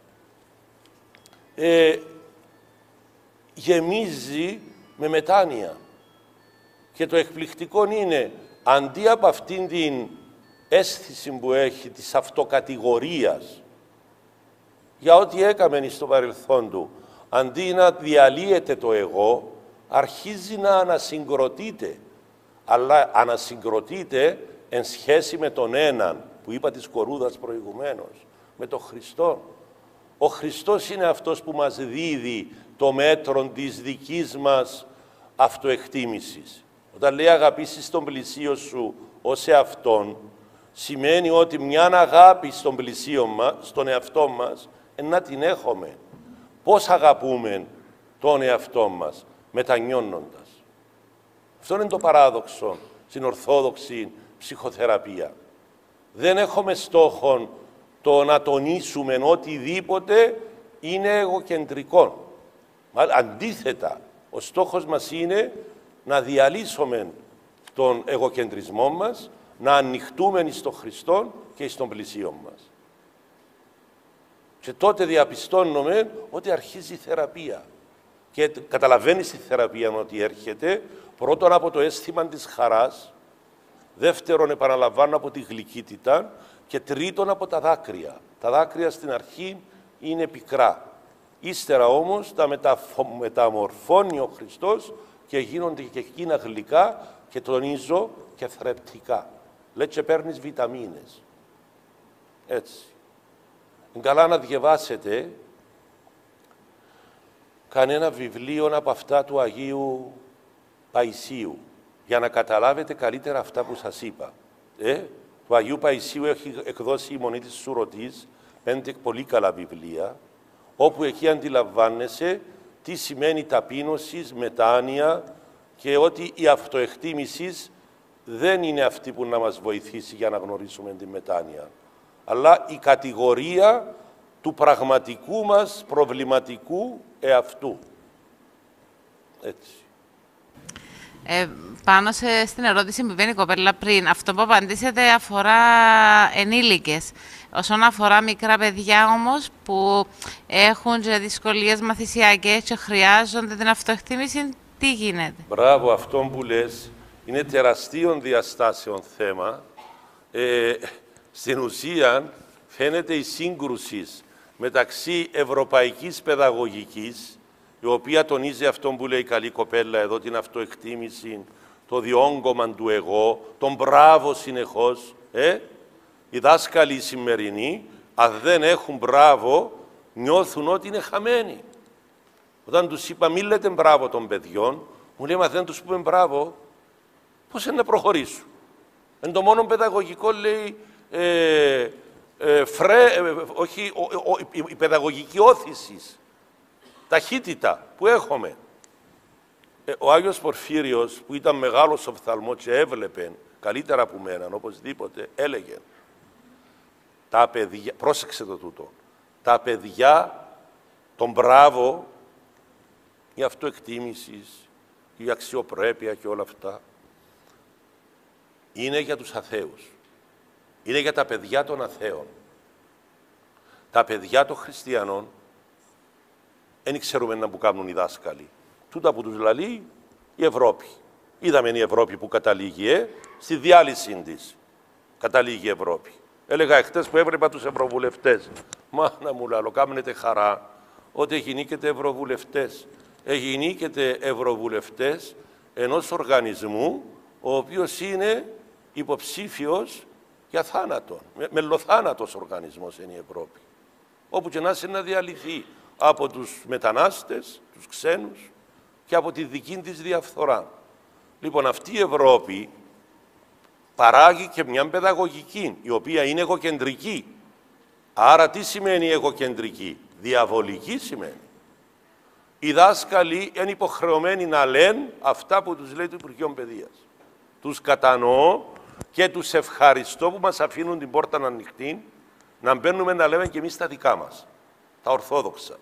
γεμίζει με μετάνοια. Και το εκπληκτικό είναι, αντί από αυτήν την αίσθηση που έχει της αυτοκατηγορίας για ό,τι έκαμε στο παρελθόν του, αντί να διαλύεται το εγώ, αρχίζει να ανασυγκροτείται. Αλλά ανασυγκροτείται εν σχέση με τον έναν, που είπα της κορούδας προηγουμένως, με τον Χριστό. Ο Χριστός είναι αυτός που μας δίδει το μέτρο της δικής μας αυτοεκτίμησης. Όταν λέει αγαπήσεις τον πλησίο σου ως εαυτόν, σημαίνει ότι μια αγάπη στον πλησίο μας, στον εαυτό μας, να την έχουμε. Πώς αγαπούμε τον εαυτό μας? Μετανιώνοντας. Αυτό είναι το παράδοξο στην ορθόδοξη ψυχοθεραπεία. Δεν έχουμε στόχο το να τονίσουμε οτιδήποτε είναι εγωκεντρικό. Αντίθετα, ο στόχος μας είναι να διαλύσουμε τον εγωκεντρισμό μας, να ανοιχτούμε στον Χριστό και στον πλησίον μας. Και τότε διαπιστώνουμε ότι αρχίζει η θεραπεία. Και καταλαβαίνεις τη θεραπεία ότι έρχεται πρώτον από το αίσθημα της χαράς, δεύτερον επαναλαμβάνω από τη γλυκύτητα και τρίτον από τα δάκρυα. Τα δάκρυα στην αρχή είναι πικρά. Ύστερα όμως τα μεταμορφώνει ο Χριστός και γίνονται και εκείνα γλυκά και τονίζω και θρεπτικά. Λέει και παίρνεις βιταμίνες. Έτσι. Είναι καλά να διαβάσετε κανένα βιβλίο από αυτά του Αγίου Παϊσίου για να καταλάβετε καλύτερα αυτά που σας είπα. Του Αγίου Παϊσίου έχει εκδώσει η Μονή της Σουρωτής 5 πολύ καλά βιβλία, όπου εκεί αντιλαμβάνεσαι τι σημαίνει ταπείνωση, μετάνοια και ότι η αυτοεκτίμηση δεν είναι αυτή που να μας βοηθήσει για να γνωρίσουμε τη μετάνοια, αλλά η κατηγορία του πραγματικού μας προβληματικού εαυτού. Έτσι. Πάνω στην ερώτηση που είπε η κοπέλα πριν, αυτό που απαντήσετε αφορά ενήλικες. Όσον αφορά μικρά παιδιά όμως που έχουν και δυσκολίες μαθησιακές και χρειάζονται την αυτοεκτίμηση, τι γίνεται? Μπράβο, αυτό που λες είναι τεραστίων διαστάσεων θέμα. Στην ουσία φαίνεται η σύγκρουση μεταξύ ευρωπαϊκής παιδαγωγικής, η οποία τονίζει αυτό που λέει η καλή κοπέλα εδώ, την αυτοεκτίμηση, το διόγκωμα του εγώ, τον μπράβο συνεχώς. Οι δάσκαλοι σημερινοί, αν δεν έχουν μπράβο, νιώθουν ότι είναι χαμένοι. Όταν τους είπα μη λέτε μπράβο των παιδιών, μου λέει, μα δεν τους πούμε μπράβο, πώς είναι να προχωρήσουν? Εν το μόνο παιδαγωγικό λέει, όχι, η παιδαγωγική όθηση, ταχύτητα που έχουμε. Ο Άγιος Πορφύριος, που ήταν μεγάλος οφθαλμός και έβλεπε καλύτερα από μένα, οπωσδήποτε, έλεγε, τα παιδιά, πρόσεξε το τούτο, τα παιδιά, τον μπράβο, η αυτοεκτίμηση, η αξιοπρέπεια και όλα αυτά, είναι για τους αθέους. Είναι για τα παιδιά των αθέων. Τα παιδιά των χριστιανών δεν ξέρουμε να που κάνουν οι δάσκαλοι. Τούτα που τους λαλεί η Ευρώπη. Είδαμε η Ευρώπη που καταλήγει, στη διάλυση της. Καταλήγει η Ευρώπη. Έλεγα εχθές που έβλεπα τους ευρωβουλευτές. Μάνα μου λαλό, κάμνετε χαρά ότι γινήκετε ευρωβουλευτές. Γινήκετε ευρωβουλευτές ενός οργανισμού ο οποίος είναι υποψήφιος για θάνατο. Μελοθάνατος οργανισμός είναι η Ευρώπη. Όπου και να είναι να διαλυθεί από τους μετανάστες, τους ξένους και από τη δική της διαφθορά. Λοιπόν, αυτή η Ευρώπη παράγει και μια παιδαγωγική, η οποία είναι εγωκεντρική. Άρα τι σημαίνει εγωκεντρική? Διαβολική σημαίνει. οι δάσκαλοι είναι υποχρεωμένοι να λένε αυτά που τους λέει το Υπουργείο Παιδείας. Τους κατανοώ και τους ευχαριστώ που μας αφήνουν την πόρτα ανοιχτή, να μπαίνουμε να λέμε και εμείς τα δικά μας, τα ορθόδοξα.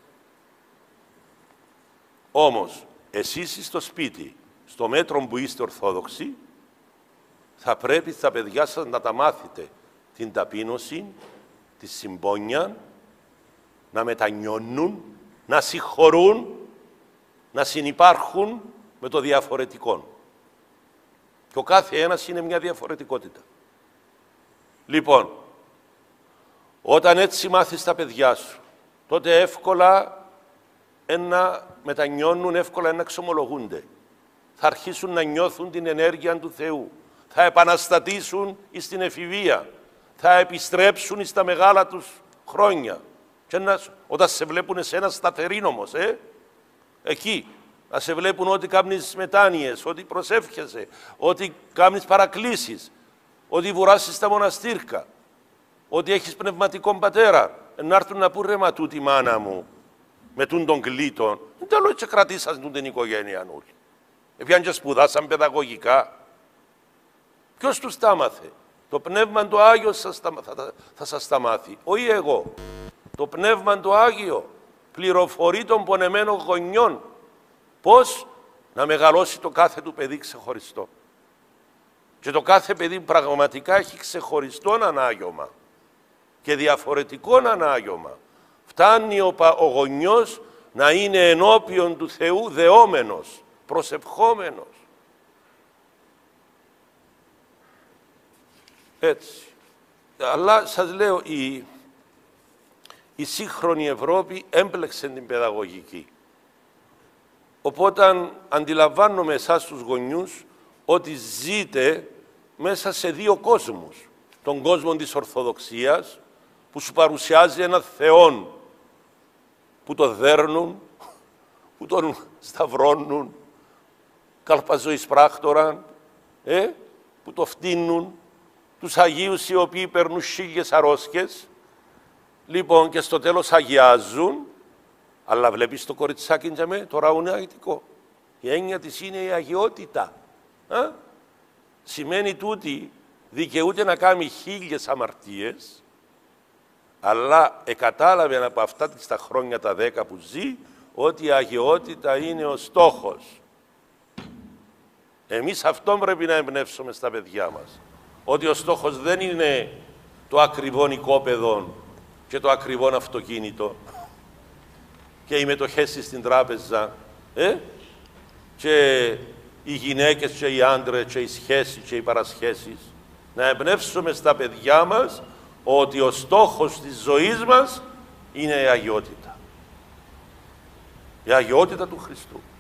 Όμως, εσείς στο σπίτι, στο μέτρο που είστε ορθόδοξοι, θα πρέπει στα παιδιά σας να τα μάθετε την ταπείνωση, τη συμπόνια, να μετανιώνουν, να συγχωρούν, να συνυπάρχουν με το διαφορετικό. Και ο κάθε ένας είναι μια διαφορετικότητα. Λοιπόν, όταν έτσι μάθεις τα παιδιά σου, τότε εύκολα να μετανιώνουν, εύκολα να εξομολογούνται. Θα αρχίσουν να νιώθουν την ενέργεια του Θεού. Θα επαναστατήσουν στην εφηβεία. Θα επιστρέψουν στα μεγάλα τους χρόνια. Και όταν σε βλέπουν εσένα σταθερήν όμως, εκεί, να σε βλέπουν ότι κάνεις μετάνοιες, ότι προσεύχεσαι, ότι κάνεις παρακλήσεις, ότι βουράσεις τα μοναστήρκα, ότι έχεις πνευματικό πατέρα, να έρθουν να πούν ρε μα τούτη μάνα μου, με τον κλήτον, δεν το λέω και κρατήσαν την οικογένεια όλοι. Επιάν και σπουδάσαν παιδαγωγικά. Ποιος τους τα μάθε? Το Πνεύμα το Άγιο θα σας τα μάθει, όχι εγώ. Το Πνεύμα το Άγιο πληροφορεί των πονεμένων γονιών πώς να μεγαλώσει το κάθε του παιδί ξεχωριστό. Και το κάθε παιδί πραγματικά έχει ξεχωριστό ανάγιωμα και διαφορετικό ανάγιωμα. Φτάνει ο γονιός να είναι ενώπιον του Θεού δεόμενος, προσευχόμενος. Έτσι. Αλλά σας λέω, η σύγχρονη Ευρώπη έμπλεξε την παιδαγωγική. Οπότε αντιλαμβάνομαι εσάς τους γονιούς ότι ζείτε μέσα σε δύο κόσμους. Τον κόσμο της Ορθοδοξίας που σου παρουσιάζει έναν Θεόν που το δέρνουν, που τον σταυρώνουν, καλπαζοής πράκτορα, που το φτύνουν, τους Αγίους οι οποίοι παίρνουν 1000 αρρώσκες, λοιπόν και στο τέλος αγιάζουν, αλλά βλέπεις το κοριτσάκι τώρα είναι αγιτικό. Η έννοια της είναι η αγιότητα. Σημαίνει τούτη δικαιούται να κάνει 1000 αμαρτίες, αλλά εκατάλαβε από αυτά τα χρόνια τα 10 που ζει, ότι η αγιότητα είναι ο στόχος. Εμείς αυτόν πρέπει να εμπνεύσουμε στα παιδιά μας. Ότι ο στόχος δεν είναι το ακριβό οικόπεδο και το ακριβό αυτοκίνητο και οι μετοχές στην τράπεζα και οι γυναίκες και οι άντρες και οι σχέσεις και οι παρασχέσεις. Να εμπνεύσουμε στα παιδιά μας ότι ο στόχος της ζωής μας είναι η αγιότητα. Η αγιότητα του Χριστού.